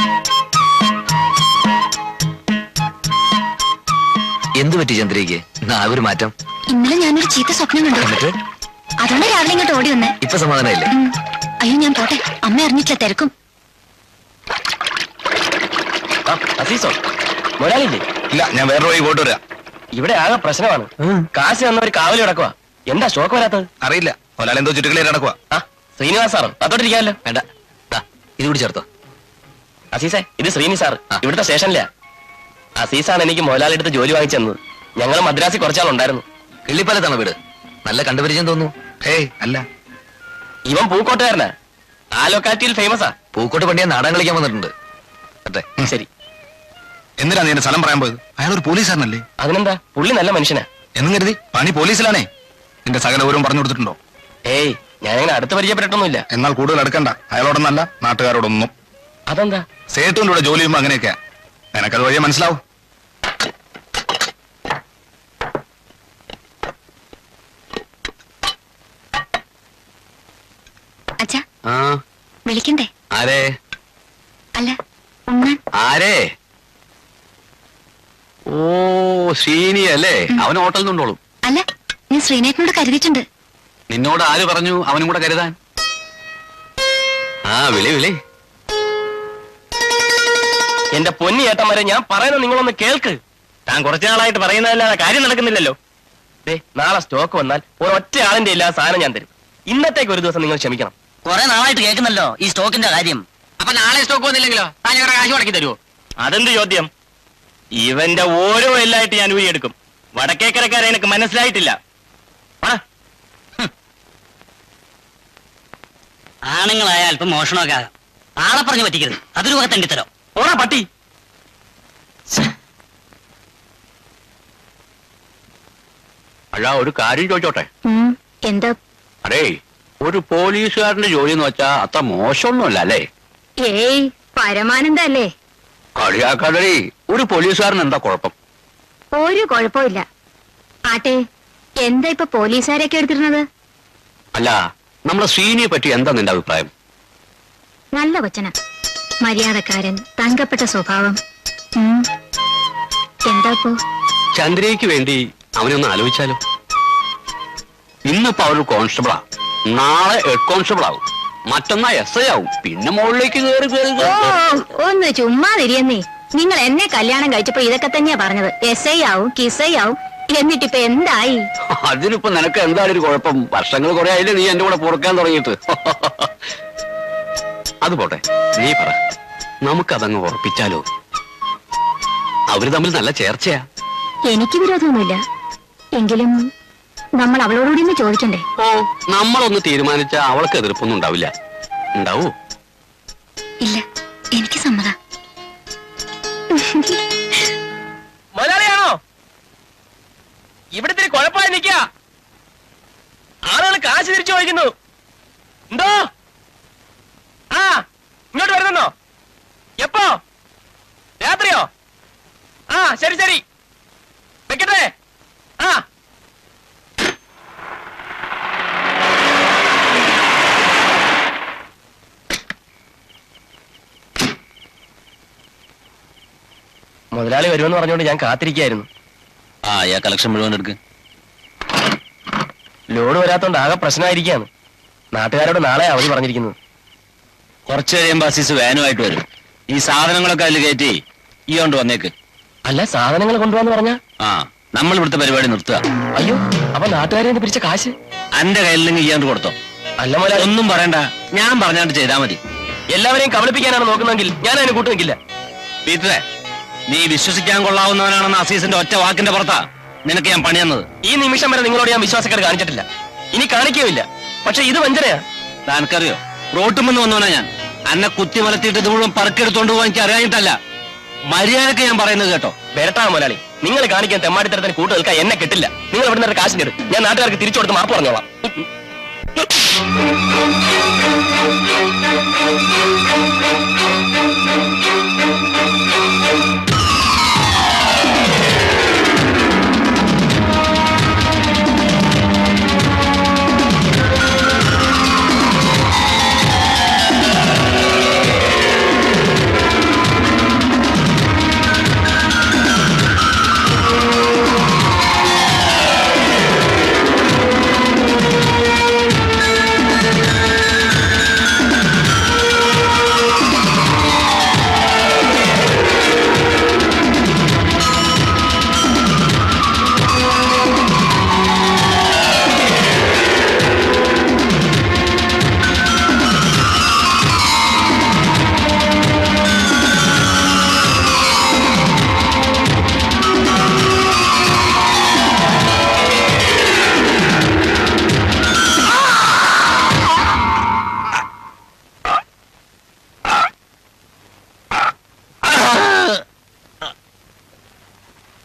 S5: എന്തു പറ്റി ചന്ദ്രികയ്ക്ക്? ഒരു മാറ്റം.
S4: ഇന്നലെ ഞാനൊരു ചീത്ത സ്വപ്നം കണ്ടു.
S5: എന്നിട്ട്?
S4: അതുകൊണ്ട് രാവിലെ ഇങ്ങോട്ട് ഓടി വന്നേ.
S5: ഇപ്പൊ സമാധാനമില്ലേ?
S4: അയ്യോ, ഞാൻ പോട്ടെ. അമ്മ അറിഞ്ഞിട്ടില്ല, തിരക്കും.
S6: അസീസോ മുതലാളില്ലേ?
S8: ഇല്ല, ഞാൻ വേറെ വഴി പോയിട്ട് വരാം.
S6: ഇവിടെ ആകെ പ്രശ്നമാണ്. കാശ് തന്നവർ കാവലി കിടക്കുക. എന്താ ഷോക്ക് വരാത്തത്?
S8: അറിയില്ല, മുതലാളി എന്തോ ചുറ്റുകളിൽ നടക്കുക.
S6: ആ ശ്രീനിവാസ് സാറ് അതോട്ടിരിക്കാമല്ലോ.
S5: വേണ്ട, ഇത് കൂടി ചേർത്തോ.
S6: അസീസേ, ഇത് ശ്രീനി സാർ, ഇവിടുത്തെ സ്റ്റേഷനിലാ. അസീസാണ് എനിക്ക് മുതലാളി എടുത്ത് ജോലി വാങ്ങിച്ചെന്നത്. ഞങ്ങൾ മദ്രാസിൽ കുറച്ചാളുണ്ടായിരുന്നു.
S5: കിള്ളിപ്പാലത്താണ് വീട്. നല്ല കണ്ടുപരിചയം തോന്നുന്നു.
S8: ഏയ് അല്ല,
S6: ഇവൻ പൂക്കോട്ടുകാരനാ. ആ ലൊക്കാലിറ്റിയിൽ ഫേമസാ.
S5: പൂക്കോട്ട് പണ്ടിയാ നാടകം കളിക്കാൻ വന്നിട്ടുണ്ട്. അതെ,
S6: ശരി.
S8: എന്തിനാ നീ എന്റെ സ്ഥലം പറയാൻ പോയത്? അയാൾ ഒരു പോലീസുകാരനല്ലേ?
S6: അതിനെന്താ, പുള്ളി നല്ല മനുഷ്യനാ.
S8: എന്നും കരുതി പണി പോലീസിലാണേ. നിന്റെ സകല ഓരോ പറഞ്ഞു കൊടുത്തിട്ടുണ്ടോ?
S6: ഏയ്, ഞാനങ്ങനെ അടുത്ത് പരിചയപ്പെട്ടിട്ടൊന്നുമില്ല.
S8: എന്നാൽ കൂടുതൽ എടുക്കണ്ട. അയാളോടൊന്നല്ല, നാട്ടുകാരോടൊന്നും.
S6: അതെന്താ?
S8: സേട്ടുവിന്റെ കൂടെ ജോലി ചെയ്യുമ്പോ അങ്ങനെയൊക്കെയാ. നിനക്കത് വഴിയെ മനസ്സിലാവും.
S4: അച്ഛാ,
S2: ആ
S4: വിളിക്കണ്ടേ?
S2: ആരേ?
S4: അല്ല, ഉണ്ണാൻ.
S2: ആരേ? ഓ ശ്രീനി അല്ലേ? അവൻ ഹോട്ടലിൽ നിന്നുണ്ടോളും.
S4: അല്ല, ഞാൻ ശ്രീനേട്ടനോട് കരുതിയിട്ടുണ്ട്.
S2: നിന്നോട് ആര് പറഞ്ഞു അവനും കൂടെ കരുതാൻ? ആ വിളി വിളി.
S6: എന്റെ പൊന്നി ഏട്ടന്മാരെ, ഞാൻ പറയുന്നത് നിങ്ങളൊന്ന് കേൾക്ക്. താൻ കുറച്ചു നാളായിട്ട് പറയുന്നതല്ലാതെ കാര്യം നടക്കുന്നില്ലല്ലോ. നാളെ സ്റ്റോക്ക് വന്നാൽ ഒരൊറ്റ ആളിന്റെ ഇല്ലാത്ത സാധനം ഞാൻ തരും. ഇന്നത്തേക്ക് ഒരു ദിവസം നിങ്ങൾ ക്ഷമിക്കണം.
S1: കുറെ നാളായിട്ട് കേൾക്കുന്നല്ലോ ഈ സ്റ്റോക്കിന്റെ കാര്യം.
S6: അപ്പൊ നാളെ സ്റ്റോക്ക് വന്നില്ലെങ്കിലോ? താൻ ഇവരുടെ കാശ് മുടക്കി തരുമോ? അതെന്ത് ചോദ്യം? ഇവന്റെ ഓരോ എല്ലായിട്ട് ഞാൻ ഊരിയെടുക്കും. വടക്കേക്കരക്കാരെ എനിക്ക് മനസ്സിലായിട്ടില്ല.
S1: ആണുങ്ങളായ അല്പം മോഷണമൊക്കെ ആകാം. ആളെ പറഞ്ഞു പറ്റിക്കരുത്. അതൊരു വക തണ്ടിത്തരോ.
S6: ഓടാ പട്ടി.
S2: അല്ല, ഒരു കാര്യം ചോദിച്ചോട്ടെ?
S4: എന്താ?
S2: അടേ, ഒരു പോലീസുകാരന്റെ ജോലി എന്ന് വെച്ചാ അത്ര മോശമൊന്നുമല്ല അല്ലേ?
S4: ഏയ്, പരമാനന്ദല്ലേ.
S2: കളിയാക്കാതെ. ഒരു പോലീസുകാരൻ എന്താ കുഴപ്പം?
S4: ഒരു കുഴപ്പമില്ല. ആട്ടെ, എന്താ ഇപ്പൊ പോലീസുകാരൊക്കെ എടുത്തിരുന്നത്?
S2: അല്ല, നമ്മളെ ശ്രീനിയെ പറ്റി എന്താ നിന്റെ അഭിപ്രായം?
S4: നല്ല കൊച്ചന, മര്യാദക്കാരൻ, തങ്കപ്പെട്ട സ്വഭാവം. എന്താ ഇപ്പോ?
S2: ചന്ദ്രയ്ക്ക് വേണ്ടി അവനൊന്ന് ആലോചിച്ചാലോ? ഇന്നിപ്പോ അവര് കോൺസ്റ്റബിളാ, നാളെ ഹെഡ് കോൺസ്റ്റബിൾ ആവും, മറ്റന്നാ SI ആവും, പിന്നെ മുകളിലേക്ക് കയറി കയറി.
S4: ഒന്ന് ചുമ്മാതിരിയെന്നേ. നിങ്ങൾ എന്നെ കല്യാണം കഴിച്ചപ്പോ ഇതൊക്കെ തന്നെയാ പറഞ്ഞത്. SI ആവും, കിസൈ ആവും. എന്നിട്ടിപ്പൊ എന്തായി?
S2: അതിനിപ്പോ നിനക്ക് എന്താണ് ഒരു കുഴപ്പം? വർഷങ്ങൾ കുറെ ആയില്ലേ നീ എന്റെ കൂടെ പുറക്കാൻ തുടങ്ങിയിട്ട്. അത് പോട്ടെ, നീ പറ, നമുക്കതങ്ങ് ഉറപ്പിച്ചാലോ? അവര് തമ്മിൽ നല്ല ചേർച്ചയാ.
S4: എനിക്ക് വിരോധമൊന്നുമില്ല. എങ്കിലും നമ്മൾ അവളോടുകൂടി ഒന്ന് ചോദിക്കണ്ടേ?
S2: ഓ, നമ്മളൊന്ന് തീരുമാനിച്ചാ അവൾക്ക് എതിർപ്പൊന്നും ഉണ്ടാവില്ല. ഉണ്ടാവൂ?
S4: ഇല്ല, എനിക്ക് സമ്മതം.
S6: മുതലാളിയാണോ? ഇവിടുത്തെ കുഴപ്പമായി നിൽക്കുക. ആളുകൾ കാശ് തിരിച്ചു ചോദിക്കുന്നു. എന്തോ? ആ, ഇങ്ങോട്ട് വരുന്നോ? എപ്പോ? രാത്രിയോ? ആ, ശരി ശരി, വെക്കട്ടെ. ആ, മുതലാളി വരുമെന്ന് പറഞ്ഞുകൊണ്ട് ഞാൻ കാത്തിരിക്കായിരുന്നു.
S5: കളക്ഷൻ മുഴുവൻ എടുക്ക്.
S6: ലോഡ് വരാത്തോണ്ട് ആകെ പ്രശ്നമായിരിക്കാണ്. നാട്ടുകാരോട് നാളെ അവധി പറഞ്ഞിരിക്കുന്നത്.
S5: കുറച്ച് കഴിയുമ്പോ അസീസ് വാനുമായിട്ട് വരും. ഈ സാധനങ്ങളൊക്കെ അതിൽ കയറ്റി ഈ കൊണ്ട് വന്നേക്ക്.
S6: അല്ല, സാധനങ്ങൾ കൊണ്ടുപോകാന്ന് പറഞ്ഞാ?
S5: നമ്മൾ ഇവിടുത്തെ പരിപാടി നിർത്തുക.
S6: അയ്യോ, അപ്പൊ നാട്ടുകാരെ പിരിച്ച കാശ്
S5: എന്റെ കയ്യിൽ നിന്ന് ഇയാണ്ട് കൊടുത്തോ.
S6: അല്ല മുതലാളി,
S5: ഒന്നും പറയണ്ട, ഞാൻ പറഞ്ഞാണ്ട് ചെയ്താൽ മതി.
S6: എല്ലാവരെയും കബളിപ്പിക്കാനാണ് നോക്കുന്നെങ്കിൽ ഞാൻ അതിന് കൂട്ടു നിൽക്കില്ല.
S5: പീറ്ററെ, നീ വിശ്വസിക്കാൻ കൊള്ളാവുന്നവനാണെന്ന് അസീസിന്റെ ഒറ്റ വാക്കിന്റെ പുറത്താ നിനക്ക് ഞാൻ പണി തന്നത്.
S6: ഈ നിമിഷം വരെ നിങ്ങളോട് ഞാൻ വിശ്വാസക്കേട് കാണിച്ചിട്ടില്ല, ഇനി കാണിക്കുകയില്ല. പക്ഷെ ഇത് വഞ്ചനയാ.
S5: താനക്കറിയോ, റോട്ടുമെന്ന് വന്നവനാ ഞാൻ. എന്നെ കുത്തി മലത്തിയിട്ട് ഇത് മുഴുവൻ പറക്കെടുത്തോണ്ട് പോകാൻ എനിക്ക് അറിയാനിട്ടല്ല. മര്യാദക്ക് ഞാൻ പറയുന്നത് കേട്ടോ.
S6: വരട്ടാ മുതലാളി, നിങ്ങൾ കാണിക്കാൻ തെമ്മാടിത്തരത്തിന് കൂട്ടു നിൽക്കാൻ എന്നെ കിട്ടില്ല. നിങ്ങൾ ഇവിടെ നിന്ന് കാശ് നേടും, ഞാൻ നാട്ടുകാർക്ക് തിരിച്ചു കൊടുത്ത് മാപ്പ് പറഞ്ഞോളാം.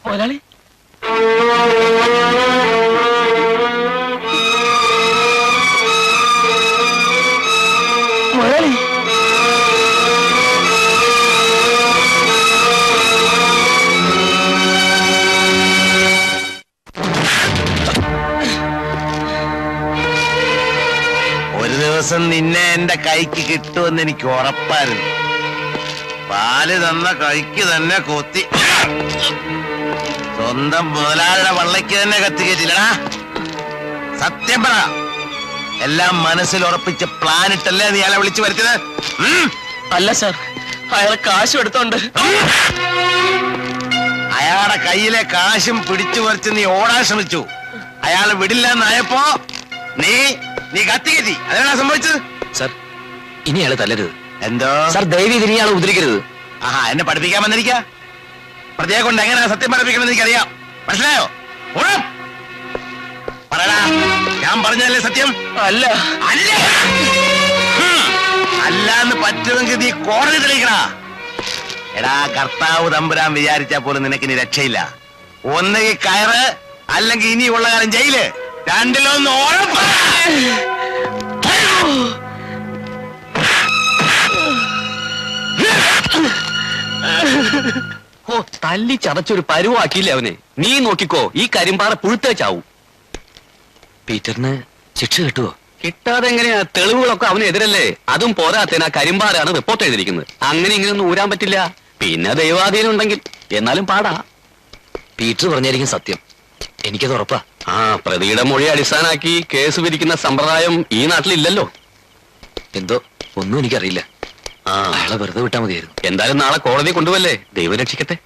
S6: മുതലാളി മുതലാളി
S8: ഒരു ദിവസം നിന്നെ എന്റെ കൈക്ക് കിട്ടുമെന്ന് എനിക്ക് ഉറപ്പായിരുന്നു. പാല് തന്ന കൈക്ക് തന്നെ കൊത്തി സ്വന്തം മുതലാളിയുടെ വള്ളയ്ക്ക് തന്നെ കത്തിക്കേറ്റില്ലടാ. സത്യം പറ, എല്ലാം മനസ്സിൽ ഉറപ്പിച്ച പ്ലാനിട്ടല്ലേ നീ അയാളെ വിളിച്ചു വരുത്തിയത്?
S6: അല്ല സാർ, അയാളെ കാശും എടുത്തോണ്ട്
S8: അയാളുടെ കയ്യിലെ കാശും പിടിച്ചു പറിച്ച് നീ ഓടാൻ ശ്രമിച്ചു. അയാൾ വിടില്ല എന്നായപ്പോ നീ കത്തിക്കേറ്റി. അതാണ് സംഭവിച്ചത്.
S5: സാർ, ഇനി അയാളെ തല്ലരുത്.
S8: എന്തോ
S5: സാർ, ദയവ് ഇതിനി അയാളെ ഉദ്രവിക്കരുത്.
S8: ആഹാ, എന്നെ പഠിപ്പിക്കാൻ വന്നിരിക്ക. പ്രതിയെ കൊണ്ട് എങ്ങനെയാ സത്യം പഠിപ്പിക്കണമെന്ന് എനിക്കറിയാം. മനസ്സിലായോ? പറയടാ, ഞാൻ പറഞ്ഞല്ലേ സത്യം?
S6: അല്ല
S8: അല്ല അല്ലാന്ന് പറ്റുമെങ്കിൽ നീ കോടതി തെളിയിക്കടാ. എടാ, കർത്താവ് തമ്പുരാൻ വിചാരിച്ചാൽ പോലും നിനക്ക് ഇനി രക്ഷയില്ല. ഒന്നുകിൽ കയറ്, അല്ലെങ്കിൽ ഇനിയുള്ള കാലം ജയില്. രണ്ടിലൊന്ന് ഉറപ്പ്.
S2: ഓ, തല്ലി ചതച്ചൊരു പരുവാക്കിയില്ലേ അവനെ. നീ നോക്കിക്കോ, ഈ കരിമ്പാറ പുഴുത്തേ ചാവും.
S5: പീറ്ററിന് ശിക്ഷ കിട്ടുവോ?
S2: കിട്ടാതെ എങ്ങനെയാ? തെളിവുകളൊക്കെ അവനെതിരല്ലേ. അതും പോരാത്തേന് ആ കരിമ്പാറാണ് റിപ്പോർട്ട് ചെയ്തിരിക്കുന്നത്. അങ്ങനെ ഇങ്ങനെയൊന്നും ഊരാൻ പറ്റില്ല. പിന്നെ ദൈവാധീനം ഉണ്ടെങ്കിൽ എന്നാലും പാടാ.
S5: പീറ്റർ പറഞ്ഞായിരിക്കും സത്യം. എനിക്കത് ഉറപ്പാ.
S2: ആ, പ്രതിയുടെ മൊഴി അടിസ്ഥാനാക്കി കേസ് വിധിക്കുന്ന സമ്പ്രദായം ഈ നാട്ടിലില്ലല്ലോ.
S5: എന്തോ ഒന്നും എനിക്കറിയില്ല. അയാളെ വെറുതെ വിട്ടാൽ മതിയായിരുന്നു.
S2: എന്തായാലും നാളെ കോടതി കൊണ്ടുവല്ലേ. ദൈവം രക്ഷിക്കട്ടെ.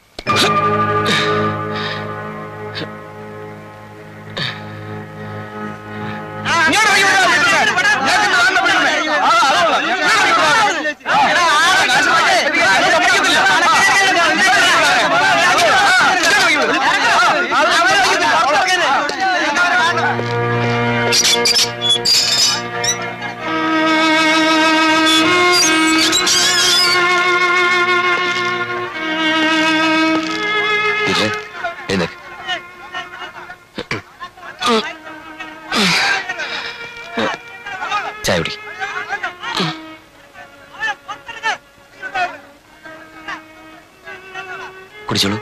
S5: ചായ കുടി. കുടിച്ചോളൂ.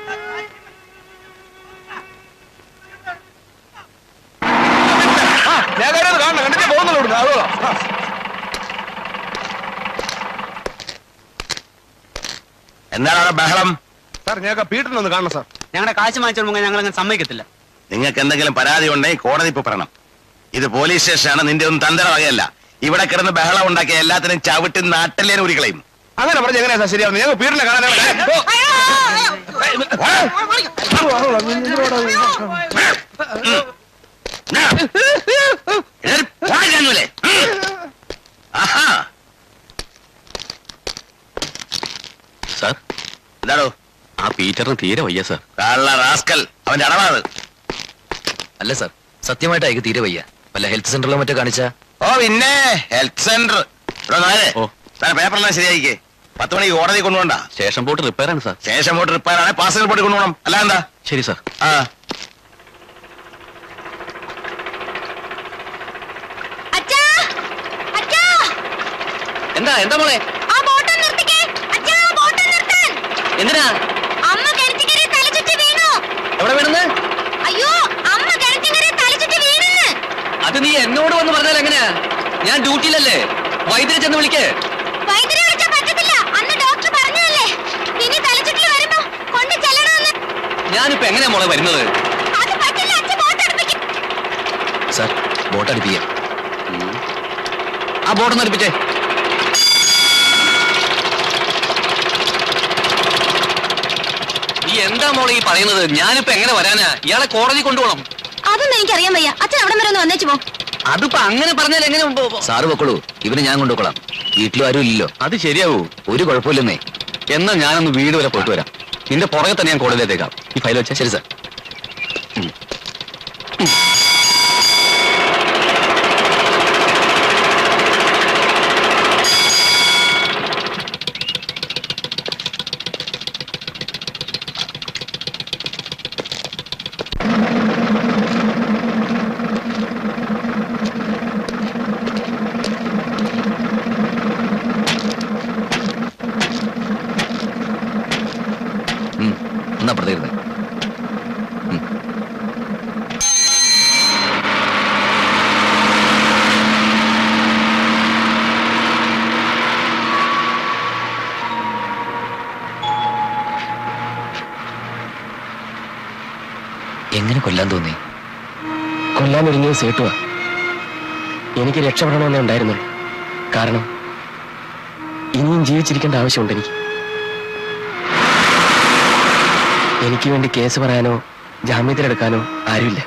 S8: എന്താണ് അവിടെ ബഹളം?
S3: സാർ, ഞങ്ങൾക്ക് പീറ്ററിനൊന്ന് കാണണം സാർ. ഞങ്ങളുടെ കാശ് വാങ്ങിച്ചാൽ ഞങ്ങൾ അങ്ങനെ സമ്മതിക്കത്തില്ല.
S8: നിങ്ങൾക്ക് എന്തെങ്കിലും പരാതി ഉണ്ടെങ്കിൽ കോടതി ഇപ്പൊ പറയണം. ഇത് പോലീസ് സ്റ്റേഷനാണ്, നിന്റെ ഒന്നും തന്തര വകയല്ല. ഇവിടെ കിടന്ന് ബഹളം ഉണ്ടാക്കിയ എല്ലാത്തിനും ചവിട്ടി നാട്ടിലേനെ ഉരികളയും.
S3: അങ്ങനെ പറഞ്ഞ എങ്ങനെയാ സാർ ശരിയാവുന്നത്? ഞങ്ങൾ പീറ്ററിനെ കാണാൻ
S2: സാർ,
S8: എന്താണോ?
S2: ആ പീറ്ററിന് തീരെ വയ്യ സാർ.
S8: കള്ള റാസ്കൽ, അവന്റെ അടവാണ്.
S5: അല്ല സാർ, സത്യമായിട്ട് അയക്ക് തീരെ വയ്യ. വല്ല ഹെൽത്ത് സെന്ററിലോ മറ്റോ കാണിച്ചാ?
S8: ഓ പിന്നെ, ഹെൽത്ത് സെന്റർ. പേപ്പറെല്ലാം ശരിയായിക്കേ. 10 മണിക്ക് കോടതി കൊണ്ടുപോണ്ട.
S2: സ്റ്റേഷൻ ബോട്ട് റിപ്പയർ ആണ് സാർ.
S8: സ്റ്റേഷൻ ബോട്ട് റിപ്പയർ ആണ്, പാസഞ്ചർ ബോട്ട് കൊണ്ടുപോകണം. അല്ല എന്താ?
S2: ശരി സാർ.
S8: ആ,
S6: എന്താ എന്താ മോളെ? എന്തിനാ? എവിടെ വീണെന്ന്? അത് നീ എന്നോട് വന്ന് പറഞ്ഞാൽ എങ്ങനെയാ? ഞാൻ ഡ്യൂട്ടിയിലല്ലേ. വൈദ്യുതി ചെന്ന് വിളിക്കേ. ഞാനിപ്പോ എങ്ങനെയാ മോളെ വരുന്നത്?
S5: സാർ, ബോട്ട് അടുപ്പിക്കാം.
S2: ആ ബോട്ടൊന്ന് അടുപ്പിച്ചേ. നീ എന്താ മോളെ ഈ പറയുന്നത്? ഞാനിപ്പോ എങ്ങനെ വരാനാ? ഇയാളെ കോടതി കൊണ്ടുപോകണം.
S4: അതൊന്നും എനിക്കറിയാൻ വയ്യ. അച്ഛൻ അവിടെ വരെ ഒന്ന് വന്നേച്ചു പോ.
S2: അതിപ്പോ അങ്ങനെ പറഞ്ഞാൽ എങ്ങനെ?
S5: സാറ് പൊക്കോളൂ, ഇവനെ ഞാൻ കൊണ്ടുപോകலாம். വീട്ടിലും ആരും ഇല്ലല്ലോ.
S2: അത് ശരിയാവൂ.
S5: ഒരു കുഴപ്പമില്ലെന്നേ.
S2: എന്നാ ഞാനൊന്ന് വീട് വരെ പോയിട്ട് വരാം. നിന്റെ പുറകെ തന്നെ ഞാൻ കോടതിയിലേക്കാം. ഈ ഫയൽ വെച്ചാ.
S5: ശരി സാർ. എങ്ങനെ കൊല്ലാൻ തോന്നി?
S6: കൊല്ലാനൊരുങ്ങിയ സേട്ടുവാ. എനിക്ക് രക്ഷപ്പെടണമെന്നേ ഉണ്ടായിരുന്നുള്ളൂ. കാരണം ഇനിയും ജീവിച്ചിരിക്കേണ്ട ആവശ്യമുണ്ട് എനിക്ക് വേണ്ടി കേസ് പറയാനോ ജാമ്യത്തിലെടുക്കാനോ ആരുമില്ല.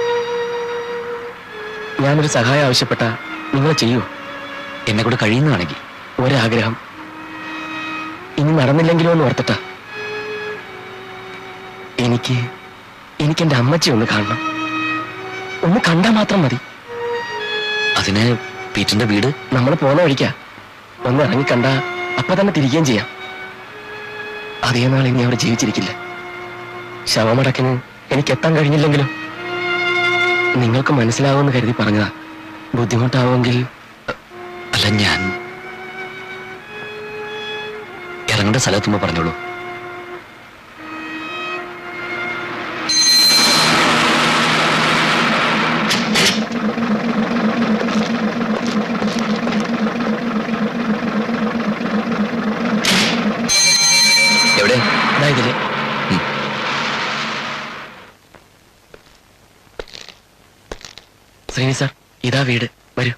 S6: ഞാനൊരു സഹായം ആവശ്യപ്പെട്ട നിങ്ങൾ ചെയ്യൂ.
S5: എന്നെ കൂടെ കഴിയുന്നതാണെങ്കിൽ.
S6: ഒരാഗ്രഹം ഇനി നടന്നില്ലെങ്കിലോ എന്ന് ഓർത്തിട്ടാ. എനിക്ക് എന്റെ അമ്മച്ചി ഒന്ന് കാണണം. ഒന്ന് കണ്ടാൽ മാത്രം മതി.
S5: അതിന് പീറ്ററിന്റെ വീട്
S6: നമ്മൾ പോന്ന വഴിക്കാ. ഒന്ന് ഇറങ്ങിക്കണ്ട അപ്പൊ തന്നെ തിരികെയും ചെയ്യാം. അതേ നാൾ ഇനി അവർ ജീവിച്ചിരിക്കില്ല. ശവമടക്കിന് എനിക്ക് എത്താൻ കഴിഞ്ഞില്ലെങ്കിലും നിങ്ങൾക്ക് മനസ്സിലാവുമെന്ന് കരുതി പറഞ്ഞതാ. ബുദ്ധിമുട്ടാവുമെങ്കിൽ.
S5: അല്ല, ഞാൻ ഇറങ്ങേണ്ട സ്ഥലത്തുമ്പോ പറഞ്ഞോളൂ. എവിടെ?
S6: ഇതില്. ശ്രീനി സാർ, ഇതാ വീട്. വരൂ.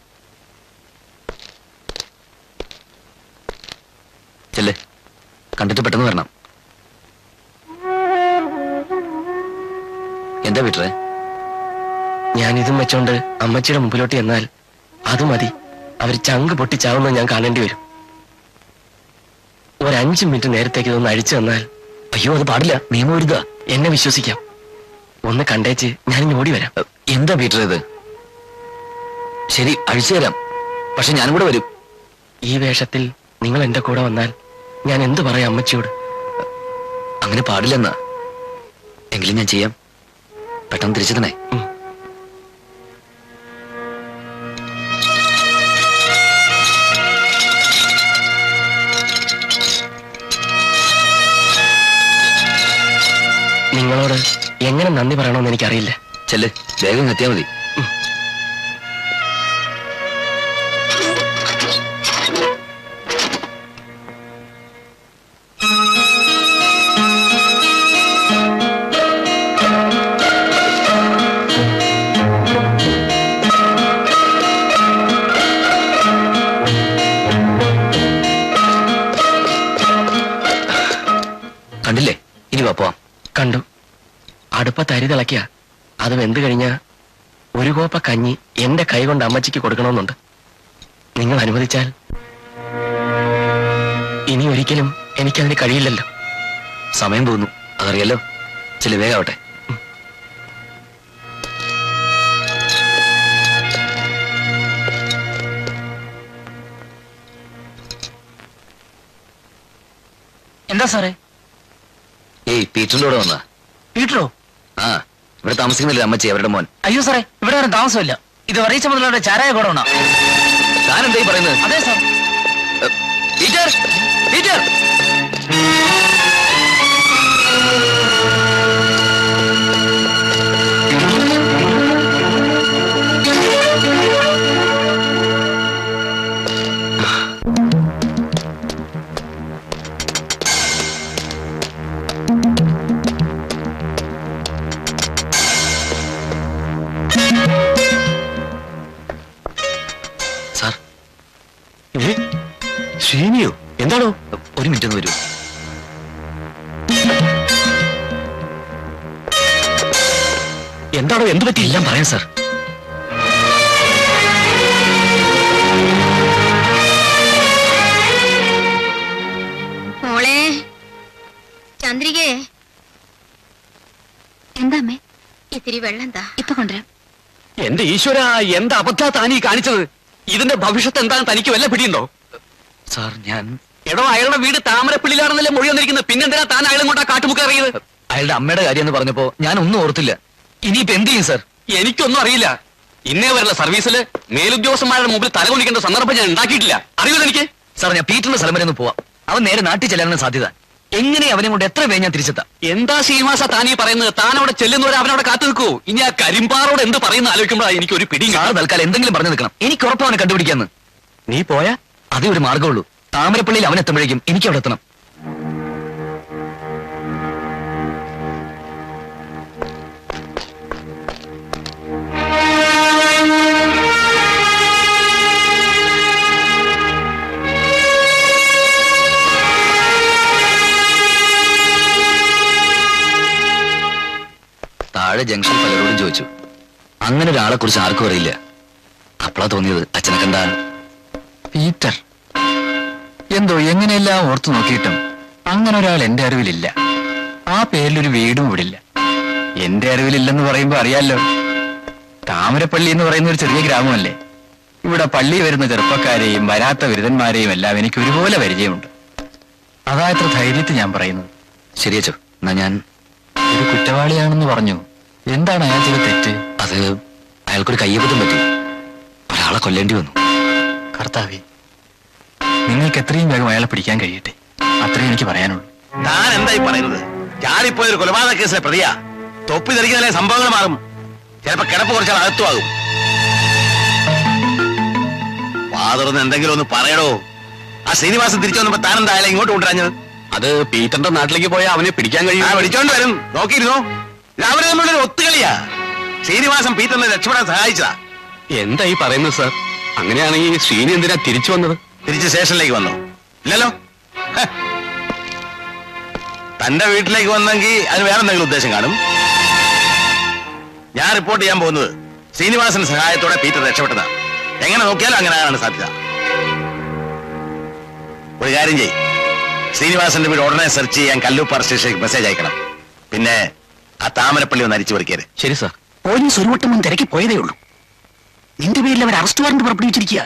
S5: ചെല്ലേ, കണ്ടിട്ട് പെട്ടെന്ന് വരണം. എന്താ വീട്ടറെ?
S6: ഞാനിതും വെച്ചോണ്ട് അമ്മച്ചിയുടെ മുമ്പിലോട്ട് എന്നാൽ അത് മതി. അവർ ചങ്ക് പൊട്ടിച്ചാവുന്നത് ഞാൻ കാണേണ്ടി വരും. ഒരു 5 മിനിറ്റ് നേരത്തേക്ക് ഇതൊന്ന് അഴിച്ചു തന്നാൽ.
S5: അയ്യോ, അത് പാടില്ല, നിയമം എഴുതാ.
S6: എന്നെ വിശ്വസിക്കാം. ഒന്ന് കണ്ടേച്ച് ഞാൻ ഓടി വരാം.
S5: എന്താ പീറ്റർ ഇത്? ശരി, അഴിച്ചു തരാം. പക്ഷെ ഞാനും കൂടെ വരും.
S6: ഈ വേഷത്തിൽ നിങ്ങൾ എന്റെ കൂടെ വന്നാൽ ഞാൻ എന്ത് പറയാം അമ്മച്ചിയോട്?
S5: അങ്ങനെ പാടില്ലെന്നാ. എങ്കിലും ഞാൻ ചെയ്യാം. പെട്ടെന്ന് തിരിച്ചു തന്നെ.
S6: നിങ്ങളോട് എങ്ങനെ നന്ദി പറയണമെന്ന് എനിക്കറിയില്ല.
S5: ചെല്ല്, വേഗം എത്തിയാ മതി. കണ്ടില്ലേ? ഇനി വാ പോവാം.
S6: കണ്ടു. അടുപ്പത്ത് അരി തിളക്കിയ അത് വെന്ത് കഴിഞ്ഞ ഒരു കോപ്പ കഞ്ഞി എന്റെ കൈ കൊണ്ട് അമ്മച്ചിക്ക് കൊടുക്കണമെന്നുണ്ട്. നിങ്ങൾ അനുവദിച്ചാൽ. ഇനി ഒരിക്കലും എനിക്കതിന് കഴിയില്ലല്ലോ.
S5: സമയം തോന്നുന്നു, അതറിയാലോ. ചില വേഗാവട്ടെ.
S1: എന്താ സാറേ?
S5: ഏയ്, പീറ്ററിന്റെ കൂടെ വന്നാ.
S1: പീറ്ററോ?
S5: ആ, ഇവിടെ താമസിക്കുന്നില്ല അമ്മച്ചി, അവരുടെ മോൻ.
S1: അയ്യോ സാറേ, ഇവിടെ ആരും താമസമില്ല. ഇത് വറീച്ച മുതലുള്ള ചാരായ ഗോഡൌണാ.
S5: താൻ എന്തായി പറയുന്നത്?
S1: അതെ സാർ.
S5: Peter, Peter! സാർ.
S6: ശ്രീനിയോ? എന്താണോ?
S5: ഒരു മിനിറ്റ് ഒന്ന് വരൂ.
S6: എന്താണോ? എന്ത് പറ്റി?
S5: എല്ലാം പറയാം സാർ.
S4: മോളെ ചന്ദ്രികേ. എന്താ അമ്മേ? ഇത്തിരി വെള്ളം എന്താ? ഇപ്പൊ കൊണ്ടുവരാം.
S2: എന്റെ ഈശ്വര, എന്താ അബദ്ധാ താനീ കാണിച്ചത്? ഇതിന്റെ ഭവിഷ്യത്ത് എന്താണ് തനിക്ക് വല്ല പിടിയുണ്ടോ?
S5: സാർ, ഞാൻ
S2: എടോ, അയാളുടെ വീട് താമരപ്പള്ളിയിലാണെന്നല്ലേ മൊഴി വന്നിരിക്കുന്നത്. പിന്നെന്തിനാ താൻ അയാളും കൊണ്ടാ കാട്ടുമുക്ക് അറിയത്?
S5: അയാളുടെ അമ്മയുടെ കാര്യം എന്ന് പറഞ്ഞപ്പോ ഞാൻ ഒന്നും ഓർത്തില്ല. ഇനിയിപ്പോ എന്ത് ചെയ്യും സാർ?
S2: എനിക്കൊന്നും അറിയില്ല. ഇന്നേ വരെയുള്ള സർവീസിൽ മേലുദ്യോഗസ്ഥന്മാരുടെ മുമ്പിൽ തലകൊണ്ടിക്കേണ്ട സന്ദർഭം ഞാൻ ഉണ്ടാക്കിയിട്ടില്ല. അറിയില്ല എനിക്ക്.
S5: സാർ, ഞാൻ പീറ്ററിന്റെ സ്ഥലം വരെ ഒന്ന് പോവാം. അവൻ നേരെ നാട്ടിൽ ചെല്ലാനാണ് സാധ്യത. എങ്ങനെ അവനെ കൊണ്ട് എത്ര വേഗം ഞാൻ തിരിച്ചെത്താം?
S2: എന്താ ശ്രീനിവാസ താനീ പറയുന്നത്? താൻ അവിടെ ചെല്ലുന്നവരെ അവനവിടെ കാത്തു നിൽക്കൂ. ഇനി ആ കരിമ്പാറോട് എന്ത് പറയുന്ന ആലോചിക്കുമ്പോഴാണ് എനിക്ക് ഒരു പിടി.
S5: സാർ തൽക്കാലം എന്തെങ്കിലും പറഞ്ഞു നിൽക്കണം. എനിക്ക് ഉറപ്പ് അവനെ കണ്ടുപിടിക്കാന്ന്.
S6: നീ പോയാ
S5: അതേ ഒരു മാർഗമുള്ളൂ. താമരപ്പള്ളിയിൽ അവൻ എത്തുമ്പോഴേക്കും എനിക്ക് അവിടെ എത്തണം. താഴെ ജംഗ്ഷൻ പലരോടും ചോദിച്ചു. അങ്ങനെ ഒരാളെ കുറിച്ച് ആർക്കും അറിയില്ല. അപ്പളാ തോന്നിയത് അച്ഛനെ കണ്ട പീറ്റർ. എന്തോ എങ്ങനെയെല്ലാം ഓർത്തു നോക്കിയിട്ടും അങ്ങനെ ഒരാൾ എന്റെ അറിവിലില്ല. ആ പേരിലൊരു വീടും ഇവിടില്ല. എന്റെ അറിവിലില്ലെന്ന് പറയുമ്പോ അറിയാലോ, താമരപ്പള്ളി എന്ന് പറയുന്ന ഒരു ചെറിയ ഗ്രാമമല്ലേ. ഇവിടെ പള്ളി വരുന്ന ചെറുപ്പക്കാരെയും വരാത്ത ബിരുദന്മാരെയും എല്ലാം എനിക്ക് ഒരുപോലെ പരിചയമുണ്ട്. അതാ എത്ര ധൈര്യത്തിൽ ഞാൻ പറയുന്നത്. ശരിയച്ചോ, എന്നാ ഞാൻ ഒരു കുറ്റവാളിയാണെന്ന് പറഞ്ഞു. എന്താണ് അയാൾ ചെയ്ത തെറ്റ്? അത് അയാൾക്കൊരു കയ്യബദ്ധം പറ്റി. ഒരാളെ കൊല്ലേണ്ടി വന്നു. കർത്താവേ, നിങ്ങൾക്ക് എത്രയും വേഗം അയാളെ പിടിക്കാൻ കഴിയട്ടെ. അത്രയും എനിക്ക് പറയാനുള്ളൂ.
S8: താൻ എന്തായി പറയുന്നത്? ചാടിപ്പോയൊരു കൊലപാതക കേസിലെ പ്രതിയാ. തൊപ്പി ധരിക്കുന്നതിലെ സംഭവങ്ങൾ മാറും. ചിലപ്പോ കിടപ്പ് കുറച്ചാൽ അകത്തുമാകും. വാതുറന്ന് എന്തെങ്കിലും ഒന്ന് പറയടോ. ആ ശ്രീനിവാസൻ തിരിച്ചു വന്നപ്പോ താൻ എന്താ അയാളെ ഇങ്ങോട്ട് കൊണ്ടുവരാഞ്ഞത്?
S2: അത് പീറ്ററിന്റെ നാട്ടിലേക്ക് പോയാൽ അവനെ പിടിക്കാൻ കഴിയും.
S8: പിടിച്ചോണ്ട് വരും. നോക്കിയിരുന്നോ? ഇത് അവര് തമ്മിലൊരു ഒത്തുകളിയാ. ശ്രീനിവാസൻ പീറ്ററിനെ രക്ഷപ്പെടാൻ സഹായിച്ചതാ.
S2: എന്താ ഈ പറയുന്നത് സാർ? അങ്ങനെയാണെങ്കിൽ ശ്രീനി എന്തിനാ തിരിച്ചു വന്നത്?
S8: തിരിച്ച് സ്റ്റേഷനിലേക്ക് വന്നോ? ഇല്ലല്ലോ. തന്റെ വീട്ടിലേക്ക് വന്നെങ്കിൽ അതിന് വേറെ എന്തെങ്കിലും ഉദ്ദേശം കാണും. ഞാൻ റിപ്പോർട്ട് ചെയ്യാൻ പോകുന്നത് ശ്രീനിവാസന്റെ സഹായത്തോടെ പീറ്റർ രക്ഷപ്പെട്ടതാ. എങ്ങനെ നോക്കിയാലും അങ്ങനെ ആകാനാണ് സാധ്യത. ഒരു കാര്യം ചെയ്യ്, ശ്രീനിവാസന്റെ വീട് ഉടനെ സെർച്ച് ചെയ്യാൻ കല്ലൂപ്പാറ സ്റ്റേഷനിലേക്ക് മെസ്സേജ് അയക്കണം. പിന്നെ ആ താമരപ്പള്ളി ഒന്ന് അരിച്ചു പറിക്കരുത്.
S2: ശരി സാർ.
S3: പോലീസ് ഒരു വട്ടം മുൻ തിരക്കി പോയതേ ഉള്ളൂ. നിന്റെ പേരിൽ അവർ അറസ്റ്റ് വാറന്റ് പുറപ്പെടുവിച്ചിരിക്കുക.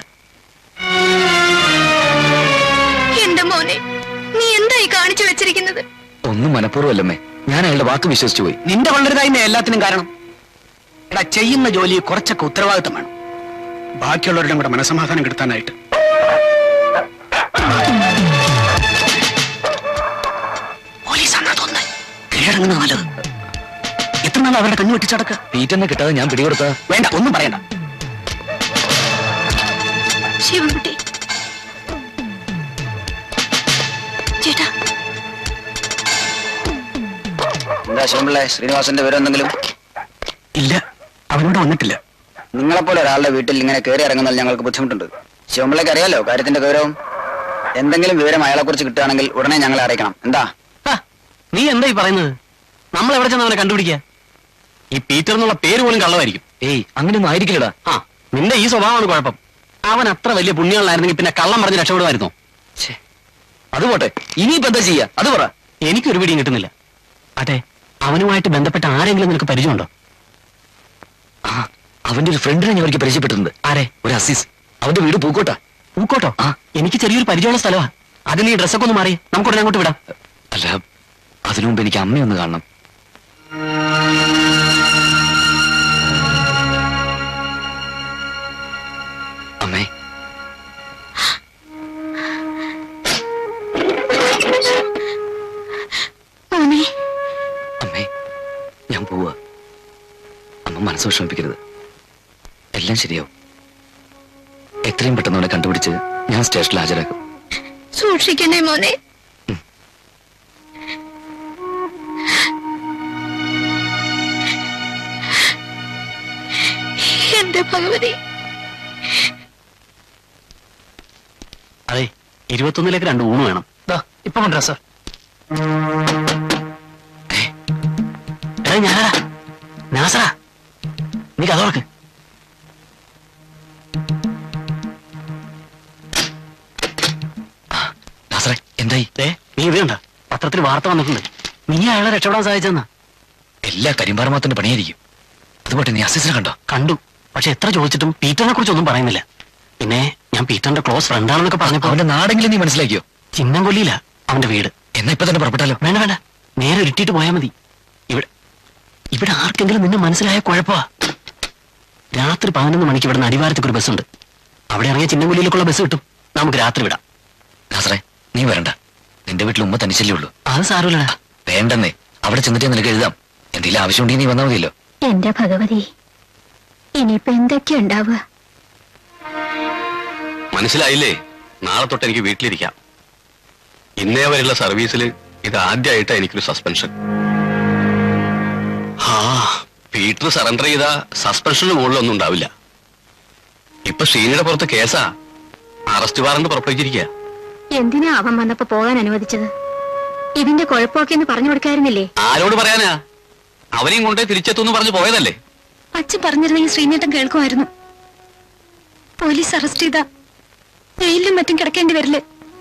S4: എന്റെ മോനെ, നീ എന്തായി കാണിച്ചു വെച്ചിരിക്കുന്നത്?
S5: ഒന്നും മനഃപൂർവ്വമല്ലമ്മേ, ഞാൻ അയാളുടെ വാക്ക് വിശ്വസിച്ചു പോയി.
S3: നിന്റെ വളരുതായ്മ എല്ലാത്തിനും കാരണം. എടാ, ചെയ്യുന്ന ജോലി കുറച്ചൊക്കെ ഉത്തരവാദിത്തം വേണം, ബാക്കിയുള്ളവരുടെ കൂടെ മനസമാധാനം കിട്ടാനായിട്ട്. പോലീസാണ് തോന്നുന്നത്. കീഴടങ്ങുന്നത് നല്ലത്. എത്ര നാൾ അവരുടെ കണ്ണു വെട്ടിച്ചടക്കുക.
S5: പീറ്ററിനെ കിട്ടാതെ ഞാൻ പിടികൊടുത്ത.
S3: വേണ്ട, ഒന്നും പറയണ്ട.
S4: ശിവൻകുട്ടി ചേട്ടാ.
S5: എന്താ ശിവൻപിള്ളേ, ശ്രീനിവാസന്റെ വിവരം എന്തെങ്കിലും?
S3: ഇല്ല, അവനോട് വന്നിട്ടില്ല.
S5: നിങ്ങളെപ്പോലെ ഒരാളുടെ വീട്ടിൽ ഇങ്ങനെ കയറി ഇറങ്ങുന്നതിൽ ഞങ്ങൾക്ക് ബുദ്ധിമുട്ടുണ്ട്. ശിവൻപിള്ളയ്ക്ക് അറിയാലോ കാര്യത്തിന്റെ ഗൗരവം. എന്തെങ്കിലും വിവരം അയാളെ കുറിച്ച് കിട്ടുകയാണെങ്കിൽ ഉടനെ ഞങ്ങളെ അറിയിക്കണം. എന്താ
S6: നീ എന്താ ഈ പറയുന്നത്? നമ്മൾ എവിടെ ചെന്ന് അവനെ കണ്ടുപിടിക്കുക? ഈ പീറ്റർ എന്നുള്ള പേര് പോലും കള്ളമായിരിക്കും.
S5: ഏയ്, അങ്ങനെയൊന്നും ആയിരിക്കില്ലടാ.
S6: നിന്റെ ഈ സ്വഭാവമാണ് കുഴപ്പം. അവൻ അത്ര വലിയ പുണ്യങ്ങളായിരുന്നെങ്കിൽ പിന്നെ കള്ളം പറഞ്ഞ് രക്ഷപ്പെടുമായിരുന്നോ?
S5: അത് പോട്ടെ, ഇനിയിപ്പോ എന്താ ചെയ്യാ അത് പറ.
S6: എനിക്കൊരു പിടിയും കിട്ടുന്നില്ല. അതെ, അവനുമായിട്ട് ബന്ധപ്പെട്ട ആരെങ്കിലും നിനക്ക് പരിചയമുണ്ടോ?
S5: അവന്റെ ഒരു ഫ്രണ്ടിനെ ഞാൻ ഒരിക്കൽ പരിചയപ്പെട്ടിട്ടുണ്ട്.
S6: ആരെ?
S5: ഒരു അസീസ്. അവന്റെ വീട് പൂക്കോട്ടാ.
S6: പൂക്കോട്ടോ? എനിക്ക് ചെറിയൊരു പരിചയമുള്ള സ്ഥലമാ. അത് നീ ഡ്രസ്സൊക്കെ ഒന്ന് മാറി നമുക്കുടനെ അങ്ങോട്ട് വിടാം.
S5: അല്ല, അതിനു മുമ്പ് എനിക്ക് അമ്മയൊന്ന് കാണണം. അമ്മേ, അമ്മേ, ഞാൻ പോവാ. അമ്മ മനസ്സ് വിഷമിപ്പിക്കരുത്. എല്ലാം ശരിയാവും. എത്രയും പെട്ടെന്ന് അവനെ കണ്ടുപിടിച്ച് ഞാൻ സ്റ്റേഷനിൽ ഹാജരാക്കും.
S4: സൂക്ഷിക്കണേ മോനെ. എന്റെ ഭഗവതി.
S6: അതെ, 21ലേക്ക് 2 ഊണ് വേണം.
S3: ഇപ്പൊ കൊണ്ടുവരാ സാർ.
S6: ഞാനാ നാസറാ, നീ കഥ തുറക്ക്.
S5: എന്തായി?
S6: നീ ഇത് കണ്ട, പത്രത്തിൽ വാർത്ത വന്നിട്ടുണ്ട്. നീ അയാളെ രക്ഷപ്പെടാൻ സാധിച്ചെന്നാ.
S5: എല്ലാ കരിമ്പാറമാത്തിന്റെ പണിയായിരിക്കും. അതുപോലെ നീ അസീസിനെ കണ്ടോ?
S6: കണ്ടു, പക്ഷെ എത്ര ചോദിച്ചിട്ടും പീറ്ററിനെ കുറിച്ച് ഒന്നും പറയുന്നില്ല. പിന്നെ ഞാൻ പീറ്ററിന്റെ ക്ലോസ് ഫ്രണ്ടാണെന്നൊക്കെ പറഞ്ഞപ്പോ
S5: അവന്റെ നാടെങ്കിലും നീ മനസ്സിലാക്കിയോ?
S6: ചിന്നംകൊല്ലിയില്ല അവന്റെ വീട്.
S5: എന്നാ ഇപ്പൊ തന്നെ പുറപ്പെട്ടാലോ?
S6: വേണ്ട വേണ്ട, നേരെ ഇട്ടിട്ട് പോയാൽ മതി. ഇവിടെ ആർക്കെങ്കിലും നിന്നെ മനസ്സിലായ കുഴപ്പമാ. രാത്രി 11 മണിക്ക് ഇവിടെ അടിവാരത്തേക്ക് ഒരു ബസ്സുണ്ട്. അവിടെ ഇറങ്ങിയ ചിന്നംകൊല്ലിയിലേക്കുള്ള ബസ് കിട്ടും. നമുക്ക് രാത്രി വിടാം.
S5: നാസറേ, നീ വരണ്ട. നിന്റെ വീട്ടിൽ ഉമ്മ തനിച്ചല്ലേ ഉള്ളൂ.
S6: അത് സാരമില്ലടാ.
S5: വേണ്ടെന്നേ, അവിടെ ചെന്നിട്ട് നിനക്ക് എഴുതാം. എന്തെങ്കിലും ആവശ്യമുണ്ടെങ്കിൽ നീ വന്നാൽ മതിയല്ലോ.
S4: എന്റെ ഭഗവതി, ഇനിയിപ്പോ എന്തൊക്കെയാ ഉണ്ടാവുക?
S2: മനസ്സിലായില്ലേ? നാളെ തൊട്ട് എനിക്ക് വീട്ടിലിരിക്കാം. ഇന്നേ വരെയുള്ള സർവീസിൽ ഇത് ആദ്യമായിട്ടാണ് എനിക്കൊരു സസ്പെൻഷൻ. പീറ്റർ സറണ്ടർ ചെയ്ത സസ്പെൻഷന് മുകളിലൊന്നും ഉണ്ടാവില്ല. ഇപ്പൊ ശ്രീനിയുടെ പുറത്ത് കേസാ. Arrest warrant പുറപ്പെടുവിച്ചിരിക്കുക.
S4: എന്തിനാ അവൻ വന്നപ്പോ പോകാൻ അനുവദിച്ചത്? ഇതിന്റെ കുഴപ്പമൊക്കെ എന്ന് പറഞ്ഞു കൊടുക്കായിരുന്നില്ലേ?
S2: ആരോട് പറയാനാ? അവരെയും കൊണ്ടേ തിരിച്ചെത്തുമെന്ന് പറഞ്ഞു പോയതല്ലേ?
S4: അച്ഛൻ പറഞ്ഞിരുന്നെങ്കിൽ ശ്രീനേട്ടൻ കേൾക്കുമായിരുന്നു. പോലീസ് അറസ്റ്റ് ചെയ്ത ജയിലിലും മറ്റും കിടക്കേണ്ടി വരില്ലേ?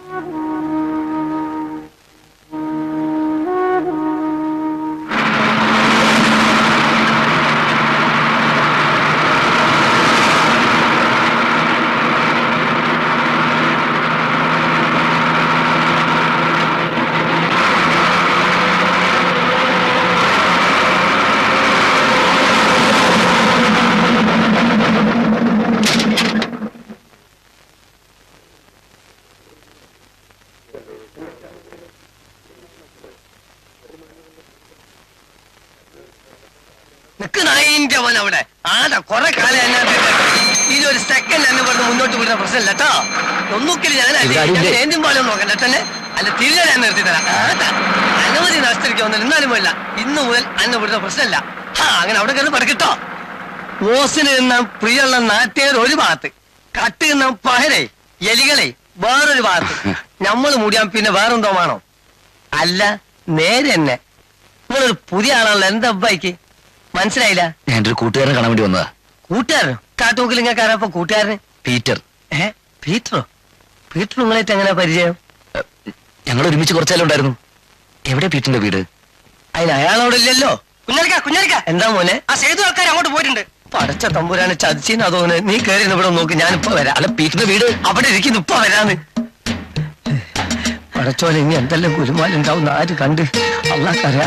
S6: അവിടെ ആടാ കൊറേ കാലം ഇതൊരു സെക്കൻഡ് എന്നെ പറഞ്ഞ് മുന്നോട്ട് വിടുന്ന പ്രശ്നമില്ല കേട്ടോ. ഒന്നുകിൽ ഞാൻ എന്തും പോലെ നോക്കണ്ട തന്നെ അല്ല തിരികെ ഞാൻ നിർത്തി തരാം. ആട്ടാ അനവധി നഷ്ടരിക്കൊന്നും എന്നാലും പോയില്ല. ഇന്ന് മുതൽ അന്നെ വിടുന്ന പ്രശ്നമില്ല. അങ്ങനെ അവിടെ കയറി പഠിക്കട്ടോ. ഓസിന് നിന്ന പ്രിയുള്ള നാട്ടുകാർ ഒരു ഭാഗത്ത്, കട്ട് നിന്ന പഹരെ എലികളെ വേറൊരു ഭാഗത്ത്. നമ്മള് മൂടിയാൻ പിന്നെ വേറെന്തോ വേണോ? അല്ല നേരെ തന്നെ നിങ്ങളൊരു പുതിയ ആളാണല്ലോ. എന്താ അബ്ബായിക്ക് മനസ്സിലായില്ല?
S5: ഞാൻ ഒരു കൂട്ടുകാരനെ കാണാൻ വേണ്ടി വന്നതാ.
S6: കൂട്ടുകാരനോ? കാട്ടുമുക്കിലിങ്ങക്കാരപ്പോ കൂട്ടുകാരന്
S5: പീറ്റർ.
S6: പീറ്ററോ? പീറ്റർ നിങ്ങളായിട്ട് എങ്ങനെയാ പരിചയം?
S5: ഞങ്ങൾ ഒരുമിച്ച് കുറച്ചാലും ഉണ്ടായിരുന്നു. എവിടെ പീറ്ററിന്റെ വീട്?
S6: അതിന് അയാളവിടെ ഇല്ലല്ലോ. കുഞ്ഞാലിക്ക എന്താ മോനെ? ആ സേതു ആൾക്കാർ അങ്ങോട്ട് പോയിട്ടുണ്ട്. പടച്ച തമ്പുരാനെ ചതിച്ചിന്ന് അതോന്ന്. നീ കയറി ഇവിടെ നോക്ക്, ഞാനിപ്പോ വരാം.
S5: അല്ല പീറ്ററിന്റെ വീട്
S6: അവിടെ ഇരിക്കുന്നു, ഇപ്പൊ വരാന്ന്. പടച്ചോനെ ഇനി എന്തെല്ലാം കുലുമാലുണ്ടാവുന്ന ആര് കണ്ട്? അള്ളാക്കറിയാ.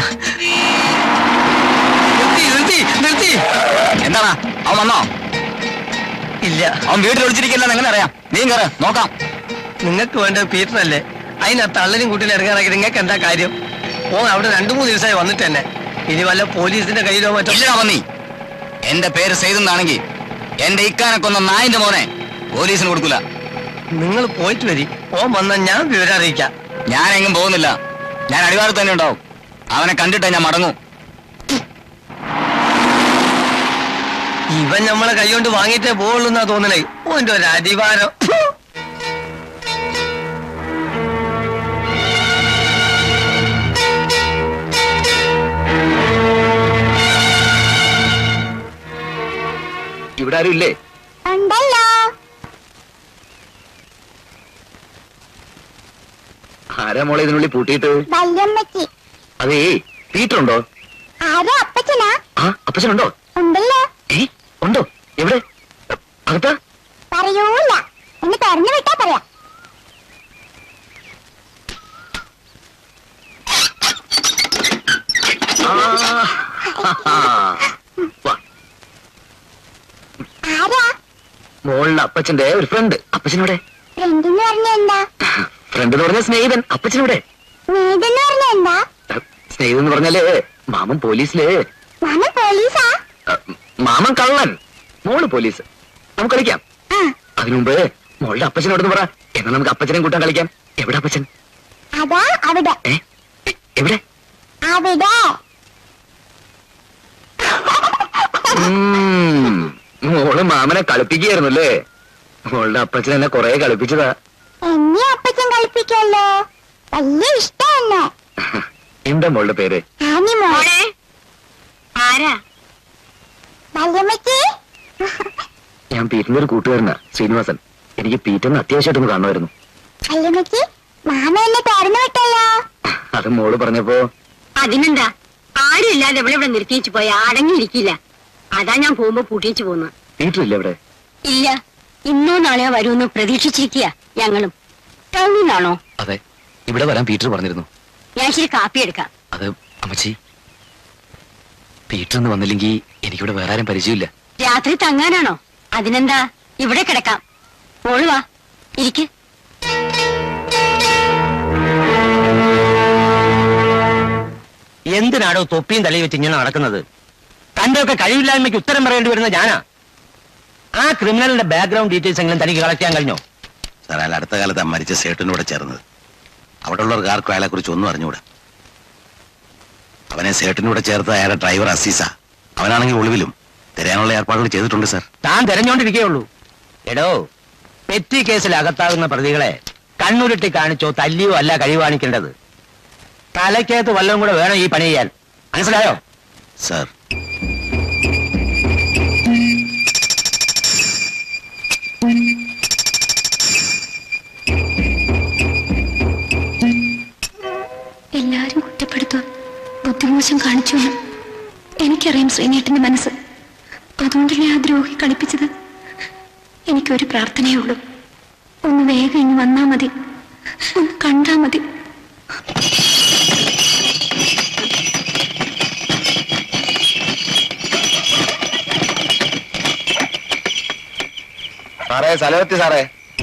S6: നിർത്തി.
S5: എന്താണ് അവൻ വന്നോ?
S6: ഇല്ല,
S5: അവൻ വീട്ടിൽ ഒളിച്ചിരിക്കില്ലെന്ന് എങ്ങനെ അറിയാം? നീ കയറ നോക്കാം.
S6: നിങ്ങൾക്ക് വേണ്ട പീറ്ററല്ലേ? അതിനാ തള്ളനും കുട്ടിനെ ഇറങ്ങാനാക്കി നിങ്ങൾക്ക് എന്താ കാര്യം? ഓ അവിടെ 2-3 ദിവസമായി വന്നിട്ട് തന്നെ. ഇനി വല്ല പോലീസിന്റെ കയ്യിലോ മറ്റോ?
S5: ഇല്ല വന്നി. എന്റെ പേര് സെയ്തെന്നാണെങ്കിൽ എന്റെ ഇക്കാനെ കൊന്ന നായിന്റെ മോനെ പോലീസിന് കൊടുക്കൂല.
S6: നിങ്ങൾ പോയിട്ട് വരി. ഓൻ വന്നാൽ ഞാൻ വിവരം അറിയിക്കാം.
S5: ഞാൻ എങ്ങും പോകുന്നില്ല. ഞാൻ അടിവാരത്ത് തന്നെ ഉണ്ടാവും. അവനെ കണ്ടിട്ടേ ഞാൻ മടങ്ങും.
S6: ഇവൻ നമ്മളെ കൈകൊണ്ട് വാങ്ങിയിട്ടേ പോവുള്ളൂ എന്നാ തോന്നണേ. ഓന്റെ ഒരു അടിവാരം.
S5: ഇവിടെ ആരും ഇല്ലേ? ആരാ മോളെ ഇതിനുള്ളിൽ പൂട്ടിയിട്ട്? അതേ പീറ്റർ ഉണ്ടോ? അപ്പച്ചനുണ്ടോ? ഉണ്ടോ? എവിടെ? അകത്താ?
S4: പറയൂല, എന്ന് പറഞ്ഞു വിട്ടാ പറയാം.
S5: മോളിലെ അപ്പച്ചന്റെ ഒരു ഫ്രണ്ട്. അപ്പച്ചനോടെ?
S4: ഫ്രണ്ട് എന്ന് പറഞ്ഞ എന്താ?
S5: ഫ്രണ്ട് എന്ന് പറഞ്ഞ സ്നേഹിതൻ. അപ്പച്ചനോടെ?
S4: സ്നേഹിതൻ എന്ന് പറഞ്ഞ എന്താ?
S5: സ്നേഹിതൻ എന്ന് പറഞ്ഞാല് മാമൻ പോലീസില്.
S4: മാമൻ പോലീസാ?
S5: മാമൻ കള്ളൻ, മോള് പോലീസ്. നമുക്ക് കളിക്കാം. അതിനുമുമ്പ് മോളുടെ അപ്പച്ചനോടെന്ന് പറ. എന്നാ നമുക്ക് അപ്പച്ചനെ കൂട്ടാൻ കളിക്കാം. എവിടെ അപ്പച്ചൻ?
S4: അതാ അവിടെ.
S5: എവിടെ?
S4: അവിടെ.
S5: മോള് മാമനെ കളിപ്പിക്കുകയായിരുന്നല്ലേ? മോളുടെ അപ്പച്ചൻ എന്നെ കൊറേ കളിപ്പിച്ചതാ.
S4: എന്നെ അപ്പച്ചൻ കളിപ്പിക്കല്ലോ, വലിയ ഇഷ്ടം.
S5: എന്താ മോളുടെ പേര്?
S4: മോളെ ആരാ?
S5: ഞാൻ പീറ്ററിന്റെ ഒരു കൂട്ടുകാരനാ, ശ്രീനിവാസൻ. എനിക്ക് പീറ്ററിന് അത്യാവശ്യമായിട്ടൊന്ന് കാണുമായിരുന്നു.
S4: മാമ എന്നെ തുറന്നു വിട്ടല്ലോ.
S5: അത് മോള് പറഞ്ഞപ്പോ.
S10: അതിനെന്താ, ആരും ഇല്ലാതെ ഇവിടെ നിർത്തിച്ചു പോയാ അടങ്ങിയിരിക്കില്ല. അതാ ഞാൻ പോകുമ്പോ പൂട്ടിച്ചു പോന്നു.
S5: പീറ്റർ ഇല്ല ഇവിടെ?
S10: ഇല്ല, ഇന്നോ നാളെയോ വരുമെന്ന് പ്രതീക്ഷിച്ചിരിക്കുക ഞങ്ങളും. ടൗണിലാണോ?
S5: അതെ, ഇവിടെ വരാൻ പീറ്റർ പറഞ്ഞിരുന്നു.
S10: ഞാൻ ശരി കാപ്പി എടുക്കാം.
S5: അത് അമ്മച്ചി, പീറ്റർ ഒന്ന് വന്നില്ലെങ്കിൽ എനിക്കിവിടെ വേറെ ആരും പരിചയമില്ല.
S10: രാത്രി തങ്ങാനാണോ? അതിനെന്താ, ഇവിടെ കിടക്കാം. മോള് വാ, ഇരിക്ക്.
S6: എന്തിനാടോ തൊപ്പിയും തലയിൽ വെച്ച് ഇങ്ങനെ നടക്കുന്നത്? തന്റെ ഒക്കെ കഴിവില്ലായ്മയ്ക്ക് ഉത്തരം പറയേണ്ടി വരുന്ന ഞാനാ. ആ ക്രിമിനലിന്റെ ബാക്ക്ഗ്രൗണ്ട് ഡീറ്റെയിൽസ് എങ്കിലും തനിക്ക് കളക്ട് ചെയ്യാൻ കഴിഞ്ഞോ?
S8: സാർ, അയാൾ അടുത്ത കാലത്ത് മരിച്ച സേട്ടനോട് ചേർന്നത്. അവിടെ ഉള്ളവർക്ക് ആർക്കും അയാളെ കുറിച്ച് ഒന്നും അറിഞ്ഞുകൂടാ. അവനെ സേട്ടനൂടെ ചേർത്ത് അയാളുടെ ഡ്രൈവർ അസീസ. അവനാണെങ്കിൽ ഒളിവിലും. തിരയാനുള്ള ഏർപ്പാടുകൾ ചെയ്തിട്ടുണ്ട് സാർ.
S6: താൻ തിരഞ്ഞോണ്ടിരിക്കേയുള്ളൂ. എടോ, പെറ്റി കേസിൽ അകത്താകുന്ന പ്രതികളെ കണ്ണുരുട്ടി കാണിച്ചോ തല്ലിയോ അല്ല കഴിവാണിക്കേണ്ടത്. തലയ്ക്കകത്ത് വല്ലതും കൂടെ വേണം ഈ പണി ചെയ്യാൻ. മനസ്സിലായോ?
S8: സാർ.
S4: എല്ലാരും കുറ്റപ്പെടുത്തും, ബുദ്ധിമോശം കാണിച്ചു. എനിക്കറിയാം ശ്രീനേട്ടന്റെ മനസ്സ്. അതുകൊണ്ടല്ലേ ആ ദ്രോഹി കളിപ്പിച്ചത്. എനിക്കൊരു പ്രാർത്ഥനയേ ഉള്ളൂ, ഒന്ന് വേഗം ഇനി വന്നാ മതി, ഒന്ന് കണ്ടാ മതി.
S8: സാറേ, സ്ഥലമെത്തി സാറേ.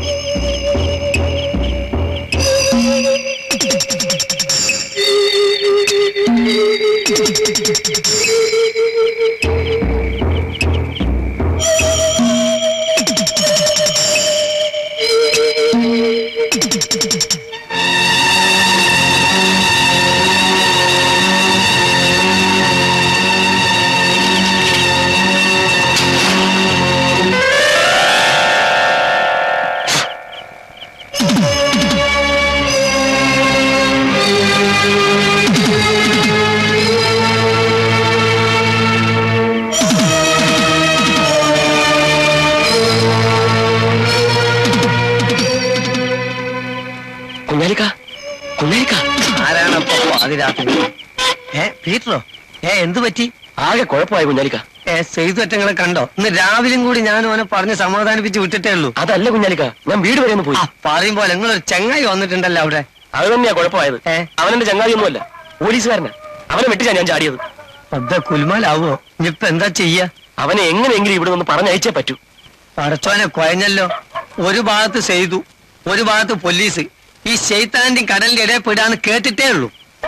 S1: പീറ്ററോ? എന്തു പറ്റി?
S6: ആകെ കുഴപ്പമായി കുഞ്ഞാലിക്ക.
S1: ചെയ്തുറ്റങ്ങളെ കണ്ടോ? ഇന്ന് രാവിലെയും കൂടി ഞാൻ ഓനെ പറഞ്ഞ് സമാധാനിപ്പിച്ച് വിട്ടിട്ടേ ഉള്ളൂ.
S6: അതല്ല കുഞ്ഞാലിക്ക, ഞാൻ വീട് വരെ ഒന്ന് പോയി.
S1: പറയും പോലെ നിങ്ങളൊരു ചെങ്ങായി വന്നിട്ടുണ്ടല്ലോ അവിടെ.
S6: അത് തന്നെയാ കുഴപ്പമായത്. അവനെന്റെ ചങ്ങാതിയൊന്നുമല്ല, പോലീസുകാരനാ. അവനെ വെട്ടിച്ചാ ഞാൻ ചാടിയത്.
S1: അതാ കുലുമാലാവോ? ഇനിയിപ്പൊ എന്താ ചെയ്യാ?
S6: അവനെ എങ്ങനെയെങ്കിലും ഇവിടെ നിന്ന് പറഞ്ഞയച്ചേ പറ്റൂ.
S1: പടച്ചോനെ കുഴഞ്ഞല്ലോ. ഒരു ഭാഗത്ത് ചെയ്തു, ഒരു ഭാഗത്ത് പോലീസ്. ഈ ശൈത്താന്റെയും കടലിന്റെ ഇടയിൽ പെടാന്ന് കേട്ടിട്ടേ ഉള്ളൂ.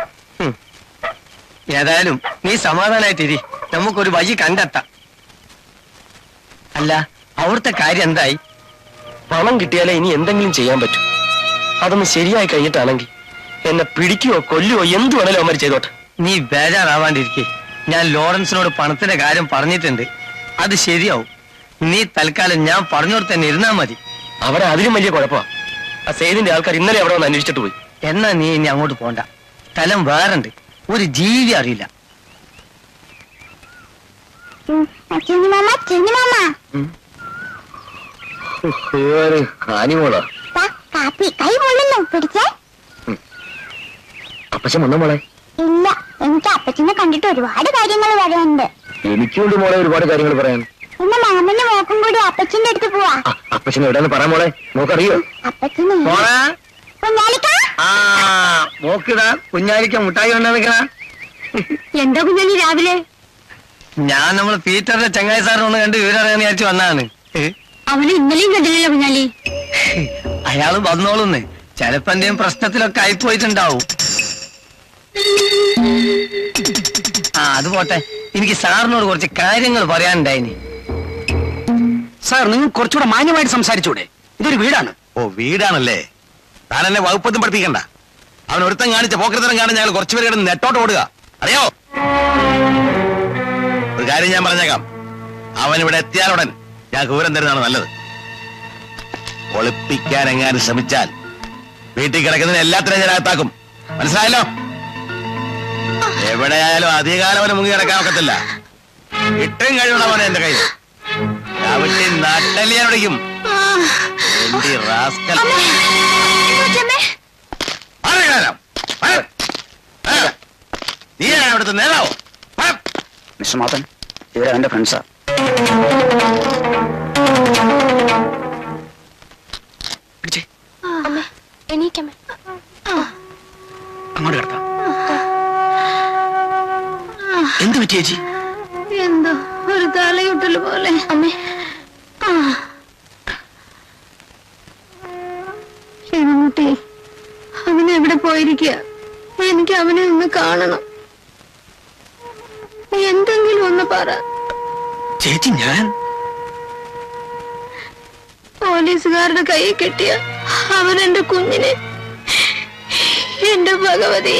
S1: ഏതായാലും നീ സമാധാനായിട്ടിരി, നമുക്കൊരു വഴി കണ്ടെത്താം. അല്ല, അവിടുത്തെ കാര്യം എന്തായി?
S6: പണം കിട്ടിയാലേ ഇനി എന്തെങ്കിലും ചെയ്യാൻ പറ്റൂ. അതൊന്ന് ശരിയായി കഴിഞ്ഞിട്ടാണെങ്കിൽ എന്നെ പിടിക്കുകയോ കൊല്ലുവോ എന്ത് വേണേലും അവന്മാർ ചെയ്തോട്ടെ.
S1: നീ ബേജാറാവാണ്ടിരിക്കെ. ഞാൻ ലോറൻസിനോട് പണത്തിന്റെ കാര്യം പറഞ്ഞിട്ടുണ്ട്, അത് ശരിയാവും. നീ തൽക്കാലം ഞാൻ പറഞ്ഞോട് തന്നെ ഇരുന്നാ മതി.
S6: അവിടെ അതിലും വലിയ കുഴപ്പമാണ്. ആ സെയ്ദിന്റെ ആൾക്കാർ ഇന്നലെ അവിടെ വന്ന് അന്വേഷിച്ചിട്ട് പോയി.
S1: എന്നാ നീ ഇനി അങ്ങോട്ട് പോണ്ട. സ്ഥലം വേറുണ്ട്, ഒരു ജീവി അറിയില്ല.
S6: അപ്പച്ചൻ വന്ന മോളെ?
S4: ഇല്ല, എനിക്ക് അപ്പച്ചനെ കണ്ടിട്ട് ഒരുപാട് കാര്യങ്ങൾ പറയാനുണ്ട്.
S6: എനിക്കുണ്ട് മോളെ ഒരുപാട് കാര്യങ്ങൾ പറയാൻ.
S4: എന്റെ മാമന്റെ മോക്കും കൂടി അപ്പച്ചന്റെ അടുത്ത് പോവാ.
S6: അപ്പച്ചൻ എവിടെയാന്ന് പറയാൻ മോളെ? മോക്കറിയോ?
S4: അപ്പച്ചനെ
S1: നോക്കിടാ, കുഞ്ഞാലിക്ക മുട്ടായി കൊണ്ടാ.
S10: എന്താ കുഞ്ഞാലി രാവിലെ?
S1: ഞാൻ നമ്മള് പീറ്ററിന്റെ ചങ്ങായി സാറിനൊന്ന് കണ്ട് വിവരറിയാന്ന് വിചാരിച്ചു വന്നതാണ്.
S10: അവനെ ഇന്നലെയും കണ്ടില്ലല്ലോ കുഞ്ഞാലി.
S1: അയാള് വന്നോളൂന്ന്. ചിലപ്പോ എന്തെങ്കിലും പ്രശ്നത്തിലൊക്കെ ആയിപ്പോയിട്ടുണ്ടാവും. അത് പോട്ടെ, എനിക്ക് സാറിനോട് കുറച്ച് കാര്യങ്ങൾ പറയാനുണ്ടായിനി.
S3: സാർ, നിങ്ങൾ കുറച്ചുകൂടെ മാന്യമായിട്ട് സംസാരിച്ചൂടെ? ഇതൊരു വീടാണ്.
S8: ഓ, വീടാണല്ലേ? താൻ എന്നെ വകുപ്പൊന്നും പഠിപ്പിക്കണ്ട. അവൻ ഒരുത്തം കാണിച്ച പോക്കരത്തരം കാണാൻ ഞങ്ങൾ കുറച്ചുപേര് കിടന്ന് നെട്ടോട്ട് ഓടുക, അറിയോ? ഒരു കാര്യം ഞാൻ പറഞ്ഞേക്കാം, അവൻ ഇവിടെ എത്തിയാലുടൻ ഞാൻ വിവരം തരുന്നതാണ് നല്ലത്. ഒളിപ്പിക്കാൻ എങ്ങാനും ശ്രമിച്ചാൽ വീട്ടിൽ കിടക്കുന്നതിന് എല്ലാത്തിനും ഞാൻ അകത്താക്കും, മനസ്സിലായല്ലോ? എവിടെയായാലും അധികകാലം അവനെ മുങ്ങി കിടക്കാൻ ഒക്കത്തില്ല. ഇട്ടും കഴിയണവനെ എന്റെ കയ്യിൽ നട്ടലിയാൻ ഒടിക്കും. നീ അവിടുത്തെ നേതാവോ?
S3: മിസ്റ്റർ മാത്തൻ, ഇവരെ എന്റെ ഫ്രണ്ട്സാ. അങ്ങോട്ട് കിടക്കാം. എന്ത് പറ്റി ചേച്ചി?
S4: എന്തോ ഒരു തലയുട്ടല് പോലെ. അമ്മേ, ശരിമുട്ടി അവനെവിടെ പോയിരിക്കുക? എനിക്ക് അവനെ ഒന്ന് കാണണം. എന്തെങ്കിലും ഒന്ന് പറ
S3: ചേച്ചി. ഞാൻ
S4: പോലീസുകാരുടെ കൈ കെട്ടിയ അവനെന്റെ കുഞ്ഞിനെ, എന്റെ ഭഗവതി.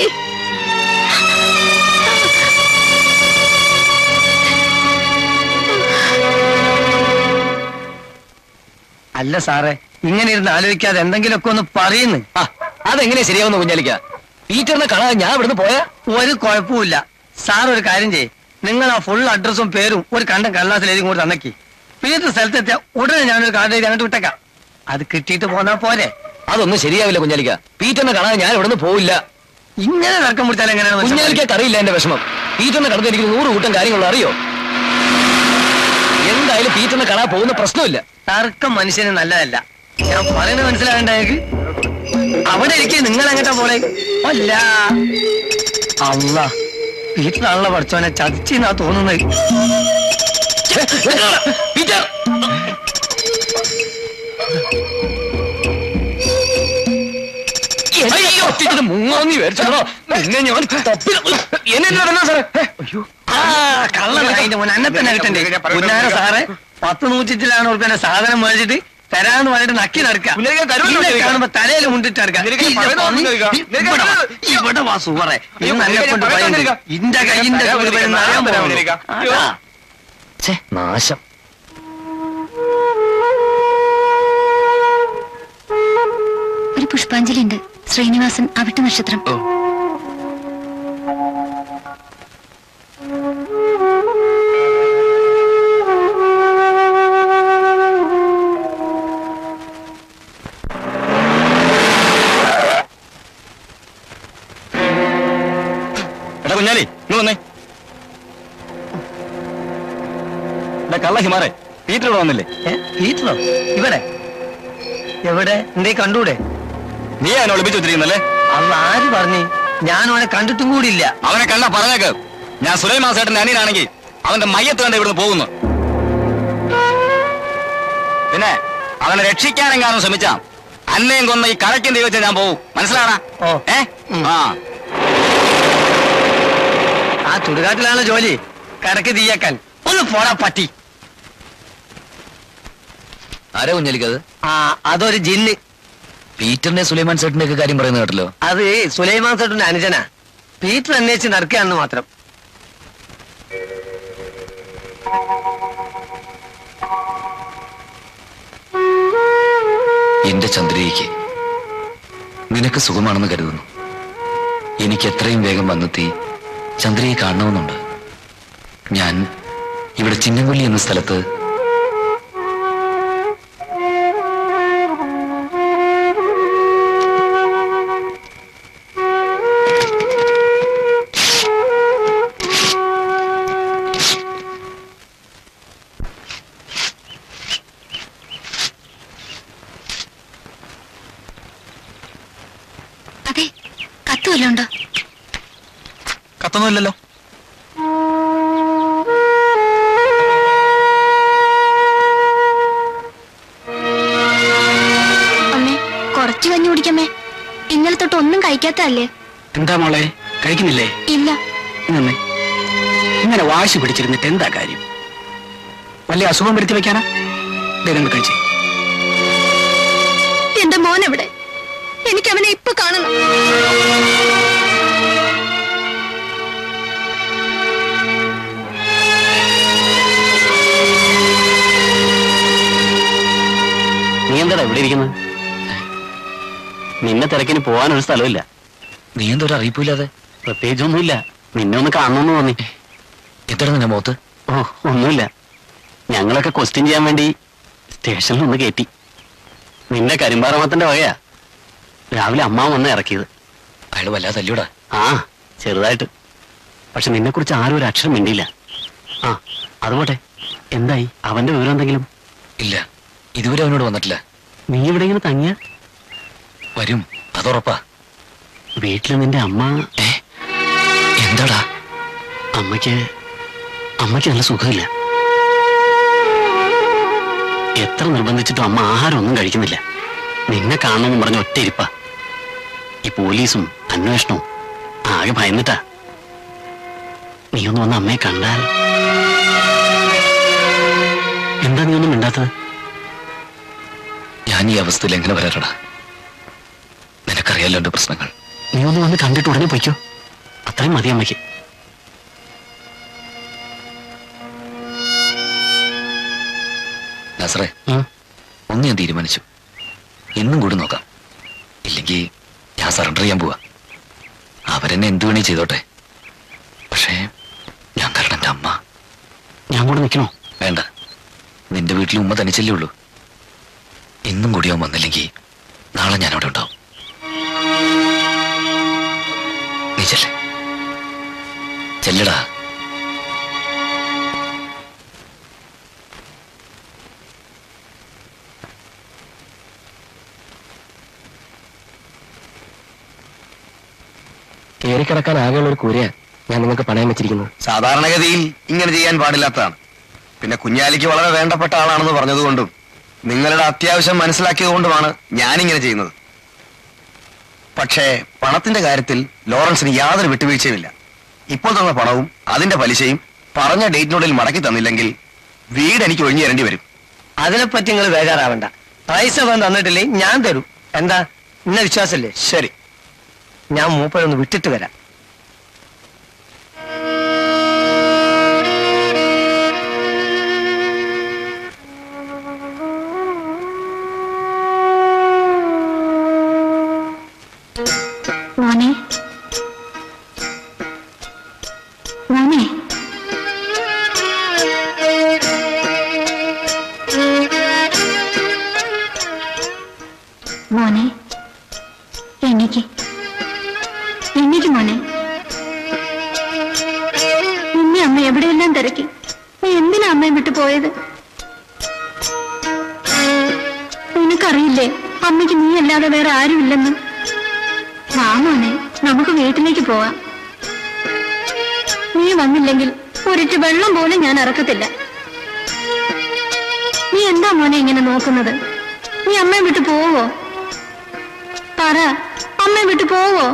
S1: അല്ല സാറേ, ഇങ്ങനെ ഇരുന്ന് ആലോചിക്കാതെ എന്തെങ്കിലുമൊക്കെ ഒന്ന് പറയുന്നു.
S6: അതെങ്ങനെയാ ശരിയാവുന്ന കുഞ്ഞാലിക്ക? പീറ്ററിനെ കാണാതെ ഞാൻ ഇവിടുന്ന് പോയാ
S1: ഒരു കുഴപ്പമില്ല. സാർ ഒരു കാര്യം ചെയ്യ്,
S3: നിങ്ങൾ ആ ഫുൾ അഡ്രസ്സും പേരും ഒരു കണ്ടം കടലാസിൽ എഴുതി കൂടെ തന്നേക്ക്. പീറ്റർ സ്ഥലത്തെത്തിയ ഉടനെ ഞാനൊരു കാർഡ് എഴുതി അങ്ങോട്ട് വിട്ടേക്കാം. അത് കിട്ടിയിട്ട് പോന്നാ പോരെ.
S5: അതൊന്നും ശരിയാവില്ല കുഞ്ഞാലിക്ക. പീറ്ററിനെ കാണാൻ ഞാൻ ഇവിടുന്ന് പോവില്ല.
S3: ഇങ്ങനെ തർക്കം പിടിച്ചാൽ എങ്ങനെയാണ്?
S5: കുഞ്ഞാലിക്ക് അറിയില്ല എന്റെ വിഷമം. പീറ്ററിനെ കടന്ന് എനിക്ക് 100 കൂട്ടം കാര്യങ്ങൾ അറിയോ? എന്തായാലും പീറ്ററിനെ കാണാൻ പോകുന്ന പ്രശ്നമില്ല.
S3: തർക്കം മനുഷ്യന് നല്ലതല്ല. ഞാൻ പറയുന്നത് മനസ്സിലാകണ്ടായത്. അവിടെ ഇരിക്കും, നിങ്ങൾ എങ്ങട്ടാ പോലെ അല്ല. അല്ല, വീട്ടിലാണല്ലോ പഠിച്ചവനെ ചതിച്ചെന്നാ തോന്നുന്നത്.
S5: പീറ്റർ മുങ്ങാന്ന് വിചാരിച്ചോ? പിന്നെ ഞാൻ എന്നെ സാറേ. അയ്യോ,
S3: കള്ളന്റെ മോൻ അന്നെ തന്നെ കിട്ടണ്ടേ? പുന്നാര സാറേ 10 100 ഉറുപ്പിന്റെ സാധനം മേടിച്ചിട്ട് തരാന്ന് പറഞ്ഞിട്ട് നക്കി നടക്കുക. കാണുമ്പോ തലയിൽ മുണ്ടിട്ട് ഇവിടെ വാ സൂറേ. ഇന്റെ കയ്യിന്റെ
S5: നാശം.
S4: ഒരു പുഷ്പാഞ്ജലി ഉണ്ട്. ശ്രീനിവാസൻ, അവിട്ട നക്ഷത്രം.
S9: എടാ കുഞ്ഞാലി, ഇങ്ങ് വന്നേ. എടാ കള്ള ഹിമാറെ, പീറ്റർ ഇവിടെ വന്നില്ലേ?
S3: പീറ്ററോ? ഇവിടെ എവിടെ? എന്തേ കണ്ടൂടെ?
S9: നീ അവനെ ഒളിപ്പിച്ചു വെച്ചിരിക്കുന്നല്ലേ?
S3: അത് ആര് പറഞ്ഞു? ഞാൻ അവനെ കണ്ടിട്ടും കൂടിയില്ല.
S9: അവനെ കണ്ടാ പറഞ്ഞേക്ക്. ഞാൻ സുലൈമാൻ സേട്ടന്റെ അനിയനാണെങ്കിൽ അവന്റെ മയ്യത്ത് കണ്ട് ഇവിടുന്ന് പോകുന്നു. പിന്നെ അവനെ രക്ഷിക്കാനെങ്ങാനും ശ്രമിച്ചാ അന്നയും കൊന്ന ഈ കടയ്ക്കും തീവച്ച ഞാൻ പോവും. മനസ്സിലാണാ?
S3: ആ ചുടുകാട്ടിലാണ് ജോലി, കടക്ക് തീയാക്കാൻ. ഒന്ന് പോടാ പറ്റി.
S5: ആരാ കുഞ്ഞാലിക്കത്?
S3: അതൊരു ജിന്ന്.
S5: പീറ്ററിന്റെ സുലൈമാൻ സേട്ടന്റെ ഒക്കെ കാര്യം പറയുന്നത് കേട്ടല്ലോ.
S3: അത് സുലൈമാൻ സേട്ടന്റെ അനുജനാ. പീറ്റർ അന്വേഷിച്ച് നടക്കുകയാണെന്ന് മാത്രം.
S5: എന്റെ ചന്ദ്രികയ്ക്ക് നിനക്ക് സുഖമാണെന്ന് കരുതുന്നു. എനിക്ക് എത്രയും വേഗം വന്നെത്തി ചന്ദ്രയെ കാണണമെന്നുണ്ട്. ഞാൻ ഇവിടെ ചിന്നംകൊല്ലി എന്ന സ്ഥലത്ത്
S4: കത്തുവല്ലോണ്ടോ?
S9: കത്തൊന്നുമില്ലല്ലോ.
S4: അമ്മേ, കുറച്ച് കഞ്ഞി കുടിക്കമ്മേ. ഇന്നലെ തൊട്ട് ഒന്നും കഴിക്കാത്തല്ലേ?
S3: എന്താ മോളെ, കഴിക്കുന്നില്ലേ?
S4: ഇല്ല.
S3: ഇങ്ങനെ വാശി പിടിച്ചിരുന്നിട്ട് എന്താ കാര്യം? വല്ല അസുഖം വരുത്തി വെക്കാനാ? കഴിച്ചേ.
S4: എന്റെ മോൻ എവിടെ? എനിക്ക് അവനെ ഇപ്പൊ കാണണം.
S6: നീ എന്താടാ ഇവിടെ ഇരിക്കുന്നത്? നിന്നെ തിരക്കിന് പോകാനൊരു സ്ഥലമില്ല.
S5: നീ എന്തൊരു അറിയിപ്പില്ലാതെ?
S6: പ്രത്യേകിച്ചൊന്നുമില്ല, നിന്നെ ഒന്ന് കാണണമെന്ന് തോന്നി.
S5: എത്ര നിന്റെ മുഖത്ത്?
S6: ഓ, ഒന്നുമില്ല. ഞങ്ങളൊക്കെ ക്വസ്റ്റ്യൻ ചെയ്യാൻ വേണ്ടി സ്റ്റേഷനിൽ ഒന്ന് കയറ്റി. നിന്റെ കരിമ്പാറമത്തിന്റെ വകയാ രാവിലെ അമ്മാവൻ വന്ന് ഇറക്കിയത്.
S5: അയാൾ വല്ലാതെ തല്ലിയോടാ?
S6: ആ, ചെറുതായിട്ട്. പക്ഷെ നിന്നെ കുറിച്ച് ആരും ഒരു അക്ഷരം മിണ്ടിയില്ല. ആ, അതുപോട്ടെ, എന്തായി? അവന്റെ വിവരം എന്തെങ്കിലും?
S5: ഇല്ല, ഇതുവരെ അവനോട് വന്നിട്ടില്ല.
S6: നീ ഇവിടെ ഇങ്ങനെ തങ്ങിയ?
S5: വരും, അതുറപ്പാ.
S6: വീട്ടില് നിന്റെ അമ്മ?
S5: എന്താടാ?
S6: അമ്മയ്ക്ക് നല്ല സുഖമില്ല. എത്ര നിർബന്ധിച്ചിട്ടും അമ്മ ആഹാരം ഒന്നും കഴിക്കുന്നില്ല. നിന്നെ കാണണമെന്ന് പറഞ്ഞ ഒറ്റ ഇരിപ്പ. ഈ പോലീസും അന്വേഷണവും ആകെ ഭയന്നിട്ടാ. നീ ഒന്ന് വന്ന് അമ്മയെ കണ്ടാൽ. എന്താ നീ ഒന്നും മിണ്ടാത്തത്?
S5: ഞാൻ ഈ അവസ്ഥയിൽ എങ്ങനെ വരാറടാ? നിനക്കറിയാലോ എന്റെ പ്രശ്നങ്ങൾ.
S6: നീ ഒന്ന് വന്ന് കണ്ടിട്ട് ഉടനെ പൊയ്ക്കോ. അത്രയും മതി അമ്മയ്ക്ക്.
S5: നസറേ, ഒന്ന് ഞാൻ തീരുമാനിച്ചു. ഇന്നും കൂടി നോക്കാം. ഇല്ലെങ്കിൽ ഞാൻ സറണ്ടർ ചെയ്യാൻ പോവാ. അവരെന്നെ എന്തു വേണേ ചെയ്തോട്ടെ. പക്ഷേ ഞാൻ കാരണം എന്റെ അമ്മ.
S3: ഞാൻ കൂടെ നിൽക്കണോ?
S5: വേണ്ട, നിന്റെ വീട്ടിൽ ഉമ്മ തനിച്ചല്ലേ ഉള്ളൂ. ഇന്നും കൂടി അവൻ വന്നില്ലെങ്കിൽ നാളെ ഞാൻ അവിടെ ഉണ്ടാവും. നീ ചെല്ലടാ.
S6: കയറിക്കിടക്കാൻ ആകെയുള്ള ഒരു കൂരയാ ഞാൻ നിങ്ങൾക്ക് പണയം വെച്ചിരിക്കുന്നത്.
S8: സാധാരണഗതിയിൽ ഇങ്ങനെ ചെയ്യാൻ പാടില്ലാത്തതാണ്. പിന്നെ കുഞ്ഞാലിക്ക് വളരെ വേണ്ടപ്പെട്ട ആളാണെന്ന് പറഞ്ഞതുകൊണ്ടും നിങ്ങളുടെ അത്യാവശ്യം മനസ്സിലാക്കിയതുകൊണ്ടുമാണ് ഞാനിങ്ങനെ ചെയ്യുന്നത്. പക്ഷേ പണത്തിന്റെ കാര്യത്തിൽ ലോറൻസിന് യാതൊരു വിട്ടുവീഴ്ചയുമില്ല. ഇപ്പോൾ തന്ന പണവും അതിന്റെ പലിശയും പറഞ്ഞ ഡേറ്റിനുള്ളിൽ മടക്കി തന്നില്ലെങ്കിൽ വീട് എനിക്ക് ഒഴിഞ്ഞു തരേണ്ടി വരും.
S6: അതിനെപ്പറ്റി നിങ്ങൾ ബേജാറാവണ്ട. പൈസ തന്നിട്ടില്ലേ ഞാൻ തരും. എന്താ ഇന്ന വിശ്വാസല്ലേ? ശരി, ഞാൻ മൂപ്പരൊന്ന് വിട്ടിട്ട് വരാം.
S4: മോനെ മോനെ മോനെ എനിക്ക് മോനെ നിന്നെ അമ്മ എവിടെയെല്ലാം തിരക്കി. നീ എന്തിനാ അമ്മയെ വിട്ടു പോയത്? നിനക്കറിയില്ലേ അമ്മയ്ക്ക് നീ അല്ലാതെ വേറെ ആരുമില്ലെന്ന്? വാ മോനെ, നമുക്ക് വീട്ടിലേക്ക് പോവാം. നീ വന്നില്ലെങ്കിൽ ഒരിറ്റ് വെള്ളം പോലും ഞാൻ ഇറക്കത്തില്ല. നീ എന്താ മോനെ ഇങ്ങനെ നോക്കുന്നത്? നീ അമ്മയെ വിട്ടു പോവോ? പറ, അമ്മയെ വിട്ടു പോവോ?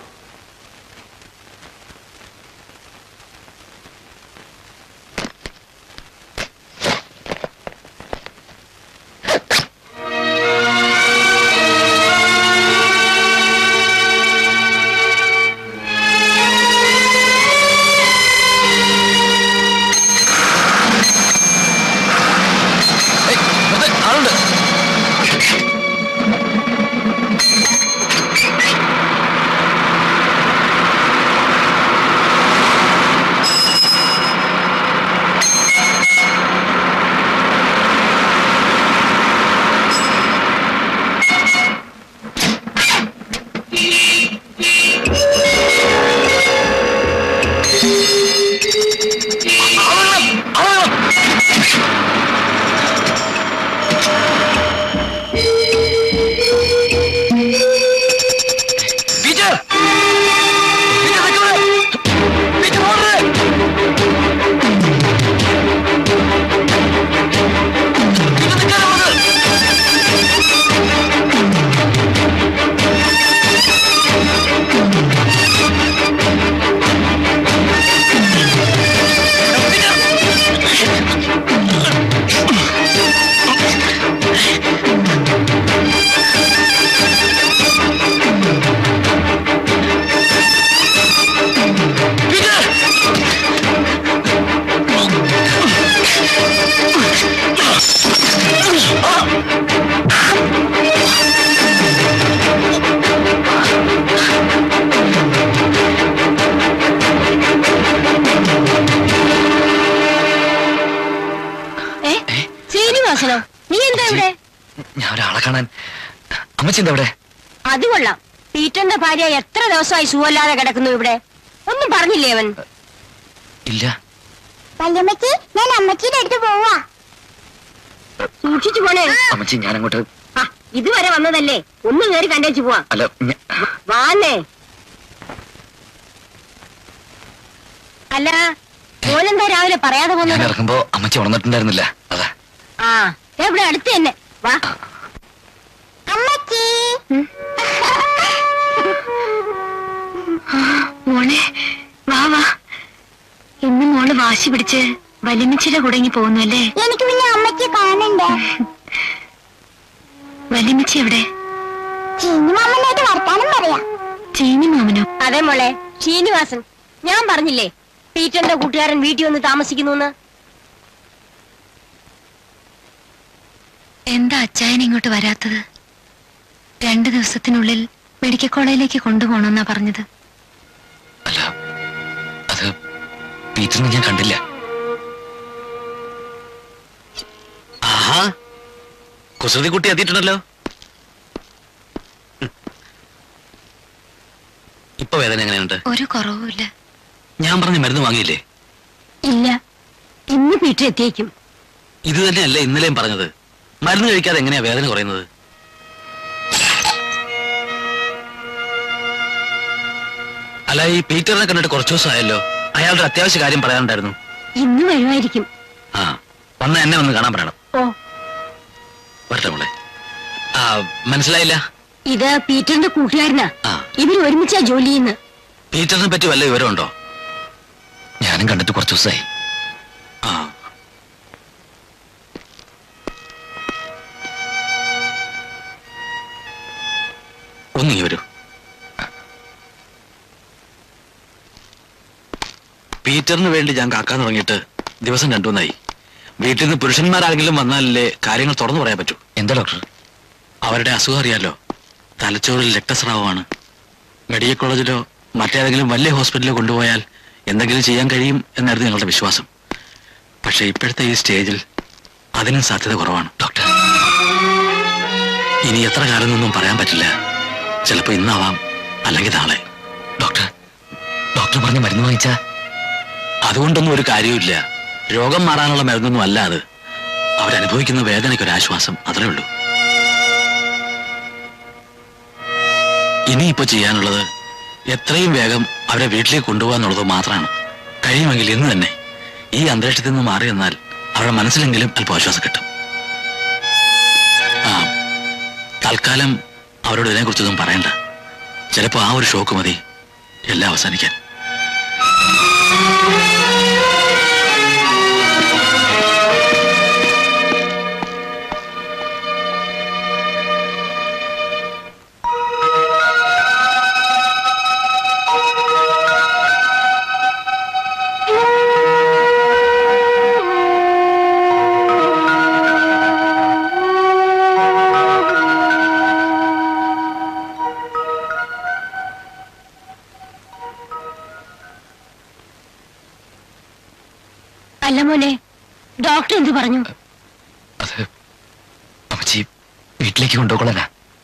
S5: ഞാൻ ഒരാളെ കാണാൻ. അമ്മച്ചി എന്താ ഇവിടെ?
S10: അത് കൊള്ളാം. പീറ്ററിന്റെ ഭാര്യ എത്ര ദിവസമായി സുഖമില്ലാതെ കിടക്കുന്നു ഇവിടെ. ഒന്നും പറഞ്ഞില്ലേ അവൻ?
S5: ഇല്ല.
S4: വല്യമ്മച്ചി, ഞാൻ അമ്മച്ചിയുടെ അടുത്ത് പോവാ.
S10: സൂക്ഷിച്ചു പോണേ.
S5: അമ്മച്ചി ഞാൻ അങ്ങോട്ട്.
S10: ഇതുവരെ വന്നതല്ലേ, ഒന്ന് കയറി കണ്ടേച്ചു പോവാ.
S5: അല്ല
S10: വാന്നേ. അല്ല മോനെന്താ രാവിലെ പറയാതെ
S5: ഞാൻ
S10: പോകുന്നത്?
S5: ഇറങ്ങുമ്പോ അമ്മച്ചി ഉണർന്നിട്ടുണ്ടായിരുന്നില്ല, അതാ.
S10: ആ എവിടെ അടുത്ത് തന്നെ. വാ
S4: അമ്മച്ചി. മോളെ വാ വാ. ഇന്ന് മോള് വാശി പിടിച്ച് വലിയമ്മച്ചിയുടെ കുടങ്ങി പോകുന്നു അല്ലേ? എനിക്ക് പിന്നെ അമ്മച്ചി കാണണ്ടേ? വലിയമ്മച്ചി എവിടെ? ചീനിമാമനായിട്ട് വർത്താനം പറയാ. ചീനിമാമനോ?
S10: അതെ മോളെ, ശ്രീനിവാസൻ. ഞാൻ പറഞ്ഞില്ലേ പീറ്ററിന്റെ കൂട്ടുകാരൻ വീട്ടിൽ വന്ന് താമസിക്കുന്നു.
S4: എന്താ അച്ചായൻ ഇങ്ങോട്ട് വരാത്തത്? 2 ദിവസത്തിനുള്ളിൽ മെഡിക്കൽ കോളേജിലേക്ക് കൊണ്ടുപോകണമെന്നാ പറഞ്ഞത്.
S5: അല്ല, അത് പീറ്ററിനെ ഞാൻ കണ്ടില്ല.
S2: കുസൃതിക്കുട്ടി എത്തിയിട്ടുണ്ടല്ലോ. ഇപ്പൊ വേദന എങ്ങനെയുണ്ട്?
S4: ഒരു കുറവുമില്ല.
S2: ഞാൻ പറഞ്ഞ മരുന്ന് വാങ്ങിയില്ലേ?
S10: ഇല്ല, ഇന്ന് പീറ്റർ എത്തിയേക്കും.
S2: ഇത് തന്നെയല്ലേ ഇന്നലെയും പറഞ്ഞത്? മരുന്ന് കഴിക്കാതെ എങ്ങനെയാ വേദന കുറയുന്നത്? അല്ല, ഈ പീറ്ററിനെ കണ്ടിട്ട് കുറച്ചു ദിവസമായല്ലോ. അയാളുടെ അത്യാവശ്യ കാര്യം പറയാനുണ്ടായിരുന്നു.
S10: ഇന്ന് വരുമായിരിക്കും.
S2: ആ, വന്ന് എന്നെ ഒന്ന് കാണാൻ പറയണം.
S10: ഓ,
S2: വരട്ടെ മോളെ. ആ, മനസ്സിലായില്ല.
S10: ഇത് പീറ്ററിന്റെ കൂട്ടുകാരനാ.
S2: ആ,
S10: ഇവര് ഒരുമിച്ചാ ജോലി ചെയ്യുന്ന.
S2: പീറ്ററിനെ പറ്റി വല്ല വിവരമുണ്ടോ? ഞാനും കണ്ടിട്ട് കുറച്ചു ദിവസമായി. ആ, ഒന്നീ വരൂ. പീറ്ററിന് വേണ്ടി ഞാൻ കാക്കാൻ തുടങ്ങിയിട്ട് ദിവസം 2 മൂന്നായി. വീട്ടിൽ നിന്ന് പുരുഷന്മാരാരെങ്കിലും വന്നാലല്ലേ കാര്യങ്ങൾ തുറന്നു പറയാൻ പറ്റൂ. എന്താ ഡോക്ടർ? അവരുടെ അസുഖം അറിയാലോ. തലച്ചോറിൽ രക്തസ്രാവമാണ്. മെഡിക്കൽ കോളേജിലോ മറ്റേതെങ്കിലും വലിയ ഹോസ്പിറ്റലിലോ കൊണ്ടുപോയാൽ എന്തെങ്കിലും ചെയ്യാൻ കഴിയും എന്നായിരുന്നു ഞങ്ങളുടെ വിശ്വാസം. പക്ഷെ ഇപ്പോഴത്തെ ഈ സ്റ്റേജിൽ അതിനും സാധ്യത കുറവാണ് ഡോക്ടർ. ഇനി എത്ര കാലം എന്നൊന്നും പറയാൻ പറ്റില്ല. ചിലപ്പോ ഇന്നാവാം, അല്ലെങ്കിൽ നാളെ. ഡോക്ടർ പറഞ്ഞ മരുന്ന് വാങ്ങിച്ചാ? അതുകൊണ്ടൊന്നും ഒരു കാര്യമില്ല. രോഗം മാറാനുള്ള മരുന്നൊന്നും അല്ല അത്. അവരനുഭവിക്കുന്ന വേദനയ്ക്കൊരാശ്വാസം, അത്രേ ഉള്ളൂ. ഇനിയിപ്പോ ചെയ്യാനുള്ളത് എത്രയും വേഗം അവരെ വീട്ടിലേക്ക് കൊണ്ടുപോകാന്നുള്ളത് മാത്രമാണ്. കഴിയുമെങ്കിൽ ഇന്ന് തന്നെ ഈ അന്തരീക്ഷത്തിൽ നിന്ന് മാറി എന്നാൽ അവരുടെ മനസ്സിലെങ്കിലും അല്പം ആശ്വാസം കിട്ടും. ആ, തൽക്കാലം അവരോട് ഇതിനെക്കുറിച്ചൊന്നും പറയണ്ട. ചിലപ്പോ ആ ഒരു ഷോക്ക് മതി എല്ലാം അവസാനിക്കാൻ.
S10: അല്ല മോനെ, ഡോക്ടർ എന്ത് പറഞ്ഞു?
S2: അത് അമ്മച്ചി വീട്ടിലേക്ക് കൊണ്ടുപോകൊള്ളാ.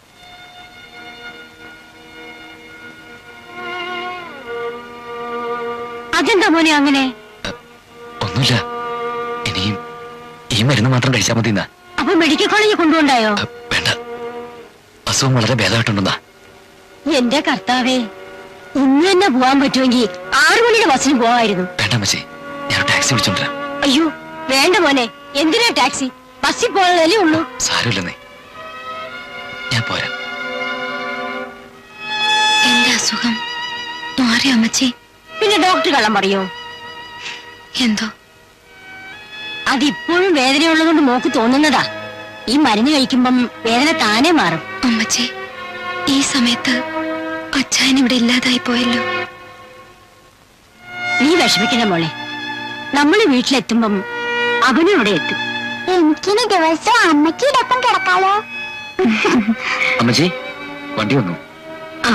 S10: അതെന്താ മോനെ അങ്ങനെ?
S2: ഒന്നുമില്ല, ഇനിയും ഈ മരുന്ന് മാത്രം കഴിച്ചാൽ മതി.
S10: അപ്പൊ മെഡിക്കൽ കോളേജിൽ കൊണ്ടുപോണ്ടായോ?
S2: വേണ്ട, അസുഖം വളരെ ഭേദമായിട്ടുണ്ടെന്നാ.
S10: എന്റെ കർത്താവേ, ഇന്ന് തന്നെ പോവാൻ പറ്റുമെങ്കിൽ 6 മണിയുടെ ബസ്സിന് പോവായിരുന്നു.
S2: വേണ്ട അമ്മച്ചി, ഞാൻ ടാക്സി വിളിച്ചോണ്ടിരാം.
S10: അയ്യോ വേണ്ട മോനെ, എന്തിനാ ടാക്സി? ബസ്സിൽ പോകാനല്ലേ ഉള്ളൂ.
S2: സാരമില്ലെന്നേ, ഞാൻ പോരാ.
S4: എന്റെ അസുഖം മാറിയോ അമ്മച്ചി?
S10: പിന്നെ ഡോക്ടർ കള്ളം പറയോ?
S4: എന്തോ
S10: അതിപ്പോഴും വേദനയുള്ളതുകൊണ്ട് മോക്ക് തോന്നുന്നതാ. ഈ മരുന്ന് കഴിക്കുമ്പം വേദന താനേ മാറും.
S4: അമ്മച്ചി, ഈ സമയത്ത് അച്ചായൻ ഇവിടെ ഇല്ലാതായി പോയല്ലോ.
S10: നീ വിഷമിക്കണ മോളെ, നമ്മള് വീട്ടിലെത്തുമ്പം അവനും ഇവിടെ എത്തും. എനിക്കിനി ദിവസം അമ്മച്ചിയോടൊപ്പം കിടക്കാലോ.
S2: അമ്മച്ചി, വണ്ടി വന്നു.
S10: ആ,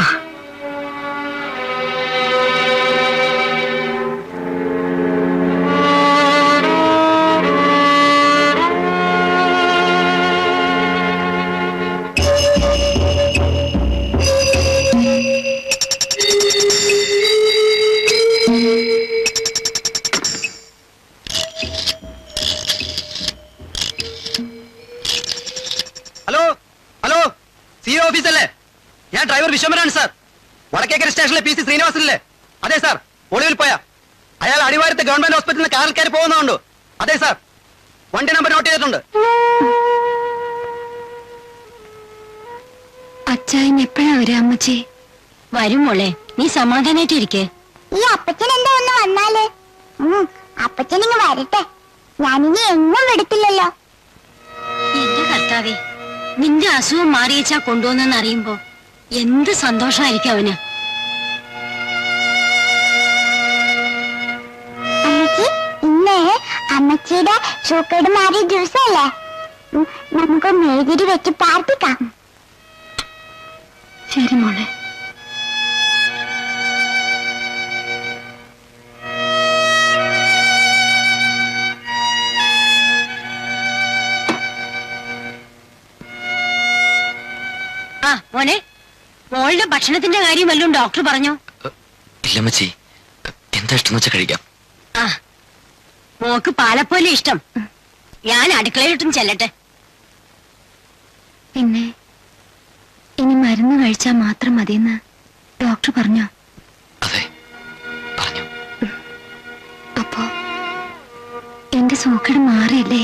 S3: ഞാൻ ഡ്രൈവർ വിശ്വമരാണ് സാർ. വടക്കേക്കര സ്റ്റേഷനിലെ PC ശ്രീനിവാസനല്ലേ? അതെ സാർ. ഒളിവിൽ പോയ അയാൾ അടിവാരത്തെ ഗവൺമെന്റ് ഹോസ്പിറ്റലിൽ കാറിൽ കയറി പോകുന്നുണ്ടോ? അതെ സാർ. വണ്ടി നമ്പർ നോട്ട് ചെയ്തിട്ടുണ്ട്.
S4: അച്ചായൻ എപ്പോഴാ വരാ അമ്മച്ചി?
S10: വരും മോളെ, നീ സമാധാനായിട്ടിരിക്കേ.
S11: ഈ അപ്പച്ചൻ എന്താ ഒന്ന് വന്നാല്? അപ്പച്ചൻ ഇങ്ങ് വരട്ടെ, ഞാനിനി എങ്ങും വിടത്തില്ലല്ലോ.
S10: എന്റെ കർത്താവേ, നിന്റെ അസുഖം മാറിയച്ചാ കൊണ്ടുവന്നെന്ന് അറിയുമ്പോ എന്ത് സന്തോഷമായിരിക്കും അവന്.
S11: അമ്മച്ചി, ഇന്ന് അമ്മച്ചിയുടെ സൂക്കേട് മാറിയ ദിവസമല്ലേ? നമുക്ക് മെഴുതിരി വെച്ച് പ്രാർത്ഥിക്കാം.
S4: ശരി മോളെ.
S10: ആ മോനെ, മോളുടെ ഭക്ഷണത്തിന്റെ കാര്യം വല്ലതും ഡോക്ടർ പറഞ്ഞോ?
S5: ഇല്ലമ്മച്ചി, എന്താ ഇഷ്ടം വെച്ചാൽ കഴിക്കാം.
S10: ആ, മോക്ക് പാലപ്പോലെ ഇഷ്ടം. ഞാൻ അടുക്കളയിലിട്ടും ചെല്ലട്ടെ.
S4: പിന്നെ ഇനി മരുന്ന് കഴിച്ചാൽ മാത്രം മതിയെന്ന് ഡോക്ടർ പറഞ്ഞോ?
S5: അതെ, പറഞ്ഞു.
S4: അപ്പോ എന്റെ സൂക്കേട് മാറിയില്ലേ?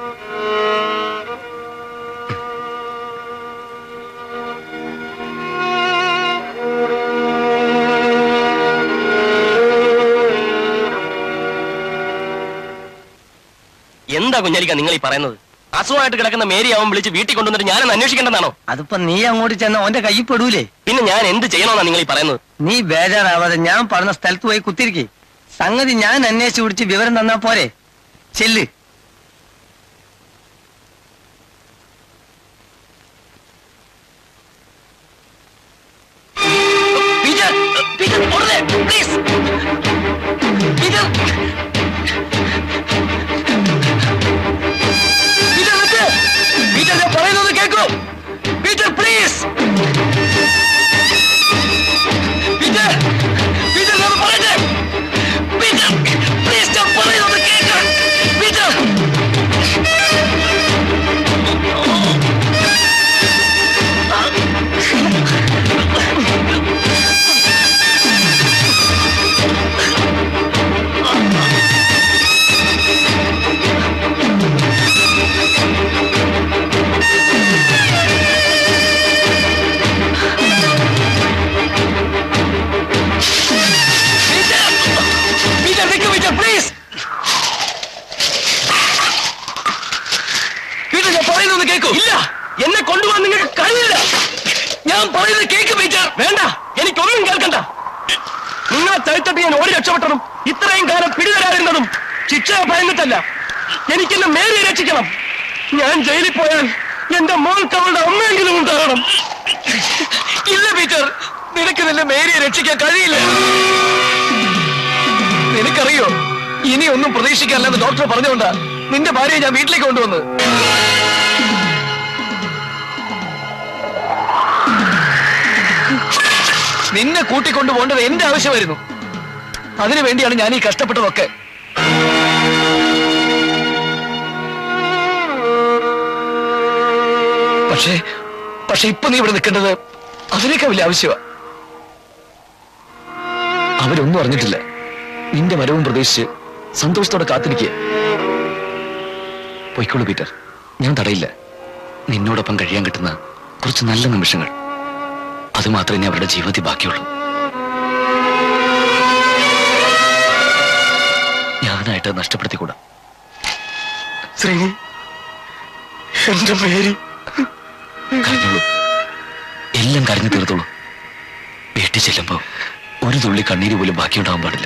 S6: എന്താ കുഞ്ഞാലിക്ക നിങ്ങൾ ഈ പറയുന്നത്? അസുഖമായിട്ട് കിടക്കുന്ന മേരി അവൻ വിളിച്ച് വീട്ടിൽ കൊണ്ടുവന്നിട്ട് ഞാനൊന്ന് അന്വേഷിക്കേണ്ടതാണോ?
S1: അതിപ്പോ നീ അങ്ങോട്ട് ചെന്ന ഓന്റെ കയ്യിൽ പെടൂലേ?
S6: പിന്നെ ഞാൻ എന്ത് ചെയ്യണമെന്നാ നിങ്ങൾ ഈ പറയുന്നത്?
S1: നീ ബേജാറാവാതെ ഞാൻ പറഞ്ഞ സ്ഥലത്ത് പോയി കുത്തിരിക്കേ. സംഗതി ഞാൻ അന്വേഷിച്ച് പിടിച്ച് വിവരം തന്നാ പോരെ. ചെല്ല്.
S6: പറയുന്നത് കേൾക്കൂ. Peter please. പീറ്റർ, പീറ്റർ ഞാൻ പറയട്ടെ. പീറ്റർ പ്ലീസ്, ഞാൻ പറയുന്നത് കേൾക്ക്. പീറ്റർ. ഇല്ല, എന്നെ കൊണ്ടുപോകാൻ നിങ്ങൾക്ക് കഴിയില്ല. ഞാൻ പറയുന്നത് കേക്ക് പീറ്റർ. വേണ്ട, എനിക്കൊന്നും കേൾക്കണ്ട. നിങ്ങളെ ചരിത്രത്തിൽ ഞാൻ ഓടി രക്ഷപ്പെട്ടതും ഇത്രയും കാലം പിടിതരാതിരുന്നതും ശിക്ഷയെ ഭയന്നിട്ടല്ല. എനിക്കെന്നെ മേരിയെ രക്ഷിക്കണം. ഞാൻ ജയിലിൽ പോയാൽ എന്റെ മോൾക്ക് അവളുടെ അമ്മയെങ്കിലും ഉണ്ടാകണം. ഇല്ല പീറ്റർ, നിനക്ക് നിന്റെ മേരിയെ രക്ഷിക്കാൻ കഴിയില്ല. നിനക്കറിയോ, ഇനി ഒന്നും പ്രതീക്ഷിക്കാനില്ലെന്ന് ഡോക്ടർ പറഞ്ഞുകൊണ്ടാ നിന്റെ ഭാര്യയെ ഞാൻ വീട്ടിലേക്ക് കൊണ്ടുവന്ന്. നിന്നെ കൂട്ടിക്കൊണ്ടു പോകേണ്ടത് എന്റെ ആവശ്യമായിരുന്നു. അതിനു വേണ്ടിയാണ് ഞാൻ ഈ കഷ്ടപ്പെട്ടതൊക്കെ. പക്ഷേ ഇപ്പൊ നീ ഇവിടെ നിൽക്കേണ്ടത് അതിനേക്കാൾ വലിയ ആവശ്യമാ. അവരൊന്നും അറിഞ്ഞിട്ടില്ല. നിന്റെ വരവും പ്രതീക്ഷിച്ച് സന്തോഷത്തോടെ കാത്തിരിക്കുക. പൊയ്ക്കോളൂ പീറ്റർ, ഞാൻ തടയില്ല. നിന്നോടൊപ്പം കഴിയാൻ കിട്ടുന്ന കുറച്ച് നല്ല നിമിഷങ്ങൾ, അത് മാത്രമേ അവരുടെ ജീവിതത്തിൽ ബാക്കിയുള്ളൂ. ഞാനായിട്ട് നഷ്ടപ്പെടുത്തിക്കൂടാ. ശ്രീനി, എന്റെ പേര് കരഞ്ഞോളൂ, എല്ലാം കരഞ്ഞു തീർത്തോളൂ. വീട്ടിൽ ചെല്ലുമ്പോ ഒരു തുള്ളി കണ്ണീര് പോലും ബാക്കിയുണ്ടാവാൻ പാടില്ല.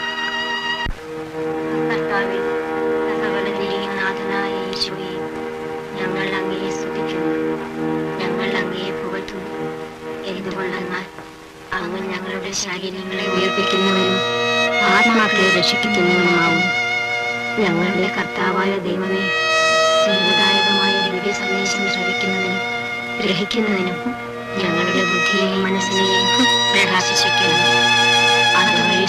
S10: ഞങ്ങൾ അങ്ങയെ സ്തുതിക്കുന്നു, ഞങ്ങൾ അങ്ങയെ പുകഴ്ത്തുന്നു. എന്തുകൊണ്ടെന്നാൽ അങ്ങ് ഞങ്ങളുടെ ശരീരങ്ങളെ ഉയർപ്പിക്കുന്നവനും ആത്മാക്കളെ രക്ഷിക്കുന്നവനുമാവും. ഞങ്ങളുടെ കർത്താവായ ദൈവമേ, ജീവദായകമായ ദിവ്യ സന്ദേശം ശ്രവിക്കുന്നതിനും ഗ്രഹിക്കുന്നതിനും ഞങ്ങളുടെ ബുദ്ധിയെയും മനസ്സിനെയും പ്രകാശിപ്പിക്കണം. അതുവഴി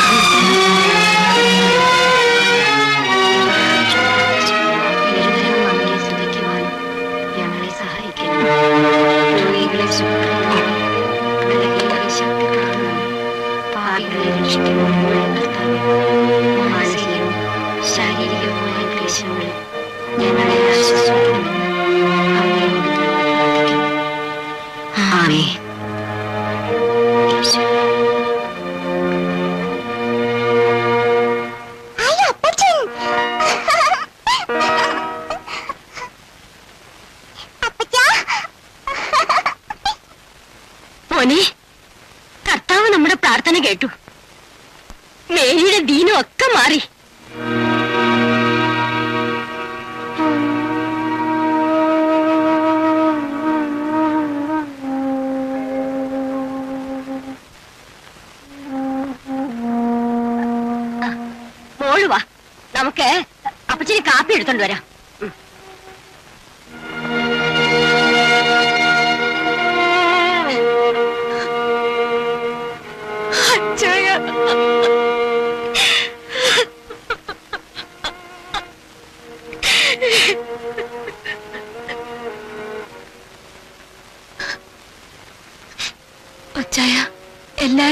S10: നിരന്തരം അങ്ങയെ സ്തുതിക്കുവാനും ഞങ്ങളെ സഹായിക്കണം. രോഗികളെ സുഖപ്പെടുത്തുവാനും ബലഹീനരെ ശക്തിപ്പെടുത്തുവാനും പാപികളെ രക്ഷിക്കുവാനും മാനസികവും ശാരീരികവുമായ ക്ലേശങ്ങളിൽ ഞങ്ങളെ ആശ്വസിക്കണമെന്ന് അങ്ങയോട് പ്രാർത്ഥിക്കുന്നു. ആമേൻ. മോനെ, കർത്താവ് നമ്മുടെ പ്രാർത്ഥന കേട്ടു. മേരിയുടെ ദീനം ഒക്കെ മാറി. മോള് വാ, നമുക്ക് അപ്പച്ചന് കാപ്പി എടുത്തോണ്ട് വരാം.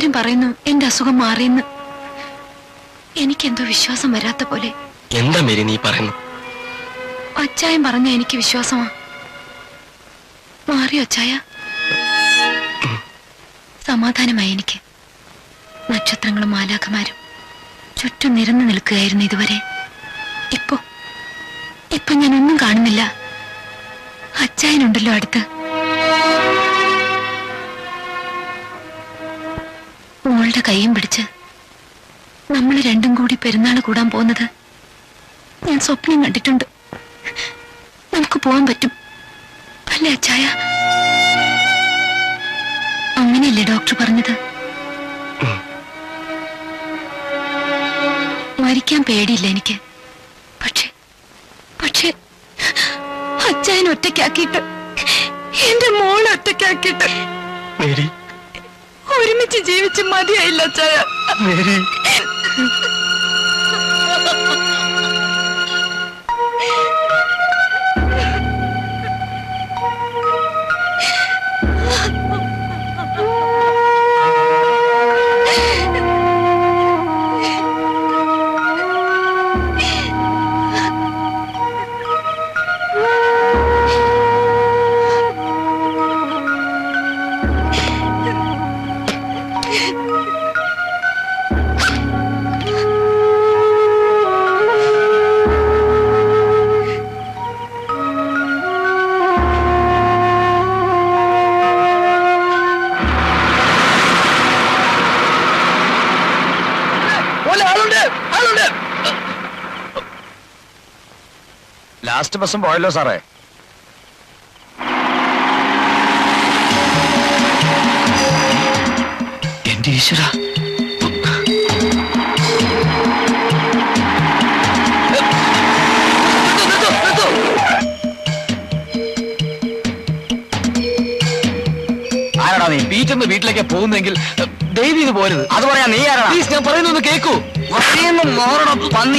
S12: എല്ലാരും പറയുന്നു എന്റെ അസുഖം മാറിയെന്ന്. എനിക്കെന്തോ വിശ്വാസം വരാത്ത പോലെ.
S6: എന്താ മേരി നീ പറയുന്നു?
S12: അച്ചായൻ പറഞ്ഞ എനിക്ക് വിശ്വാസമാ. മാറിയോ അച്ചായ? സമാധാനമായി എനിക്ക്. നക്ഷത്രങ്ങളും മാലാഖമാരും ചുറ്റും നിരന്നു നിൽക്കുകയായിരുന്നു ഇതുവരെ. ഇപ്പൊ ഞാനൊന്നും കാണുന്നില്ല. അച്ചായനുണ്ടല്ലോ അടുത്ത്. മോളുടെ കൈയും പിടിച്ച് നമ്മൾ രണ്ടും കൂടി പെരുന്നാൾ കൂടാൻ പോകുന്നത് ഞാൻ സ്വപ്നം കണ്ടിട്ടുണ്ട്. നമുക്ക് പോവാൻ പറ്റും അല്ലേ അച്ചായ? അങ്ങനെയല്ലേ ഡോക്ടർ പറഞ്ഞത്? മരിക്കാൻ പേടിയില്ല എനിക്ക്. പക്ഷേ അച്ചായൻ ഒറ്റയ്ക്കാക്കിയിട്ട്, എന്റെ മോൾ ഒറ്റയ്ക്കാക്കിയിട്ട് ഒരുമിച്ച് ജീവിച്ച് മതിയായില്ല അച്ചായ.
S1: ലാസ്റ്റ് ബസ്സും പോയല്ലോ സാറേ.
S5: എന്റെ ഈശ്വര,
S1: ആരാടാ നീ?
S5: ബീച്ചെന്ന് വീട്ടിലേക്ക് പോകുന്നെങ്കിൽ ദയവ് ഇത് പോരുത്.
S1: അത് പറയാ നീ ആരാടാ?
S5: പ്ലീസ്, ഞാൻ പറയുന്നൊന്ന് കേക്കൂ.
S1: മോറണം പന്നി.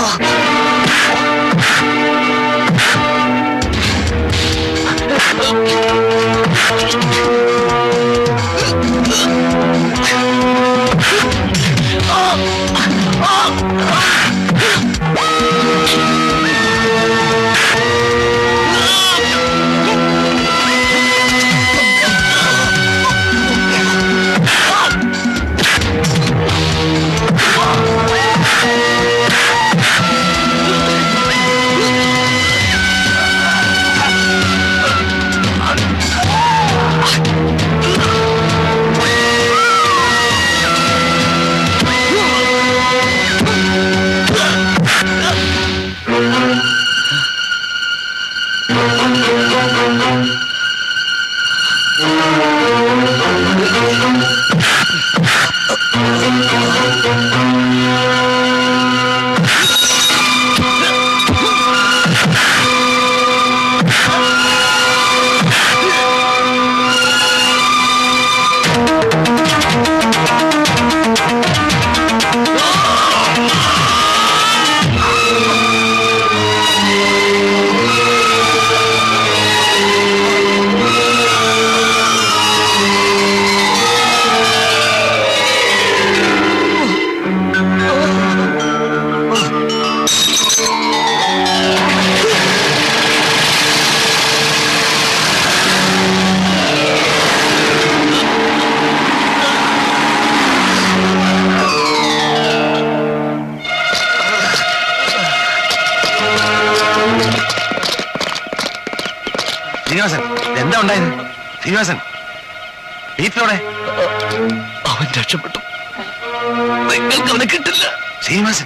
S8: ശ്രീനിവാസൻ, എന്താ ഉണ്ടായത്? ശ്രീനിവാസൻ, വീട്ടിലൂടെ
S5: അവൻ രക്ഷപ്പെട്ടു. നിങ്ങൾക്ക് അവനെ കിട്ടില്ല.
S8: ശ്രീനിവാസൻ,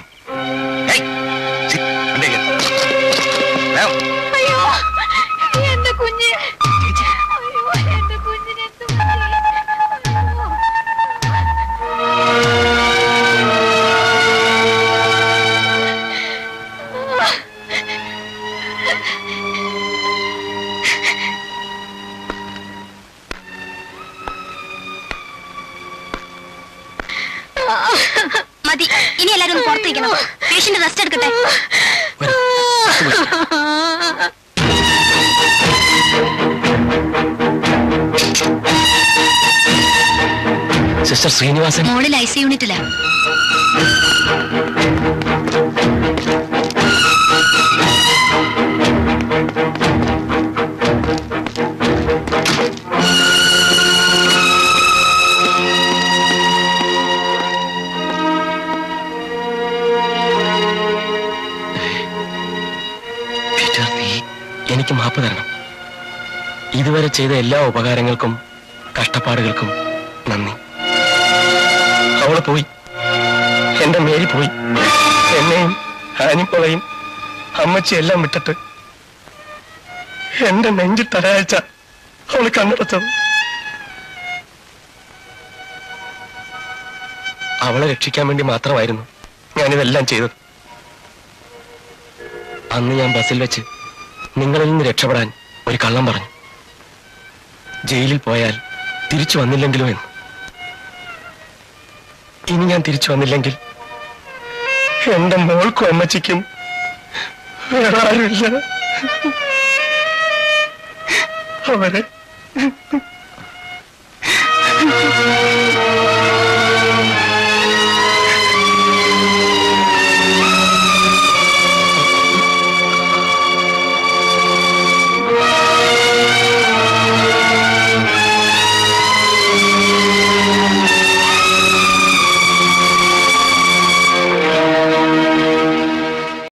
S4: അയ്യോ എന്റെ കുഞ്ഞ്, എന്റെ കുഞ്ഞിനെ
S10: മതി. ഇനി എല്ലാരും പുറത്തിരിക്കണം. പേഷ്യന്റ് റെസ്റ്റ് എടുക്കട്ടെ.
S5: സിസ്റ്റർ
S6: മിസ്റ്റർ ശ്രീനിവാസൻ
S12: മോളിൽ ഐസി യൂണിറ്റിലാ.
S6: എനിക്ക് മാപ്പ് തരണം. ഇതുവരെ ചെയ്ത എല്ലാ ഉപകാരങ്ങൾക്കും കഷ്ടപ്പാടുകൾക്കും നന്ദി. അവള് പോയി, എന്റെ മേരി പോയി. എന്നെയും ആനിപ്പോളയും അമ്മച്ചിയെല്ലാം വിട്ടിട്ട് എന്റെ നെഞ്ചിൽ തലയാഴ്ച അവള് കണ്ണെടുത്തത്. അവളെ രക്ഷിക്കാൻ വേണ്ടി മാത്രമായിരുന്നു ഞാനിതെല്ലാം ചെയ്തത്. അന്ന് ഞാൻ ബസ്സിൽ വെച്ച് നിങ്ങളിൽ നിന്ന് രക്ഷപ്പെടാൻ ഒരു കള്ളം പറഞ്ഞു. ജയിലിൽ പോയാൽ തിരിച്ചു വന്നില്ലെങ്കിലോ എന്ന്. ഇനി ഞാൻ തിരിച്ചു വന്നില്ലെങ്കിൽ എന്റെ മോൾക്കും അമ്മച്ചിക്കും വേറെ ആരുമില്ല. അവരെ